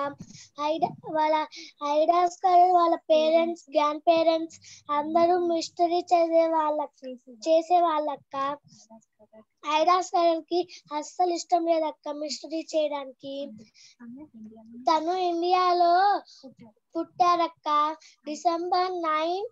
ఐడా స్కడర్ వాళ్ళ పేరెంట్స్, గ్రాండ్ పేరెంట్స్ అందరూ మిస్టరీ చేసే వాళ్ళక్క. ఐడా స్కడర్ కి అస్సలు ఇష్టం లేదక్క మిస్టరీ చేయడానికి. తను ఇండియాలో పుట్టారక్క. December 9,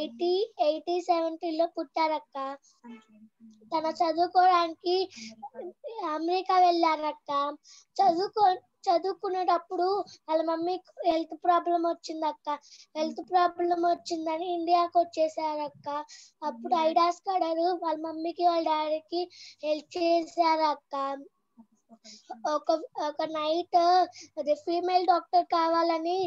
1870 పుట్టారక్క. తన చదువుకోవడానికి అమెరికా వెళ్ళారక్క. చదువుకునేటప్పుడు వాళ్ళ మమ్మీ హెల్త్ ప్రాబ్లం వచ్చిందక్క. హెల్త్ ప్రాబ్లం వచ్చిందని ఇండియాకి వచ్చేసారక్క. అప్పుడు ఐడా స్కడర్ వాళ్ళ మమ్మీకి వాళ్ళ డాడీకి హెల్ప్ చేశారక్క. ఒక నైట్ అదే ఫీమేల్ డాక్టర్ కావాలని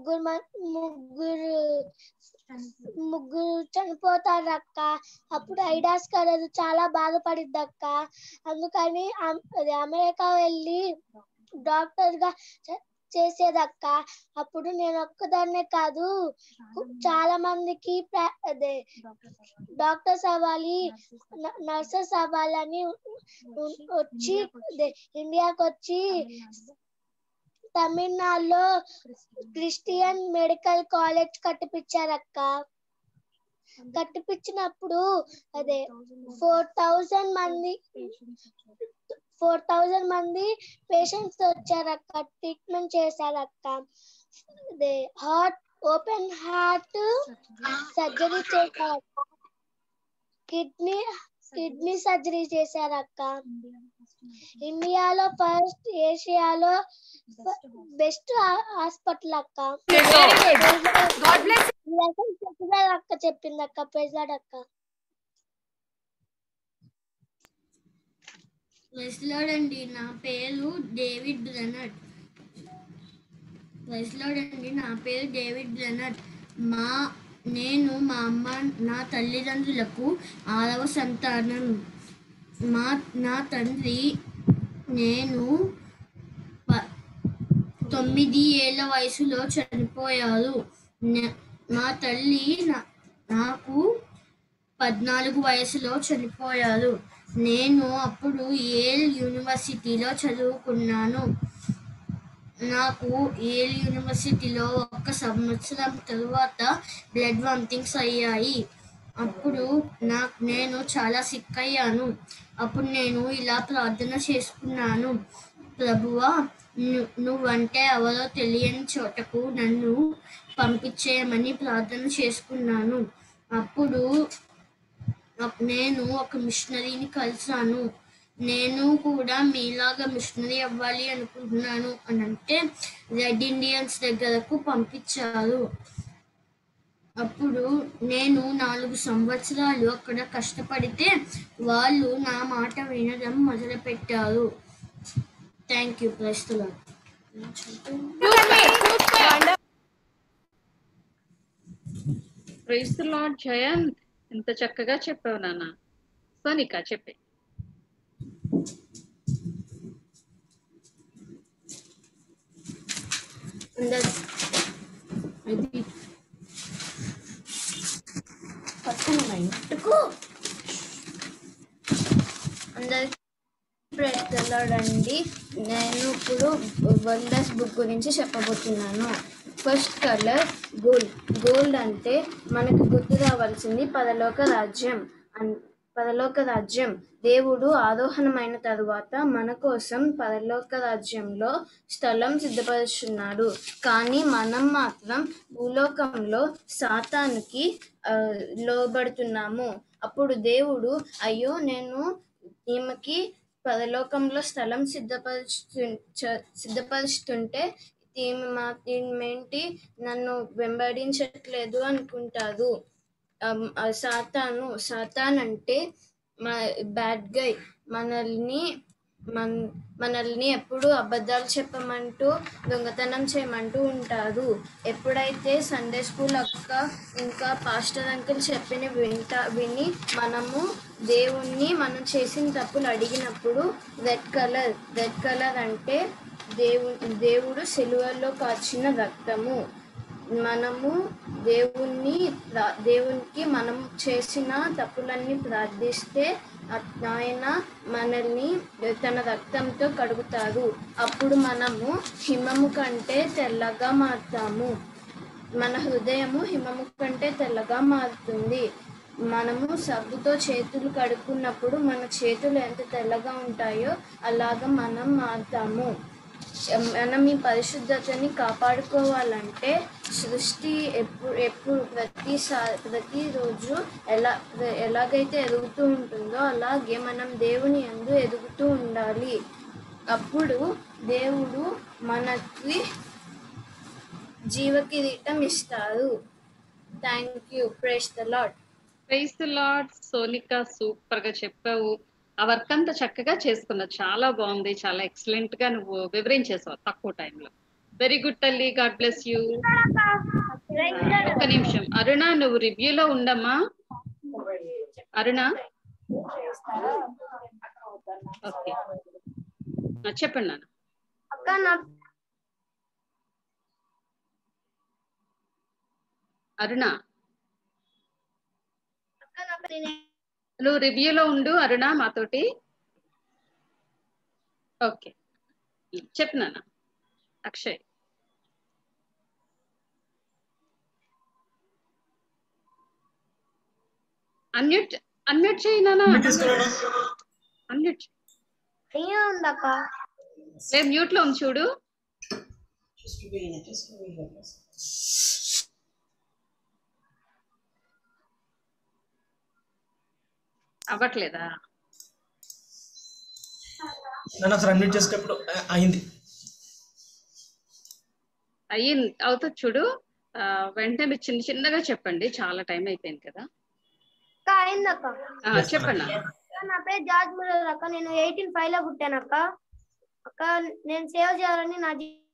ముగ్గురు చనిపోతారు అక్క. అప్పుడు ఐడా స్కడర్ చాలా బాధపడిద్ది అక్క. అందుకని అమెరికా వెళ్ళి డాక్టర్ గా చేసేదక్క. అప్పుడు నేను ఒక్కదాన్నే కాదు చాలా మందికి అదే డాక్టర్స్ అవ్వాలి, నర్సెస్ అవ్వాలని వచ్చి ఇండియాకి వచ్చి తమిళనాడులో క్రిస్టియన్ మెడికల్ కాలేజ్ కట్టిపించారక్క. కట్టిపించినప్పుడు అదే 4,000 మంది పేషెంట్స్ వచ్చారక్క. ట్రీట్మెంట్ చేశారక్క. అదే ఓపెన్ హార్ట్ సర్జరీ చేశారక్క. కిడ్నీ సర్జరీ చేశారక్క. ఇండియాలో ఫస్ట్, ఏషియాలో బెస్ట్ హాస్పిటల్ అక్క. అక్క చెప్పిందక్క. ప్రైజ్ లార్డ్ అక్క. ప్రైజ్ లార్డ్ అండి. నా పేరు డేవిడ్ బ్రెనట్. ప్రైజ్ లార్డ్ అండి. నా పేరు డేవిడ్ బ్రెనట్. నేను మా అమ్మ నా తల్లిదండ్రులకు 6వ సంతానం. నా తండ్రి నేను 9 ఏళ్ల వయసులో చనిపోయారు. మా తల్లి నాకు 14 వయసులో చనిపోయారు. నేను అప్పుడు యేల్ యూనివర్సిటీలో చదువుకున్నాను. నాకు యేల్ యూనివర్సిటీలో 1 సంవత్సరం తరువాత బ్లడ్ వామిటింగ్స్ అయ్యాయి. అప్పుడు నేను చాలా సిక్ అయ్యాను. అప్పుడు నేను ఇలా ప్రార్థన చేసుకున్నాను, ప్రభువా నువ్వంటే ఎవరో తెలియని చోటకు నన్ను పంపించేయమని ప్రార్థన చేసుకున్నాను. అప్పుడు నేను ఒక మిషనరీని కలిసాను. నేను కూడా మీలాగా మిషనరీ అవ్వాలి అనుకుంటున్నాను అని అంటే రెడ్ ఇండియన్స్ దగ్గరకు పంపించారు. అప్పుడు నేను 4 సంవత్సరాలు అక్కడ కష్టపడితే వాళ్ళు నా మాట వినడం మొదలుపెట్టారు. Thank you. Praise the Lord. Praise the Lord Jayant. ఎంత చక్కగా చెప్పావు నాన్న. సోనిక చెప్పే. అందరికి ప్రైజ్ ది లార్డ్ అండి. నేను ఇప్పుడు వండర్స్ బుక్ గురించి చెప్పబోతున్నాను. First colour gold. గోల్డ్ అంటే మనకు గుర్తు రావాల్సింది పరలోక రాజ్యం. పరలోక రాజ్యం. దేవుడు ఆరోహణమైన తరువాత మన కోసం పరలోక రాజ్యంలో స్థలం సిద్ధపరుచున్నాడు. కానీ మనం మాత్రం భూలోకంలో సాతానుకి లోబడుతున్నాము. అప్పుడు దేవుడు అయ్యో నేను ఈమెకి పరలోకంలో స్థలం సిద్ధపరుస్తుంటే ఈమెమేంటి నన్ను వెంబడించట్లేదు అనుకుంటారు. సాతాన్ అంటే బ్యాడ్ గై. మనల్ని ఎప్పుడు అబద్ధాలు చెప్పమంటూ దొంగతనం చేయమంటూ ఉంటారు. ఎప్పుడైతే సండే స్కూల్ అక్క ఇంకా పాస్టర్ అంకుల్ చెప్పిన విని మనము దేవుణ్ణి మనం చేసిన తప్పులు అడిగినప్పుడు రెడ్ కలర్ అంటే దేవుడు సిలువలో కాచిన రక్తము. మనము దేవునికి మనం చేసిన తప్పులన్నీ ప్రార్థిస్తే ఆయన మనల్ని తన రక్తంతో కడుగుతారు. అప్పుడు మనము హిమము కంటే తెల్లగా మారుతాము. మన హృదయము హిమము కంటే తెల్లగా మారుతుంది. మనము సబ్బుతో చేతులు కడుక్కున్నప్పుడు మన చేతులు ఎంత తెల్లగా ఉంటాయో అలాగా మనం మారుతాము. మనం ఈ పరిశుద్ధతని కాపాడుకోవాలంటే సృష్టి ఎప్పుడు ప్రతిరోజు ఎలాగైతే ఎదుగుతూ ఉంటుందో అలాగే మనం దేవుని యందు ఎదుగుతూ ఉండాలి. అప్పుడు దేవుడు మనకి జీవ కిరీటం ఇస్తారు. Thank you. Praise the Lord. Praise the Lord. Sonika super గా చెప్పావు. ఆ వర్క్ అంతా చక్కగా చేసుకున్నావు. చాలా బాగుంది. చాలా ఎక్సలెంట్ గా నువ్వు వివరించేసావు తక్కువ టైంలో. వెరీ గుడ్ తల్లి. God bless you. ఒక్క నిమిషం అరుణ, నువ్వు రివ్యూలో ఉండమ్మా. అరుణ ఓకే చెప్పండి నాన్న. అరుణ నువ్వు రివ్యూలో ఉండు అరుణ మాతోటి. ఓకే చెప్పు నాన్న. అక్షయ్ అన్మ్యూట్ చేయి నాన్న. అన్మ్యూట్ లేదు, మ్యూట్ లో ఉంది చూడు. అవ్వట్లేదా? నన్ను ఒకసారి అన్మ్యూట్ చేసుకున్నప్పుడు అయింది. అవుతుంది చూడు. వెంటనే మీరు చిన్న చిన్నగా చెప్పండి. చాలా టైం అయిపోయింది కదా. చెప్పండి. నా పేరు జార్జ్ మురళి అక్క. నేను 1805 లో పుట్టాను అక్క. అక్క నేను సేవ చేయాలని నా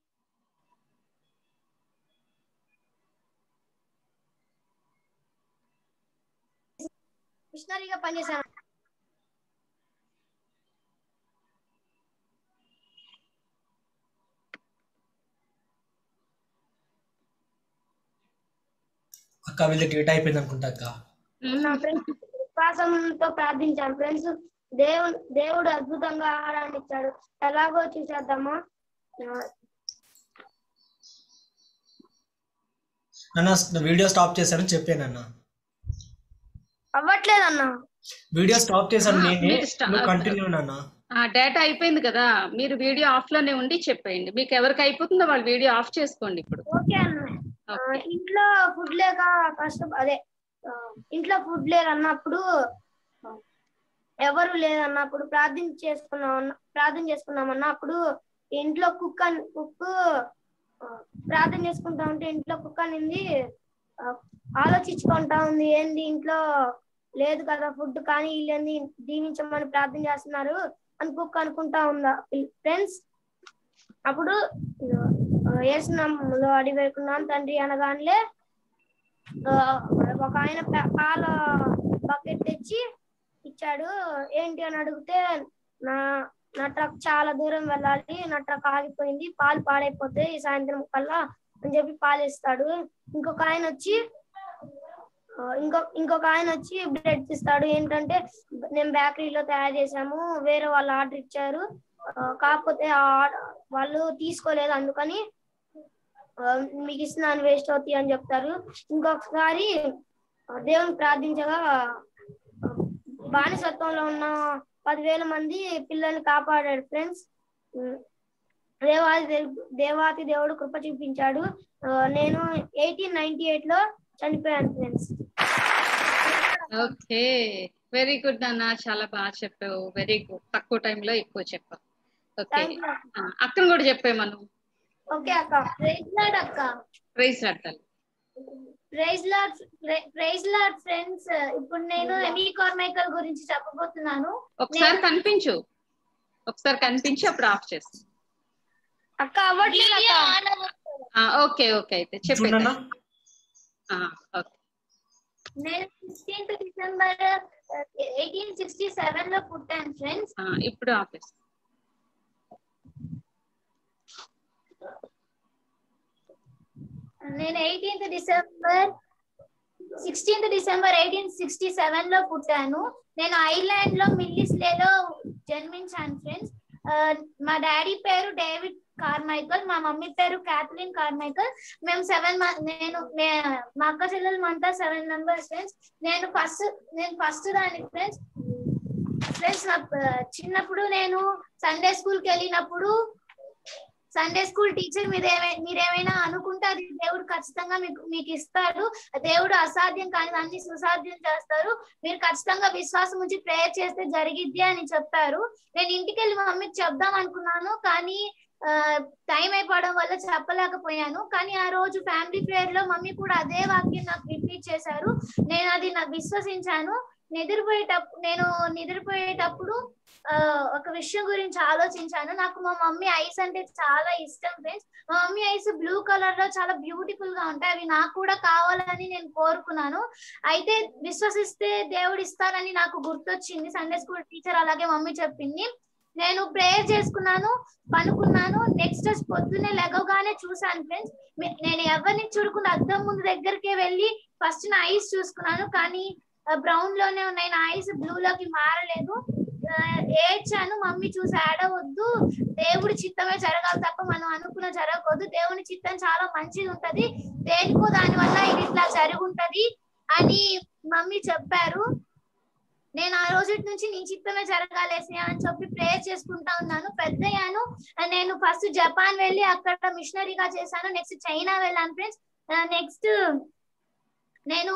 మిషనరీగా పనిచేశాను. అక్క వీళ్ళ డేట్ అయిపోయింది అనుకుంటా అక్క. నా ఫ్రెండ్స్ విశ్వాసంతో ప్రార్థించాను. ఫ్రెండ్స్ దేవుడు అద్భుతంగా ఆహారాన్ని ఇచ్చాడు. ఎలాగో చూసేద్దామా. నన్ను వీడియో స్టాప్ చేశాను చెప్పానన్న. అవ్వట్లేదన్న. వీడియో స్టాప్ చేశాను నేనే. కంటిన్యూ అన్న. డేటా అయిపోయింది కదా, మీరు వీడియో ఆఫ్ లోనే ఉండి చెప్పేయండి. మీకు ఎవరికి అయిపోతుందో వాళ్ళు వీడియో ఆఫ్ చేసుకోండి ఇప్పుడు. ఓకే అన్న. ఇంట్లో ఫుడ్ లేక ఇంట్లో ఫుడ్ లేదన్నప్పుడు, ఎవరు లేదన్నప్పుడు ప్రార్థన చేసుకున్నామన్నా అప్పుడు ఇంట్లో కుక్ ప్రార్థన చేసుకుంటా ఉంటే ఇంట్లో కుక్క అనింది ఆలోచించుకుంటా ఉంది. ఏంది ఇంట్లో లేదు కదా ఫుడ్, కానీ వీళ్ళేంది దీవించమని ప్రార్థన చేస్తున్నారు అని కుక్క అనుకుంటా ఉందా. ఫ్రెండ్స్ అప్పుడు యేసునామములో అడిగి వేడుకున్నాను తండ్రి అనగానే ఒక ఆయన పాల బకెట్ తెచ్చి ఇచ్చాడు. ఏంటి అని అడిగితే నా ట్రక్ చాలా దూరం వెళ్ళాలి, నా ట్రక్ ఆగిపోయింది, పాలు పాడైపోతే ఈ సాయంత్రం కల్లా అని చెప్పి పాలు ఇస్తాడు. ఇంకొక ఆయన వచ్చి బ్రెడ్ ఇస్తాడు. ఏంటంటే మేము బేకరీలో తయారు చేసాము, వేరే వాళ్ళు ఆర్డర్ ఇచ్చారు, కాకపోతే వాళ్ళు తీసుకోలేదు, అందుకని మీకు ఇస్తున్నాను, వేస్ట్ అవుతాయి అని చెప్తారు. ఇంకొకసారి దేవుని ప్రార్థించగా బానిసత్వంలో ఉన్న 10,000 మంది పిల్లల్ని కాపాడాడు ఫ్రెండ్స్. దేవాతి దేవుడు కృప చూపించాడు. నేను 1898 లో చనిపోయాను ఫ్రెండ్స్. ఓకే, వెరీ గుడ్ నాన్న, చాలా బాగా చెప్పావు. వెరీ గుడ్, తక్కువ టైంలో ఎక్కువ చెప్పావు. ఓకే, అక్కను కూడా చెప్పే మనం. ఓకే అక్క, ప్రైజ్ లార్డ్ అక్క. Praise Lord. Praise Lord friends. ఇప్పుడు నేను ఎమీ కార్మైకల్ గురించి చెప్పబోతున్నాను. ఒకసారి కనిపించి అప్పుడు ఆఫ్ చేస్తా. అక్క అవ్వట్లేదు అక్క. ఓకే అయితే చెప్పేది. నేను 16th డిసెంబర్ 1867 లో పుట్టాను ఫ్రెండ్స్. ఇప్పుడు ఆఫ్ చేస్తా. నేను 16th డిసెంబర్ 1867 లో పుట్టాను. నేను ఐర్లాండ్ లో మిల్లిస్లేలో జన్మించాను ఫ్రెండ్స్. మా డాడీ పేరు డేవిడ్ కార్మైకల్, మా మమ్మీ పేరు క్యాథలిన్ కార్మైకల్. మేము మా అక్క చెల్లెలు అంతా 7 మెంబర్స్ ఫ్రెండ్స్. నేను ఫస్ట్ దాని ఫ్రెండ్స్. చిన్నప్పుడు నేను సండే స్కూల్ కి వెళ్ళినప్పుడు సండే స్కూల్ టీచర్ మీరేమైనా అనుకుంటే అది దేవుడు ఖచ్చితంగా మీకు ఇస్తాడు, దేవుడు అసాధ్యం కానీ అన్ని సుసాధ్యం చేస్తారు, మీరు ఖచ్చితంగా విశ్వాసం ఉంచి ప్రేయర్ చేస్తే జరిగిద్ది అని చెప్పారు. నేను ఇంటికి వెళ్ళి మమ్మీకి చెప్దాం అనుకున్నాను, కానీ టైం అయిపోవడం వల్ల చెప్పలేకపోయాను. కానీ ఆ రోజు ఫ్యామిలీ ప్రేయర్ లో మమ్మీ కూడా అదే వాక్యం నాకు రిపీట్ చేశారు. నేను అది నాకు విశ్వసించాను. నిద్రపోయేటప్పుడు ఒక విషయం గురించి ఆలోచించాను. నాకు మా మమ్మీ ఐస్ అంటే చాలా ఇష్టం ఫ్రెండ్స్. మా మమ్మీ ఐస్ బ్లూ కలర్ లో చాలా బ్యూటిఫుల్ గా ఉంటాయి, అవి నాకు కూడా కావాలని నేను కోరుకున్నాను. అయితే విశ్వసిస్తే దేవుడు ఇస్తారని నాకు గుర్తొచ్చింది. సండే స్కూల్ టీచర్ అలాగే మమ్మీ చెప్పింది. నేను ప్రేయర్ చేసుకున్నాను, పనుకున్నాను. నెక్స్ట్ రోజు పొద్దున్నే లెగవగానే చూసాను ఫ్రెండ్స్. నేను ఎవరిని చూడకుండా అద్దం ముందు దగ్గరికి వెళ్ళి ఫస్ట్ నా ఐస్ చూసుకున్నాను, కానీ బ్రౌన్ లోనే ఉన్నాయి, నా ఐస్ బ్లూ లోకి మారలేదు. ఏడ్చాను. మమ్మీ చూసి ఏడవద్దు, దేవుడి చిత్తమే జరగాలి తప్ప మనం అనుకున్న జరగకూడదు, దేవుని చిత్తం చాలా మంచిది ఉంటది, దేనికో దాని వల్ల ఇది ఇట్లా జరుగుంటది అని మమ్మీ చెప్పారు. నేను ఆ రోజు నుంచి నీ చిత్తమే జరగాలేసి అని చెప్పి ప్రేయర్ చేసుకుంటా ఉన్నాను. పెద్దయ్యాను. నేను ఫస్ట్ జపాన్ వెళ్ళి అక్కడ మిషనరీగా చేశాను. నెక్స్ట్ చైనా వెళ్ళాను ఫ్రెండ్స్. నెక్స్ట్ నేను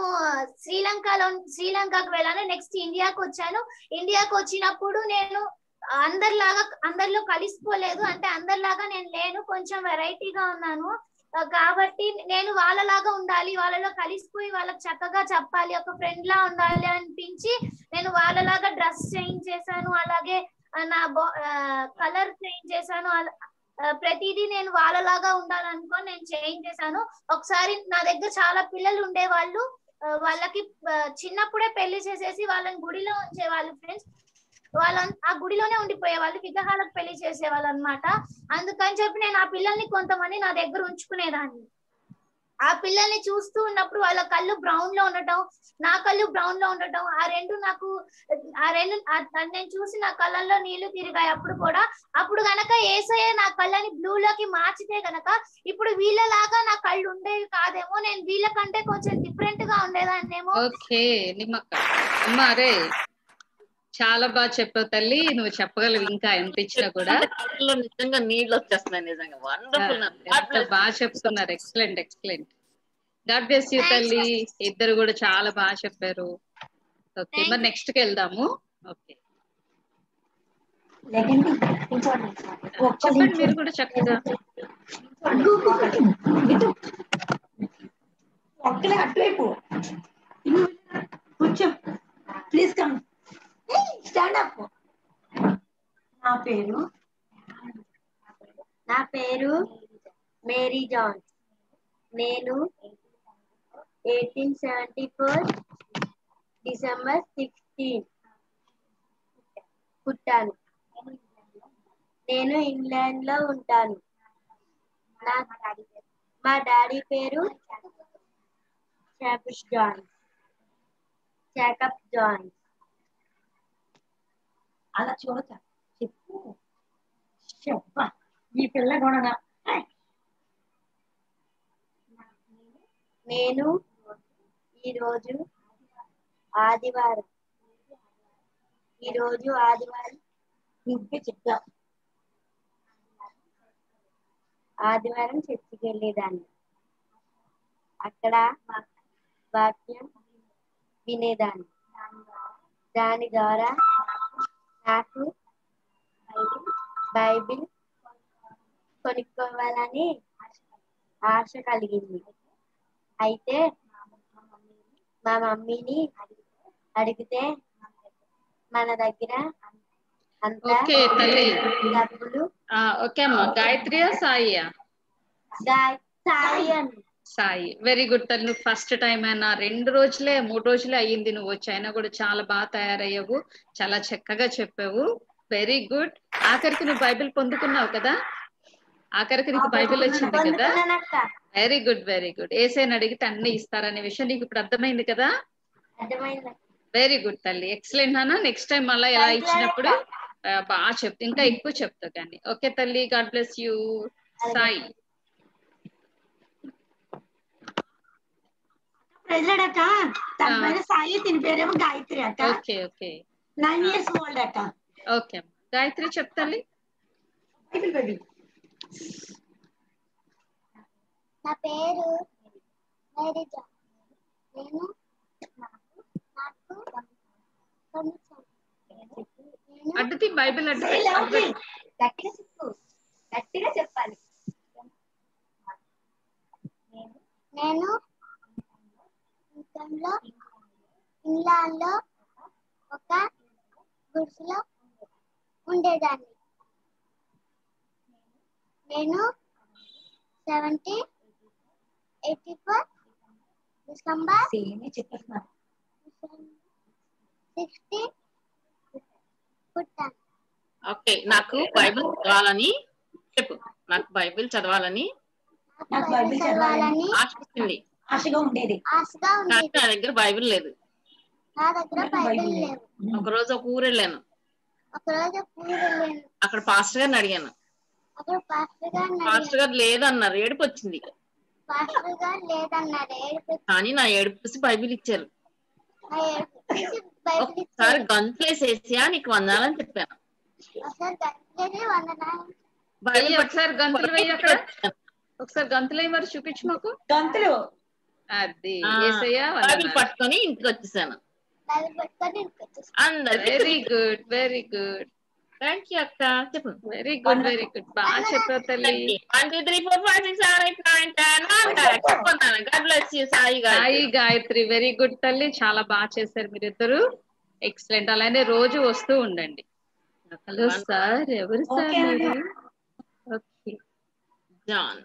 శ్రీలంకకు వెళ్ళాను. నెక్స్ట్ ఇండియాకు వచ్చాను. ఇండియాకు వచ్చినప్పుడు నేను అందరిలో కలిసిపోలేదు, అంటే అందరిలాగా నేను లేను, కొంచెం వెరైటీగా ఉన్నాను. కాబట్టి నేను వాళ్ళలాగా ఉండాలి, వాళ్ళలో కలిసిపోయి వాళ్ళకి చక్కగా చెప్పాలి, ఒక ఫ్రెండ్ లా ఉండాలి అనిపించి నేను వాళ్ళలాగా డ్రెస్ చేంజ్ చేశాను, అలాగే నా కలర్ చేంజ్ చేశాను. ప్రతిదీ నేను వాళ్ళలాగా ఉండాలనుకో నేను చేంజ్ చేశాను. ఒకసారి నా దగ్గర చాలా పిల్లలు ఉండేవాళ్ళు, వాళ్ళకి చిన్నప్పుడే పెళ్లి చేసేసి వాళ్ళని గుడిలో ఉంచేవాళ్ళు ఫ్రెండ్స్. ఆ గుడిలోనే ఉండిపోయే వాళ్ళు, విగ్రహాలకు పెళ్లి చేసేవాళ్ళు అనమాట. అందుకని చెప్పి నేను ఆ పిల్లల్ని కొంతమంది నా దగ్గర ఉంచుకునేదాన్ని. ఆ పిల్లల్ని చూస్తూ ఉన్నప్పుడు వాళ్ళ కళ్ళు బ్రౌన్ లో ఉండటం, నా కళ్ళు బ్రౌన్ లో ఉండటం, ఆ రెండు నేను చూసి నా కళ్ళల్లో నీళ్లు తిరిగాయి. అప్పుడు గనక యేసయ్య నా కళ్ళని బ్లూ లోకి మార్చితే గనక ఇప్పుడు వీళ్ళలాగా నా కళ్ళు ఉండేవి కాదేమో, నేను వీళ్ళకంటే కొంచెం డిఫరెంట్ గా ఉండేదాన్నేమో. ఓకే నిమ్మక్క అమ్మ, అరే చాలా బాగా చెప్పావు తల్లి, నువ్వు చెప్పగలవు ఇంకా ఎంత ఇచ్చినా కూడా. నిజంగా నీళ్ళు వచ్చేస్తున్నాయి, నిజంగా వండర్ఫుల్, బాగా చెప్తున్నారు. ఎక్సలెంట్. గాడ్ బ్లెస్ యూ తల్లి, ఇద్దరు కూడా చాలా బాగా చెప్పారు. ఓకే, మరి నెక్స్ట్ కి వెళ్దాము. ఓకే, చెప్పండి మీరు కూడా చక్కగా. అటువైపు కూర్చో ప్లీజ్, కమ్ స్టాండ్ అప్. నా పేరు నా పేరు మేరీ జాన్. నేను 1874 డిసెంబర్ 16 పుట్టాను. నేను ఇంగ్లాండ్ లో ఉంటాను. మా డాడీ పేరు జాకబ్ జాన్. అలా చూడక చెప్పు చెప్ప ఈ పిల్ల కూడా నేను ఈరోజు ఆదివారం నువ్వే చెప్తా. ఆదివారం చర్చికి వెళ్ళేదాన్ని. అక్కడ వాక్యం వినేదాన్ని. దాని ద్వారా నాకు బైబిల్ కొనుక్కోవాలని ఆశ కలిగింది. అయితే మా మమ్మీని అడిగితే మన దగ్గర అంతా ఓకే తల్లి. డబ్బులు ఓకే అమ్మా. గాయత్రియా సాయియా? సాయి అని. సాయి. వెరీ గుడ్ తల్లి. నువ్వు ఫస్ట్ టైం అయినా 2 రోజులే 3 రోజులే అయ్యింది నువ్వు వచ్చి, అయినా కూడా చాలా బాగా తయారయ్యావు, చాలా చక్కగా చెప్పావు. Very good. ఆఖరికి నువ్వు బైబిల్ పొందుకున్నావు కదా? ఆఖరికి నీకు బైబిల్ వచ్చింది కదా? Very good very good. ఏసైని అడిగితే అన్ని ఇస్తారనే విషయం నీకు ఇప్పుడు అర్థమైంది కదా? అర్థమైంది. వెరీ గుడ్ తల్లి. ఎక్సలెంట్ నాన్న. నెక్స్ట్ టైం మళ్ళీ ఎలా ఇచ్చినప్పుడు బాగా చెప్తా, ఇంకా ఎక్కువ చెప్తా కానీ. ఓకే తల్లి. God bless you. Sai. President అక్క, తన పేరు సాయి, తిని పేరేమో గాయత్రి అక్క. Okay okay. 9 years old అక్క. ఓకే గాయత్రి చెప్తాలి. నా పేరు మేరీ జాన్. నేను అడ్డుతి బైబిల్ గట్టిగా చెప్పు, గట్టిగా చెప్పాలి. నేను ఇంగ్లాండ్ లో ఒక గుడిసెలో ఉండేదాన్ని. నేను 1784 డిసెంబర్ 16 పుట్టాను. ఓకే. నాకు బైబిల్ చదవాలని చెప్పు. నాకు బైబిల్ చదవాలని ఆశ వచ్చింది. ఆశగా ఉండేది. కానీ నా దగ్గర బైబిల్ లేదు. నా దగ్గర బైబిల్ లేవు. ఒకరోజు ఒక ఊరు వెళ్ళాను. అక్కడ పాస్టర్ గారిని అడిగాను. పాస్టర్ గారు లేదన్నారు. ఏడుపు వచ్చింది. కానీ నా ఏడుపు చూసి బైబిల్ ఇచ్చారు. ఒకసారి గంతులేసేసియా నీకు వందాలని చెప్పాను. ఒకసారి గంతులు వేయి అక్కడ. ఒకసారి గంతులు వేయి మరి చూపించు మాకు. గంతులు అది ఏసయ్యా బైబిల్ పట్టుకొని ఇంటికి వచ్చేసాను. అందరికి very good very good. Thank you అక్క. చెప్పు. Very good very good. బాగా చెప్పావు తల్లి. 1 2 3 4 5 6 7 8 9 10 చెప్పుకున్నాను. God bless you Sai Gayatri. Very good తల్లి. చాలా బాగా చేశారు మీరిద్దరు. ఎక్సలెంట్. అలానే రోజు వస్తూ ఉండండి. Hello sir. ఎవరు సార్ మీరు? Okay John.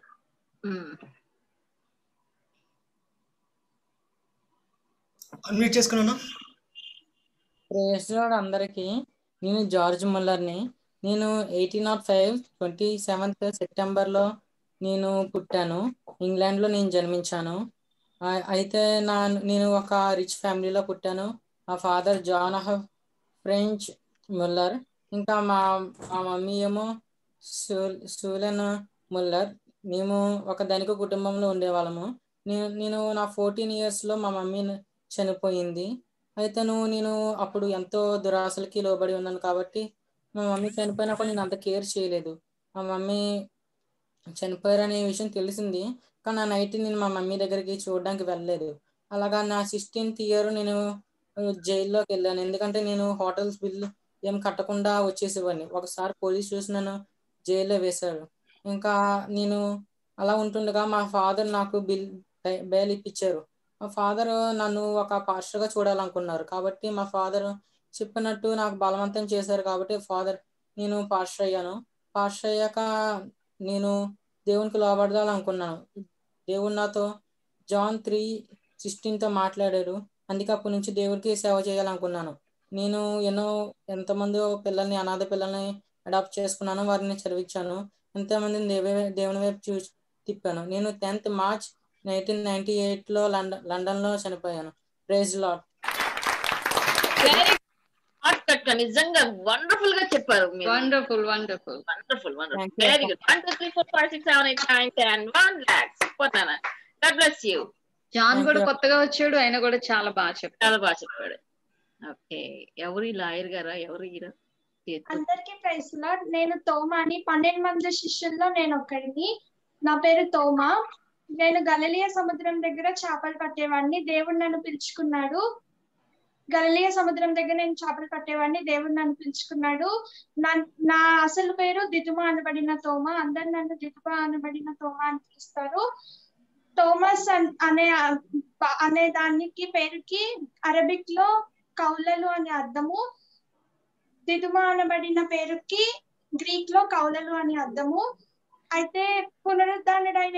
అన్మ్యూట్ చేసుకున్నాను. ప్రేస్ లార్డ్ అందరికీ. నేను జార్జ్ ముల్లర్ని. నేను 1805 27th సెప్టెంబర్లో నేను పుట్టాను. ఇంగ్లాండ్లో నేను జన్మించాను. అయితే నేను ఒక రిచ్ ఫ్యామిలీలో పుట్టాను. మా father John of French Muller, ఇంకా మా మమ్మీ ఏమో సూలెన్ ముల్లర్. మేము ఒక ధనిక కుటుంబంలో ఉండేవాళ్ళము. నేను నా 14 yearsలో మా మమ్మీ చనిపోయింది. అయితే నేను అప్పుడు ఎంతో దురాశలకి లోబడి ఉన్నాను కాబట్టి మా మమ్మీ చనిపోయినా కూడా నేను అంత కేర్ చేయలేదు. మా మమ్మీ చనిపోయారనే విషయం తెలిసింది, కానీ నా నైట్ నేను మా మమ్మీ దగ్గరికి చూడడానికి వెళ్ళలేదు. అలాగా నా 16th year నేను జైల్లోకి వెళ్ళాను. ఎందుకంటే నేను హోటల్స్ బిల్ ఏం కట్టకుండా వచ్చేసేవాడిని. ఒకసారి పోలీస్ చూసి నన్ను జైల్లో వేశారు. ఇంకా నేను అలా ఉంటుండగా మా ఫాదర్ నాకు బెయిల్ ఇప్పించారు. మా ఫాదర్ నన్ను ఒక పాస్టర్గా చూడాలనుకున్నారు కాబట్టి మా ఫాదర్ చెప్పినట్టు నాకు బలవంతం చేశారు కాబట్టి నేను పాస్టర్ అయ్యాను. పాస్టర్ అయ్యాక నేను దేవునికి లోబడాలనుకున్నాను. దేవుడు నాతో జాన్ 3:16తో మాట్లాడారు. అందుకే అప్పటి నుంచి దేవుడికి సేవ చేయాలనుకున్నాను. నేను ఎంతమంది పిల్లల్ని, అనాథ పిల్లల్ని అడాప్ట్ చేసుకున్నాను, వారిని చదివించాను. ఎంతమందిని దేవుని వైపు తిప్పాను. నేను 10th March 1998లో లండన్లో చనిపోయాను. Praise Lord. నిజంగా వండర్ఫుల్ గా చెప్పారు. Wonderful wonderful wonderful wonderful very good. 1 2 3 4 5 6 7 8 9 10 1 lakh. Super నాన్న. God bless you. జాన్ కూడా కొత్తగా వచ్చాడు, ఆయన కూడా చాలా బాగా చెప్పాడు. ఓకే, ఎవరు లాయర్ గారా? ఎవరు హీరో? అందరికీ ప్రైజ్ లార్డ్. నేను తోమాని, 12 మంది శిష్యుల్లో నేను ఒకడిని. నా పేరు తోమా. నేను గలిలయ సముద్రం దగ్గర చేపలు పట్టేవాడిని. దేవుడు నన్ను పిలుచుకున్నాడు. గలిలయ సముద్రం దగ్గర నేను చేపలు పట్టేవాడిని. దేవుడు నన్ను పిలుచుకున్నాడు. నా అసలు పేరు దిదుమా అనబడిన తోమా. అందరు నన్ను దిదుమా అనబడిన తోమా అని పిలుస్తారు. థోమస్ అనే దానికి పేరుకి అరబిక్ లో కౌలలు అనే అర్థము. దిదుమా అనబడిన పేరుకి గ్రీక్ లో కౌలలు అని అర్థము. అయితే పునరుద్ధానుడైన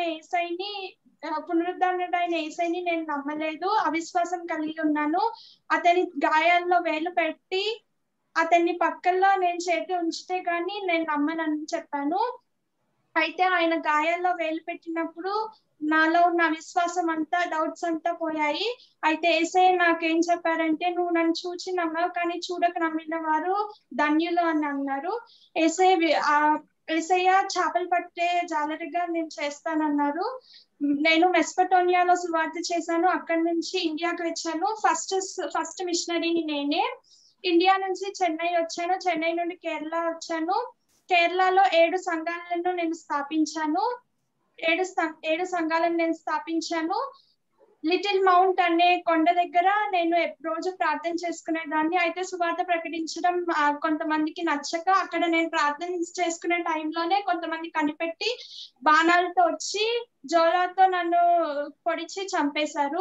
యేసయ్యని నేను నమ్మలేదు, అవిశ్వాసం కలిగి ఉన్నాను. అతని గాయాల్లో వేలు పెట్టి అతన్ని పక్కల్లో నేను చేతి ఉంచితే గాని నేను నమ్మనని చెప్పాను. అయితే ఆయన గాయాల్లో వేలు పెట్టినప్పుడు నాలో ఉన్న అవిశ్వాసం అంతా, డౌట్స్ అంతా పోయాయి. అయితే యేసయ్య నాకేం చెప్పారంటే, నువ్వు నన్ను చూచి నమ్మావు, కానీ చూడక నమ్మిన వారు ధన్యులు అని అన్నారు. యేసయ్య చేపలు పట్టే జాలరిగా నేను చేస్తానన్నారు. నేను మెస్పటోనియాలో సువార్త చేశాను. అక్కడి నుంచి ఇండియాకి వచ్చాను. ఫస్ట్ మిషనరీని నేనే. ఇండియా నుంచి చెన్నై వచ్చాను. చెన్నై నుండి కేరళ వచ్చాను. కేరళలో 7 సంఘాలను నేను స్థాపించాను. 7 సంఘాలను నేను స్థాపించాను. లిటిల్ మౌంట్ అనే కొండ దగ్గర నేను రోజు ప్రార్థన చేసుకునేదాన్ని. అయితే సువార్త ప్రకటించడం కొంతమందికి నచ్చక అక్కడ నేను ప్రార్థన చేసుకునే టైంలోనే కొంతమంది కనిపెట్టి బాణాలతో వచ్చి జోలాతో నన్ను పొడిచి చంపేశారు.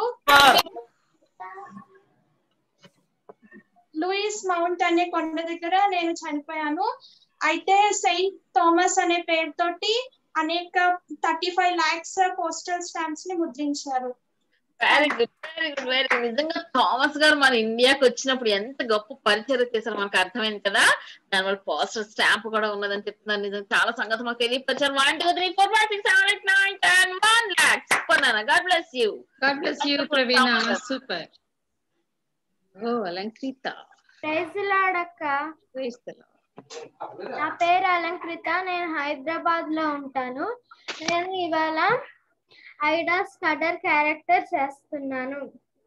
లూయిస్ మౌంట్ అనే కొండ దగ్గర నేను చనిపోయాను. అయితే సెయింట్ థామస్ అనే పేరుతోటి అనేక 35 lakhs పోస్టల్ స్టాంప్స్ ని ముద్రించారు. Very good very good very good. నిజంగా థామస్ గారు మన ఇండియాకి వచ్చినప్పుడు ఎంత గొప్ప పరిచయం చేశారు మనకు అర్థమైంది కదా. దానివల్ల పోస్టర్ స్టాంప్ కూడా ఉన్నదని చెప్తున్నారు. నిజంగా చాలా సంగతి మాకు తెలియపరిచారు. 1 2 3 4 5 6 7 8 9 10 1 lakh. సూపర్ నాన్న. God bless you. God bless you Praveena. Super. ఓ అలంకృత. ప్రైజ్ లార్డ్ అక్క. Praise the Lord. నా పేరు అలంకృత. నేను హైదరాబాద్ లో ఉంటాను. నేను ఇవాళ ఐడా స్కడర్ క్యారెక్టర్ చేస్తున్నాను.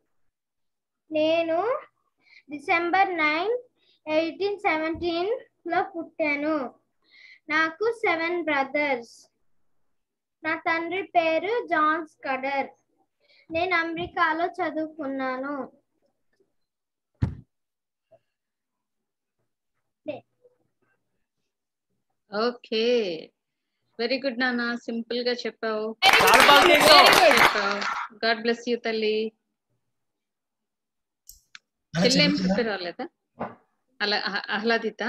నేను December 9, 1817 లో పుట్టాను. నాకు 7 brothers. నా తండ్రి పేరు జాన్ స్కడర్. నేను అమెరికాలో చదువుకున్నాను. ఓకే, వెరీ గుడ్ నాన్న. సింపుల్ గా చెప్పావు. గాడ్ బ్లెస్ యూ తల్లి. చెల్లేం ప్రిపేర్ అవ్వలేదా? ఆహ్లాదిత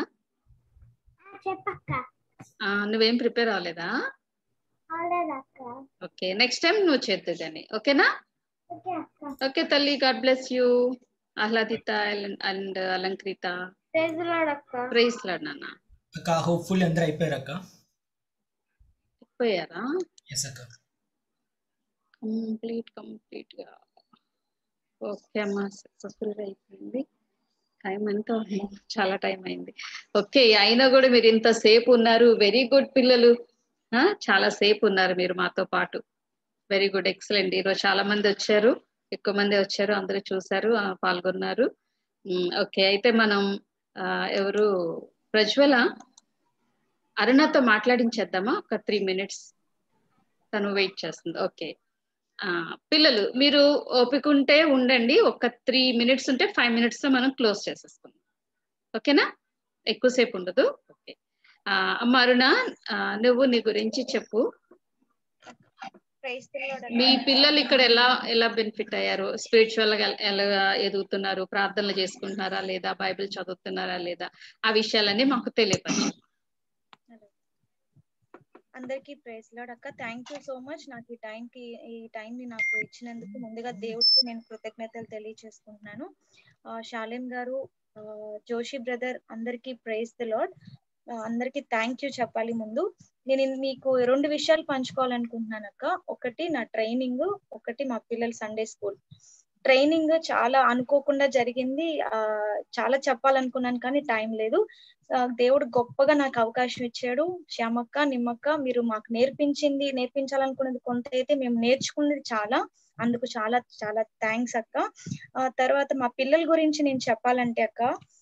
నువ్వేం ప్రిపేర్ అవ్వలేదా? ఓకే, నెక్స్ట్ టైం నువ్వు చేద్దుగాని. ఓకేనా? ఓకే తల్లి. God bless you Ahladita and Alankrita. Praise Lord అక్క. ప్రైజ్ లార్డ్ నాన్న. అక్క హోప్ఫుల్లీ అందరూ అయిపోయారు అక్క. అయిపోయారా? ఎస్ అక్క. కంప్లీట్ గా ఓకే అమ్మా. సక్సెస్ఫుల్ గా అయిపోయింది. టైం ఎంత? చాలా టైం అయింది. ఓకే, అయినా కూడా మీరు ఇంతసేపు ఉన్నారు. వెరీ గుడ్ పిల్లలు. చాలా సేపు ఉన్నారు మీరు మాతో పాటు. Very good, excellent. ఈరోజు చాలా మంది వచ్చారు, ఎక్కువ మంది వచ్చారు, అందరూ చూసారు, పాల్గొన్నారు. ఓకే, అయితే మనం ఎవరు ప్రజ్వల అరుణతో మాట్లాడించేద్దామా? ఒక 3 minutes తను వెయిట్ చేస్తుంది. ఓకే పిల్లలు మీరు ఓపిక ఉంటే ఉండండి. ఒక 3 minutes ఉంటే 5 minutes లో మనం క్లోజ్ చేసేసుకుందాం. ఓకేనా? ఎక్కువసేపు ఉండదు. ఓకే అమ్మ అరుణ, నువ్వు నీ గురించి చెప్పు. మీ పిల్లలు ఇక్కడ ఎలా బెనిఫిట్ అయ్యారు? స్పిరిచువల్ గా ఎలా ఎదుగుతున్నారు? ప్రార్థనలు చేసుకుంటున్నారా లేదా? బైబిల్ చదువుతున్నారా లేదా? ఆ విషయాలన్నీ మాకు తెలియపరచు. అందరికీ ప్రైజ్ లార్డ్ అక్క. థ్యాంక్ యూ సో మచ్ నాకు ఈ టైంని నాకు ఇచ్చినందుకు ముందుగా దేవుడికి నేను కృతజ్ఞతలు తెలియచేసుకుంటున్నాను. షాలేం గారు, జోషి బ్రదర్ అందరికీ ప్రైజ్ ది లార్డ్. అందరికీ థ్యాంక్ యూ చెప్పాలి. ముందు నేను మీకు 2 విషయాలు పంచుకోవాలనుకుంటున్నాను అక్క. ఒకటి నా ట్రైనింగ్, ఒకటి మా పిల్లల సండే స్కూల్. ట్రైనింగ్ చాలా అనుకోకుండా జరిగింది. చాలా చెప్పాలనుకున్నాను కానీ టైం లేదు. దేవుడు గొప్పగా నాకు అవకాశం ఇచ్చాడు. శ్యామక్క, నిమ్మక్క, మీరు మాకు నేర్పించాలనుకున్నది కొంత అయితే మేము నేర్చుకున్నది చాలా. అందుకు చాలా చాలా థ్యాంక్స్ అక్క. తర్వాత మా పిల్లల గురించి నేను చెప్పాలంటే అక్క,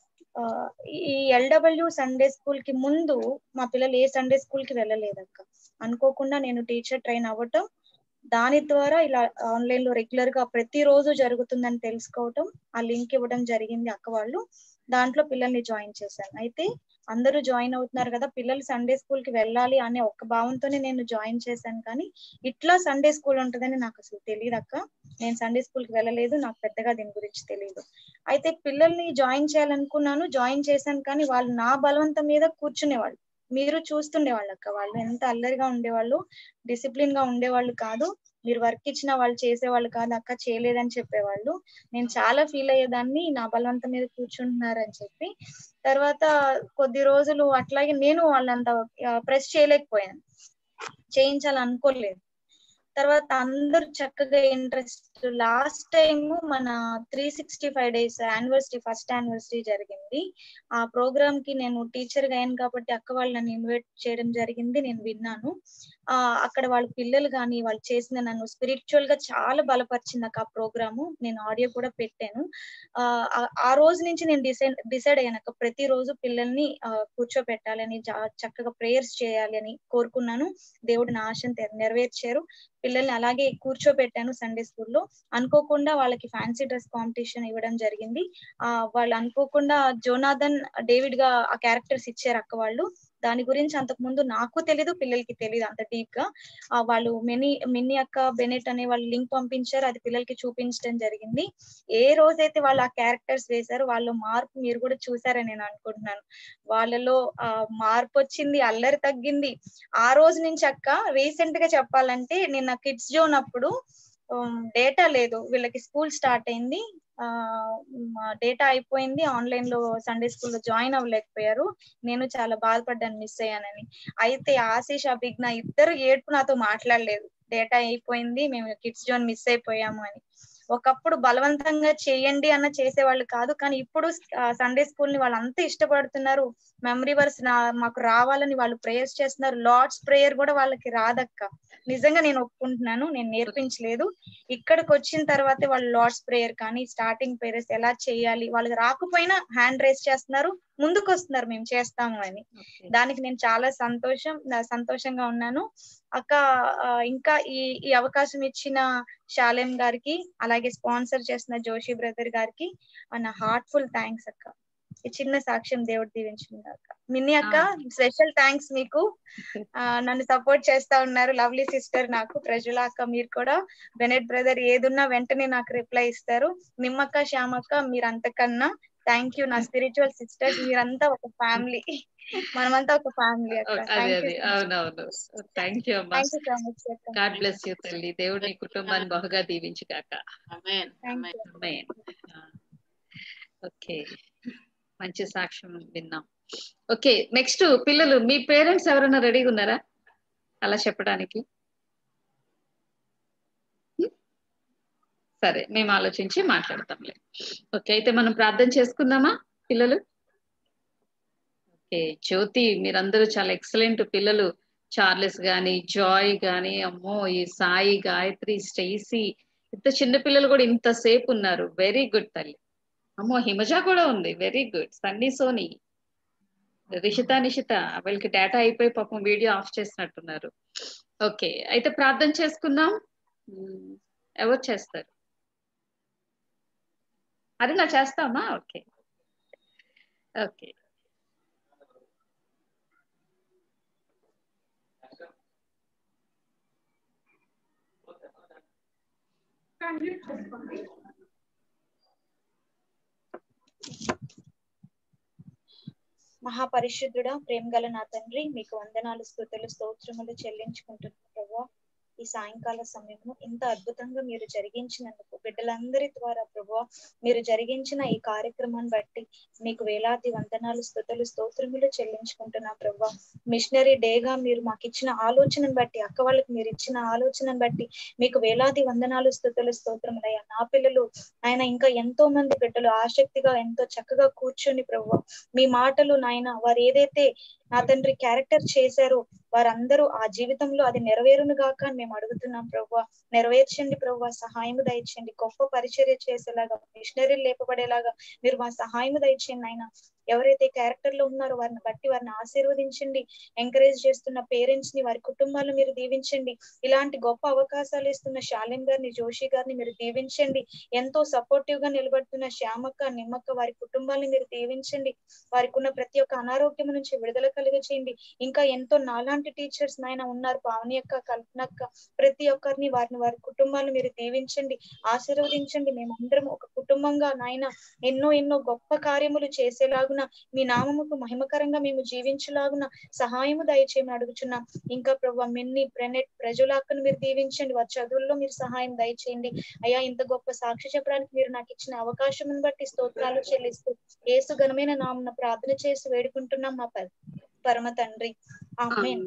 ఈ LW సండే స్కూల్ కి ముందు మా పిల్లలు ఏ సండే స్కూల్ కి వెళ్ళలేదు అక్క. అనుకోకుండా నేను టీచర్ ట్రైన్ అవ్వటం, దాని ద్వారా ఇలా ఆన్లైన్ లో రెగ్యులర్ గా ప్రతిరోజు జరుగుతుందని తెలుసుకోవటం, ఆ లింక్ ఇవ్వడం జరిగింది అక్క వాళ్ళు. దాంట్లో పిల్లల్ని జాయిన్ చేశాను. అయితే అందరూ జాయిన్ అవుతున్నారు కదా, పిల్లలు సండే స్కూల్ కి వెళ్ళాలి అనే ఒక్క భావంతోనే నేను జాయిన్ చేశాను. కానీ ఇట్లా సండే స్కూల్ ఉంటుందని నాకు అసలు తెలియదు అక్క. నేను సండే స్కూల్ కి వెళ్ళలేదు, నాకు పెద్దగా దీని గురించి తెలియదు. అయితే పిల్లల్ని జాయిన్ చేయాలనుకున్నాను, జాయిన్ చేశాను. కానీ వాళ్ళు నా బలవంతం మీద కూర్చునేవాళ్ళు. మీరు చూస్తుండేవాళ్ళు అక్క, వాళ్ళు ఎంత అల్లరిగా ఉండేవాళ్ళు, డిసిప్లిన్ గా ఉండేవాళ్ళు కాదు. మీరు వర్క్ ఇచ్చిన వాళ్ళు చేసేవాళ్ళు కాదు అక్క, చేయలేదని చెప్పేవాళ్ళు. నేను చాలా ఫీల్ అయ్యేదాన్ని, నా బలవంతం మీద కూర్చుంటున్నారు అని చెప్పి. తర్వాత కొద్ది రోజులు అట్లాగే నేను వాళ్ళంతా ప్రెస్ చేయలేకపోయాను, చేయించాలనుకోలేదు. తర్వాత అందరూ చక్కగా ఇంట్రెస్ట్. లాస్ట్ టైం మన 365 days యానివర్సరీ, ఫస్ట్ యానివర్సరీ జరిగింది. ఆ ప్రోగ్రామ్ కి నేను టీచర్ గా అయ్యాను కాబట్టి అక్క వాళ్ళు నన్ను ఇన్వైట్ చేయడం జరిగింది. నేను విన్నాను. అక్కడ వాళ్ళ పిల్లలు కానీ వాళ్ళు చేసిన నన్ను స్పిరిచువల్ గా చాలా బలపరిచింది నాకు ఆ ప్రోగ్రాము. నేను ఆడియో కూడా పెట్టాను. ఆ రోజు నుంచి నేను డిసైడ్ అయ్యాను అక్క, ప్రతిరోజు పిల్లల్ని కూర్చోబెట్టాలని, చక్కగా ప్రేయర్స్ చేయాలి అని కోరుకున్నాను. దేవుడు నా ఆశను నెరవేర్చారు. పిల్లల్ని అలాగే కూర్చోబెట్టాను సండే స్కూల్లో. అనుకోకుండా వాళ్ళకి ఫ్యాన్సీ డ్రెస్ కాంపిటీషన్ ఇవ్వడం జరిగింది. వాళ్ళు అనుకోకుండా జోనాథన్, డేవిడ్ గా ఆ క్యారెక్టర్స్ ఇచ్చారు అక్క వాళ్ళు. దాని గురించి అంతకు ముందు నాకు తెలీదు, పిల్లలకి తెలీదు అంత డీప్ గా. వాళ్ళు మిన్నీ అక్క, బెనెట్ అనే వాళ్ళు లింక్ పంపించారు, అది పిల్లలకి చూపించడం జరిగింది. ఏ రోజైతే వాళ్ళు ఆ క్యారెక్టర్స్ వేశారు, వాళ్ళు మార్పు మీరు కూడా చూసారని నేను అనుకుంటున్నాను. వాళ్ళలో మార్పు వచ్చింది, అల్లరి తగ్గింది. ఆ రోజు నుంచి అక్క, రీసెంట్ గా చెప్పాలంటే నిన్న కిడ్స్ జోన్ అప్పుడు డేటా లేదు, వీళ్ళకి స్కూల్ స్టార్ట్ అయింది, డేటా అయిపోయింది, ఆన్లైన్ లో సండే స్కూల్లో జాయిన్ అవ్వలేకపోయారు. నేను చాలా బాధపడ్డాను మిస్ అయ్యానని. అయితే ఆశీష్, అభిజ్ఞ ఇద్దరు ఏడుపు నాతో మాట్లాడలేదు, డేటా అయిపోయింది, మేము కిడ్స్ జోన్ మిస్ అయిపోయాము అని. ఒకప్పుడు బలవంతంగా చేయండి అన్న చేసేవాళ్ళు కాదు, కానీ ఇప్పుడు సండే స్కూల్ ని వాళ్ళు అంత ఇష్టపడుతున్నారు. మెమరీ వర్స్ మాకు రావాలని వాళ్ళు ప్రేయర్స్ చేస్తున్నారు. లార్డ్స్ ప్రేయర్ కూడా వాళ్ళకి రాదక్క, నిజంగా నేను ఒప్పుకుంటున్నాను, నేను నేర్పించలేదు. ఇక్కడికి వచ్చిన తర్వాత వాళ్ళు లార్డ్స్ ప్రేయర్ కానీ స్టార్టింగ్ ప్రేయర్స్ ఎలా చేయాలి, వాళ్ళకి రాకపోయినా హ్యాండ్ రైస్ చేస్తున్నారు, ముందుకు వస్తున్నారు మేము చేస్తాము అని. దానికి నేను చాలా సంతోషంగా ఉన్నాను అక్క. ఇంకా ఈ అవకాశం ఇచ్చిన శాలేం గారికి, అలాగే స్పాన్సర్ చేసిన జోషి బ్రదర్ గారికి నా హార్ట్ఫుల్ థ్యాంక్స్ అక్క. ఈ చిన్న సాక్ష్యం దేవుడు దీవించింది అక్క. మిన్నీ అక్క, స్పెషల్ థ్యాంక్స్ మీకు. నన్ను సపోర్ట్ చేస్తా ఉన్నారు, లవ్లీ సిస్టర్ నాకు. ప్రజల అక్క మీరు కూడా, బెనెట్ బ్రదర్ ఏదున్నా వెంటనే నాకు రిప్లై ఇస్తారు. నిమ్మక్క, శ్యామక్క మీరు అంతకన్నా థ్యాంక్ యూ. నా స్పిరిచువల్ సిస్టర్స్ మీరంతా ఒక ఫ్యామిలీ, మనమంతా ఒక ఫ్యామిలీ అక్క. అవునవును. థ్యాంక్ యూ అమ్మా. గాడ్ బ్లెస్ యూ తల్లి. దేవుడు నీ కుటుంబాన్ని బహుగా దీవించు కాక. ఓకే, మంచి సాక్ష్యం విన్నాం. ఓకే, నెక్స్ట్ పిల్లలు, మీ పేరెంట్స్ ఎవరైనా రెడీగా ఉన్నారా అలా చెప్పడానికి? సరే, మేము ఆలోచించి మాట్లాడతాంలే. ఓకే, అయితే మనం ప్రార్థన చేసుకుందామా పిల్లలు? ఓకే, జ్యోతి మీరందరూ చాలా ఎక్సలెంట్ పిల్లలు. చార్లెస్ గాని, జాయ్ గాని, అమ్మో ఈ సాయి, గాయత్రి, స్టేసీ, ఇంత చిన్న పిల్లలు కూడా ఇంతసేపు ఉన్నారు. వెరీ గుడ్ తల్లి. అమ్మో హిమజ కూడా ఉంది, వెరీ గుడ్. సన్నీ, సోని, నిషిత వీళ్ళకి డేటా అయిపోయి పాపం వీడియో ఆఫ్ చేసినట్టున్నారు. ఓకే, అయితే ప్రార్థన చేసుకుందాం. ఎవరు చేస్తారు? అది నా చేస్తామా? Okay okay. మహాపరిశుద్ధుడా, ప్రేమ గల నా తండ్రి, మీకు వందనాలు, స్తుతులు, స్తోత్రములు చెల్లించుకుంటున్నాను ప్రభా. ఈ సాయంకాల సమయంలో ఇంత అద్భుతంగా మీరు జరిగించినందుకు, బిడ్డలందరి ద్వారా ప్రభా మీరు జరిగించిన ఈ కార్యక్రమాన్ని బట్టి మీకు వేలాది వందనాలు, స్తుతులు, స్తోత్రములు చెల్లించుకుంటున్నా ప్రభా. మిషనరీ డేగా మీరు మాకు ఇచ్చిన ఆలోచనను బట్టి, అక్క వాళ్ళకి మీరు ఇచ్చిన ఆలోచనను బట్టి మీకు వేలాది వందనాలు, స్తుతులు, స్తోత్రములయ్యా. నా పిల్లలు ఆయన ఇంకా ఎంతో మంది బిడ్డలు ఆసక్తిగా ఎంతో చక్కగా కూర్చొని ప్రభా మీ మాటలు నాయన వారు ఏదైతే నా తండ్రి క్యారెక్టర్ చేశారో వారందరూ ఆ జీవితంలో అది నెరవేరును గాక అని మేము అడుగుతున్నాం ప్రభా. నెరవేర్చండి ప్రభా, సహాయము దయచేయండి. గొప్ప పరిచర్య చేసేలాగా, మిషనరీలు లేపబడేలాగా మీరు మా సహాయము దయచేయండి ఆయన. ఎవరైతే క్యారెక్టర్ లో ఉన్నారో వారిని బట్టి వారిని ఆశీర్వదించండి. ఎంకరేజ్ చేస్తున్న పేరెంట్స్ ని, వారి కుటుంబాలను మీరు దీవించండి. ఇలాంటి గొప్ప అవకాశాలు ఇస్తున్న శాలిం గారిని, జోషి గారిని మీరు దీవించండి. ఎంతో సపోర్టివ్ గా నిలబడుతున్న శ్యామక్క, నిమ్మక్క వారి కుటుంబాలను మీరు దీవించండి. వారికి ఉన్న ప్రతి ఒక్క అనారోగ్యం నుంచి విడుదల కలిగచేయండి. ఇంకా ఎంతో నాలాంటి టీచర్స్ నాయన ఉన్నారు, పావని అక్క, కల్పనక్క, ప్రతి ఒక్కరిని వారిని వారి కుటుంబాలను మీరు దీవించండి, ఆశీర్వదించండి. మేమందరం ఒక కుటుంబంగా నాయన ఎన్నో ఎన్నో గొప్ప కార్యములు చేసేలాగున, మీ నామముకు మహిమకరంగా మేము జీవించలాగున సహాయము దయచేయమని అడుగుచున్నాం. ఇంకా ప్రభు మిన్ని బ్రెనెట్ ప్రజలాక్కను మీరు దీవించండి, వారి చదువుల్లో మీరు సహాయం దయచేయండి అయ్యా. ఇంత గొప్ప సాక్షి చెప్పడానికి మీరు నాకు ఇచ్చిన అవకాశం బట్టి స్తోత్రాలు చెల్లిస్తూ యేసు ఘనమైన నామమున ప్రార్థన చేసి వేడుకుంటున్నాం మా పరమ తండ్రి, ఆమేన్.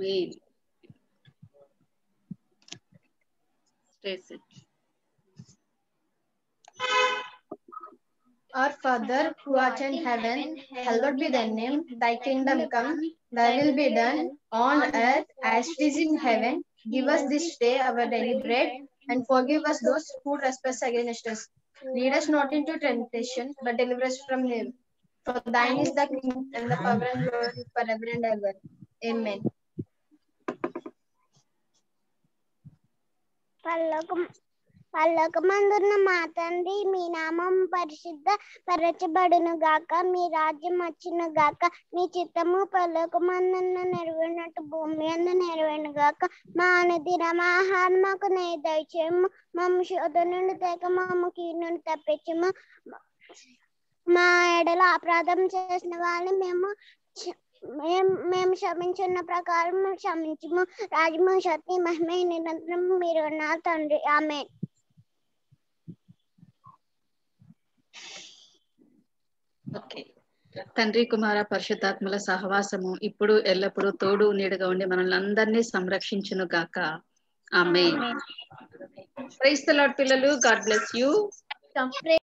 Our Father, who art in heaven, hallowed be thy name. Thy kingdom come, thy will be done on earth as it is in heaven. Give us this day our daily bread, and forgive us those who trespass against us. Lead us not into temptation, but deliver us from evil. For thine is the kingdom and the power and glory forever and ever. Amen. పరలోకమందున్న మా తండ్రి, మీ నామం పరిశుద్ధ పరచబడును గాక, మీ రాజ్యం వచ్చును గాక, మీ చిత్తము పరలోకమందున్న నెరవేరినట్టు భూమి అందు నెరవేరును గాక. మా అనుదిన ఆహారం మాకు దయచేయము, మమ్మ శోధన నుండి తేక మమ్మ కీడు నుండి తప్పించము. మా ఎడల అపరాధం చేసిన వాళ్ళని మేము క్షమించున్న ప్రకారం క్షమించము. రాజము, శక్తి, మహిమ నిరంతరం మీరు నా తండ్రి, ఆమేన్. ఓకే. తండ్రి, కుమార, పరిశుద్ధాత్మల సహవాసము ఇప్పుడు ఎల్లప్పుడూ తోడు నీడగా ఉండి మనల్ని అందరినీ సంరక్షించును గాక, ఆమేన్. ప్రైజ్ ది లార్డ్ పిల్లలు. God bless you.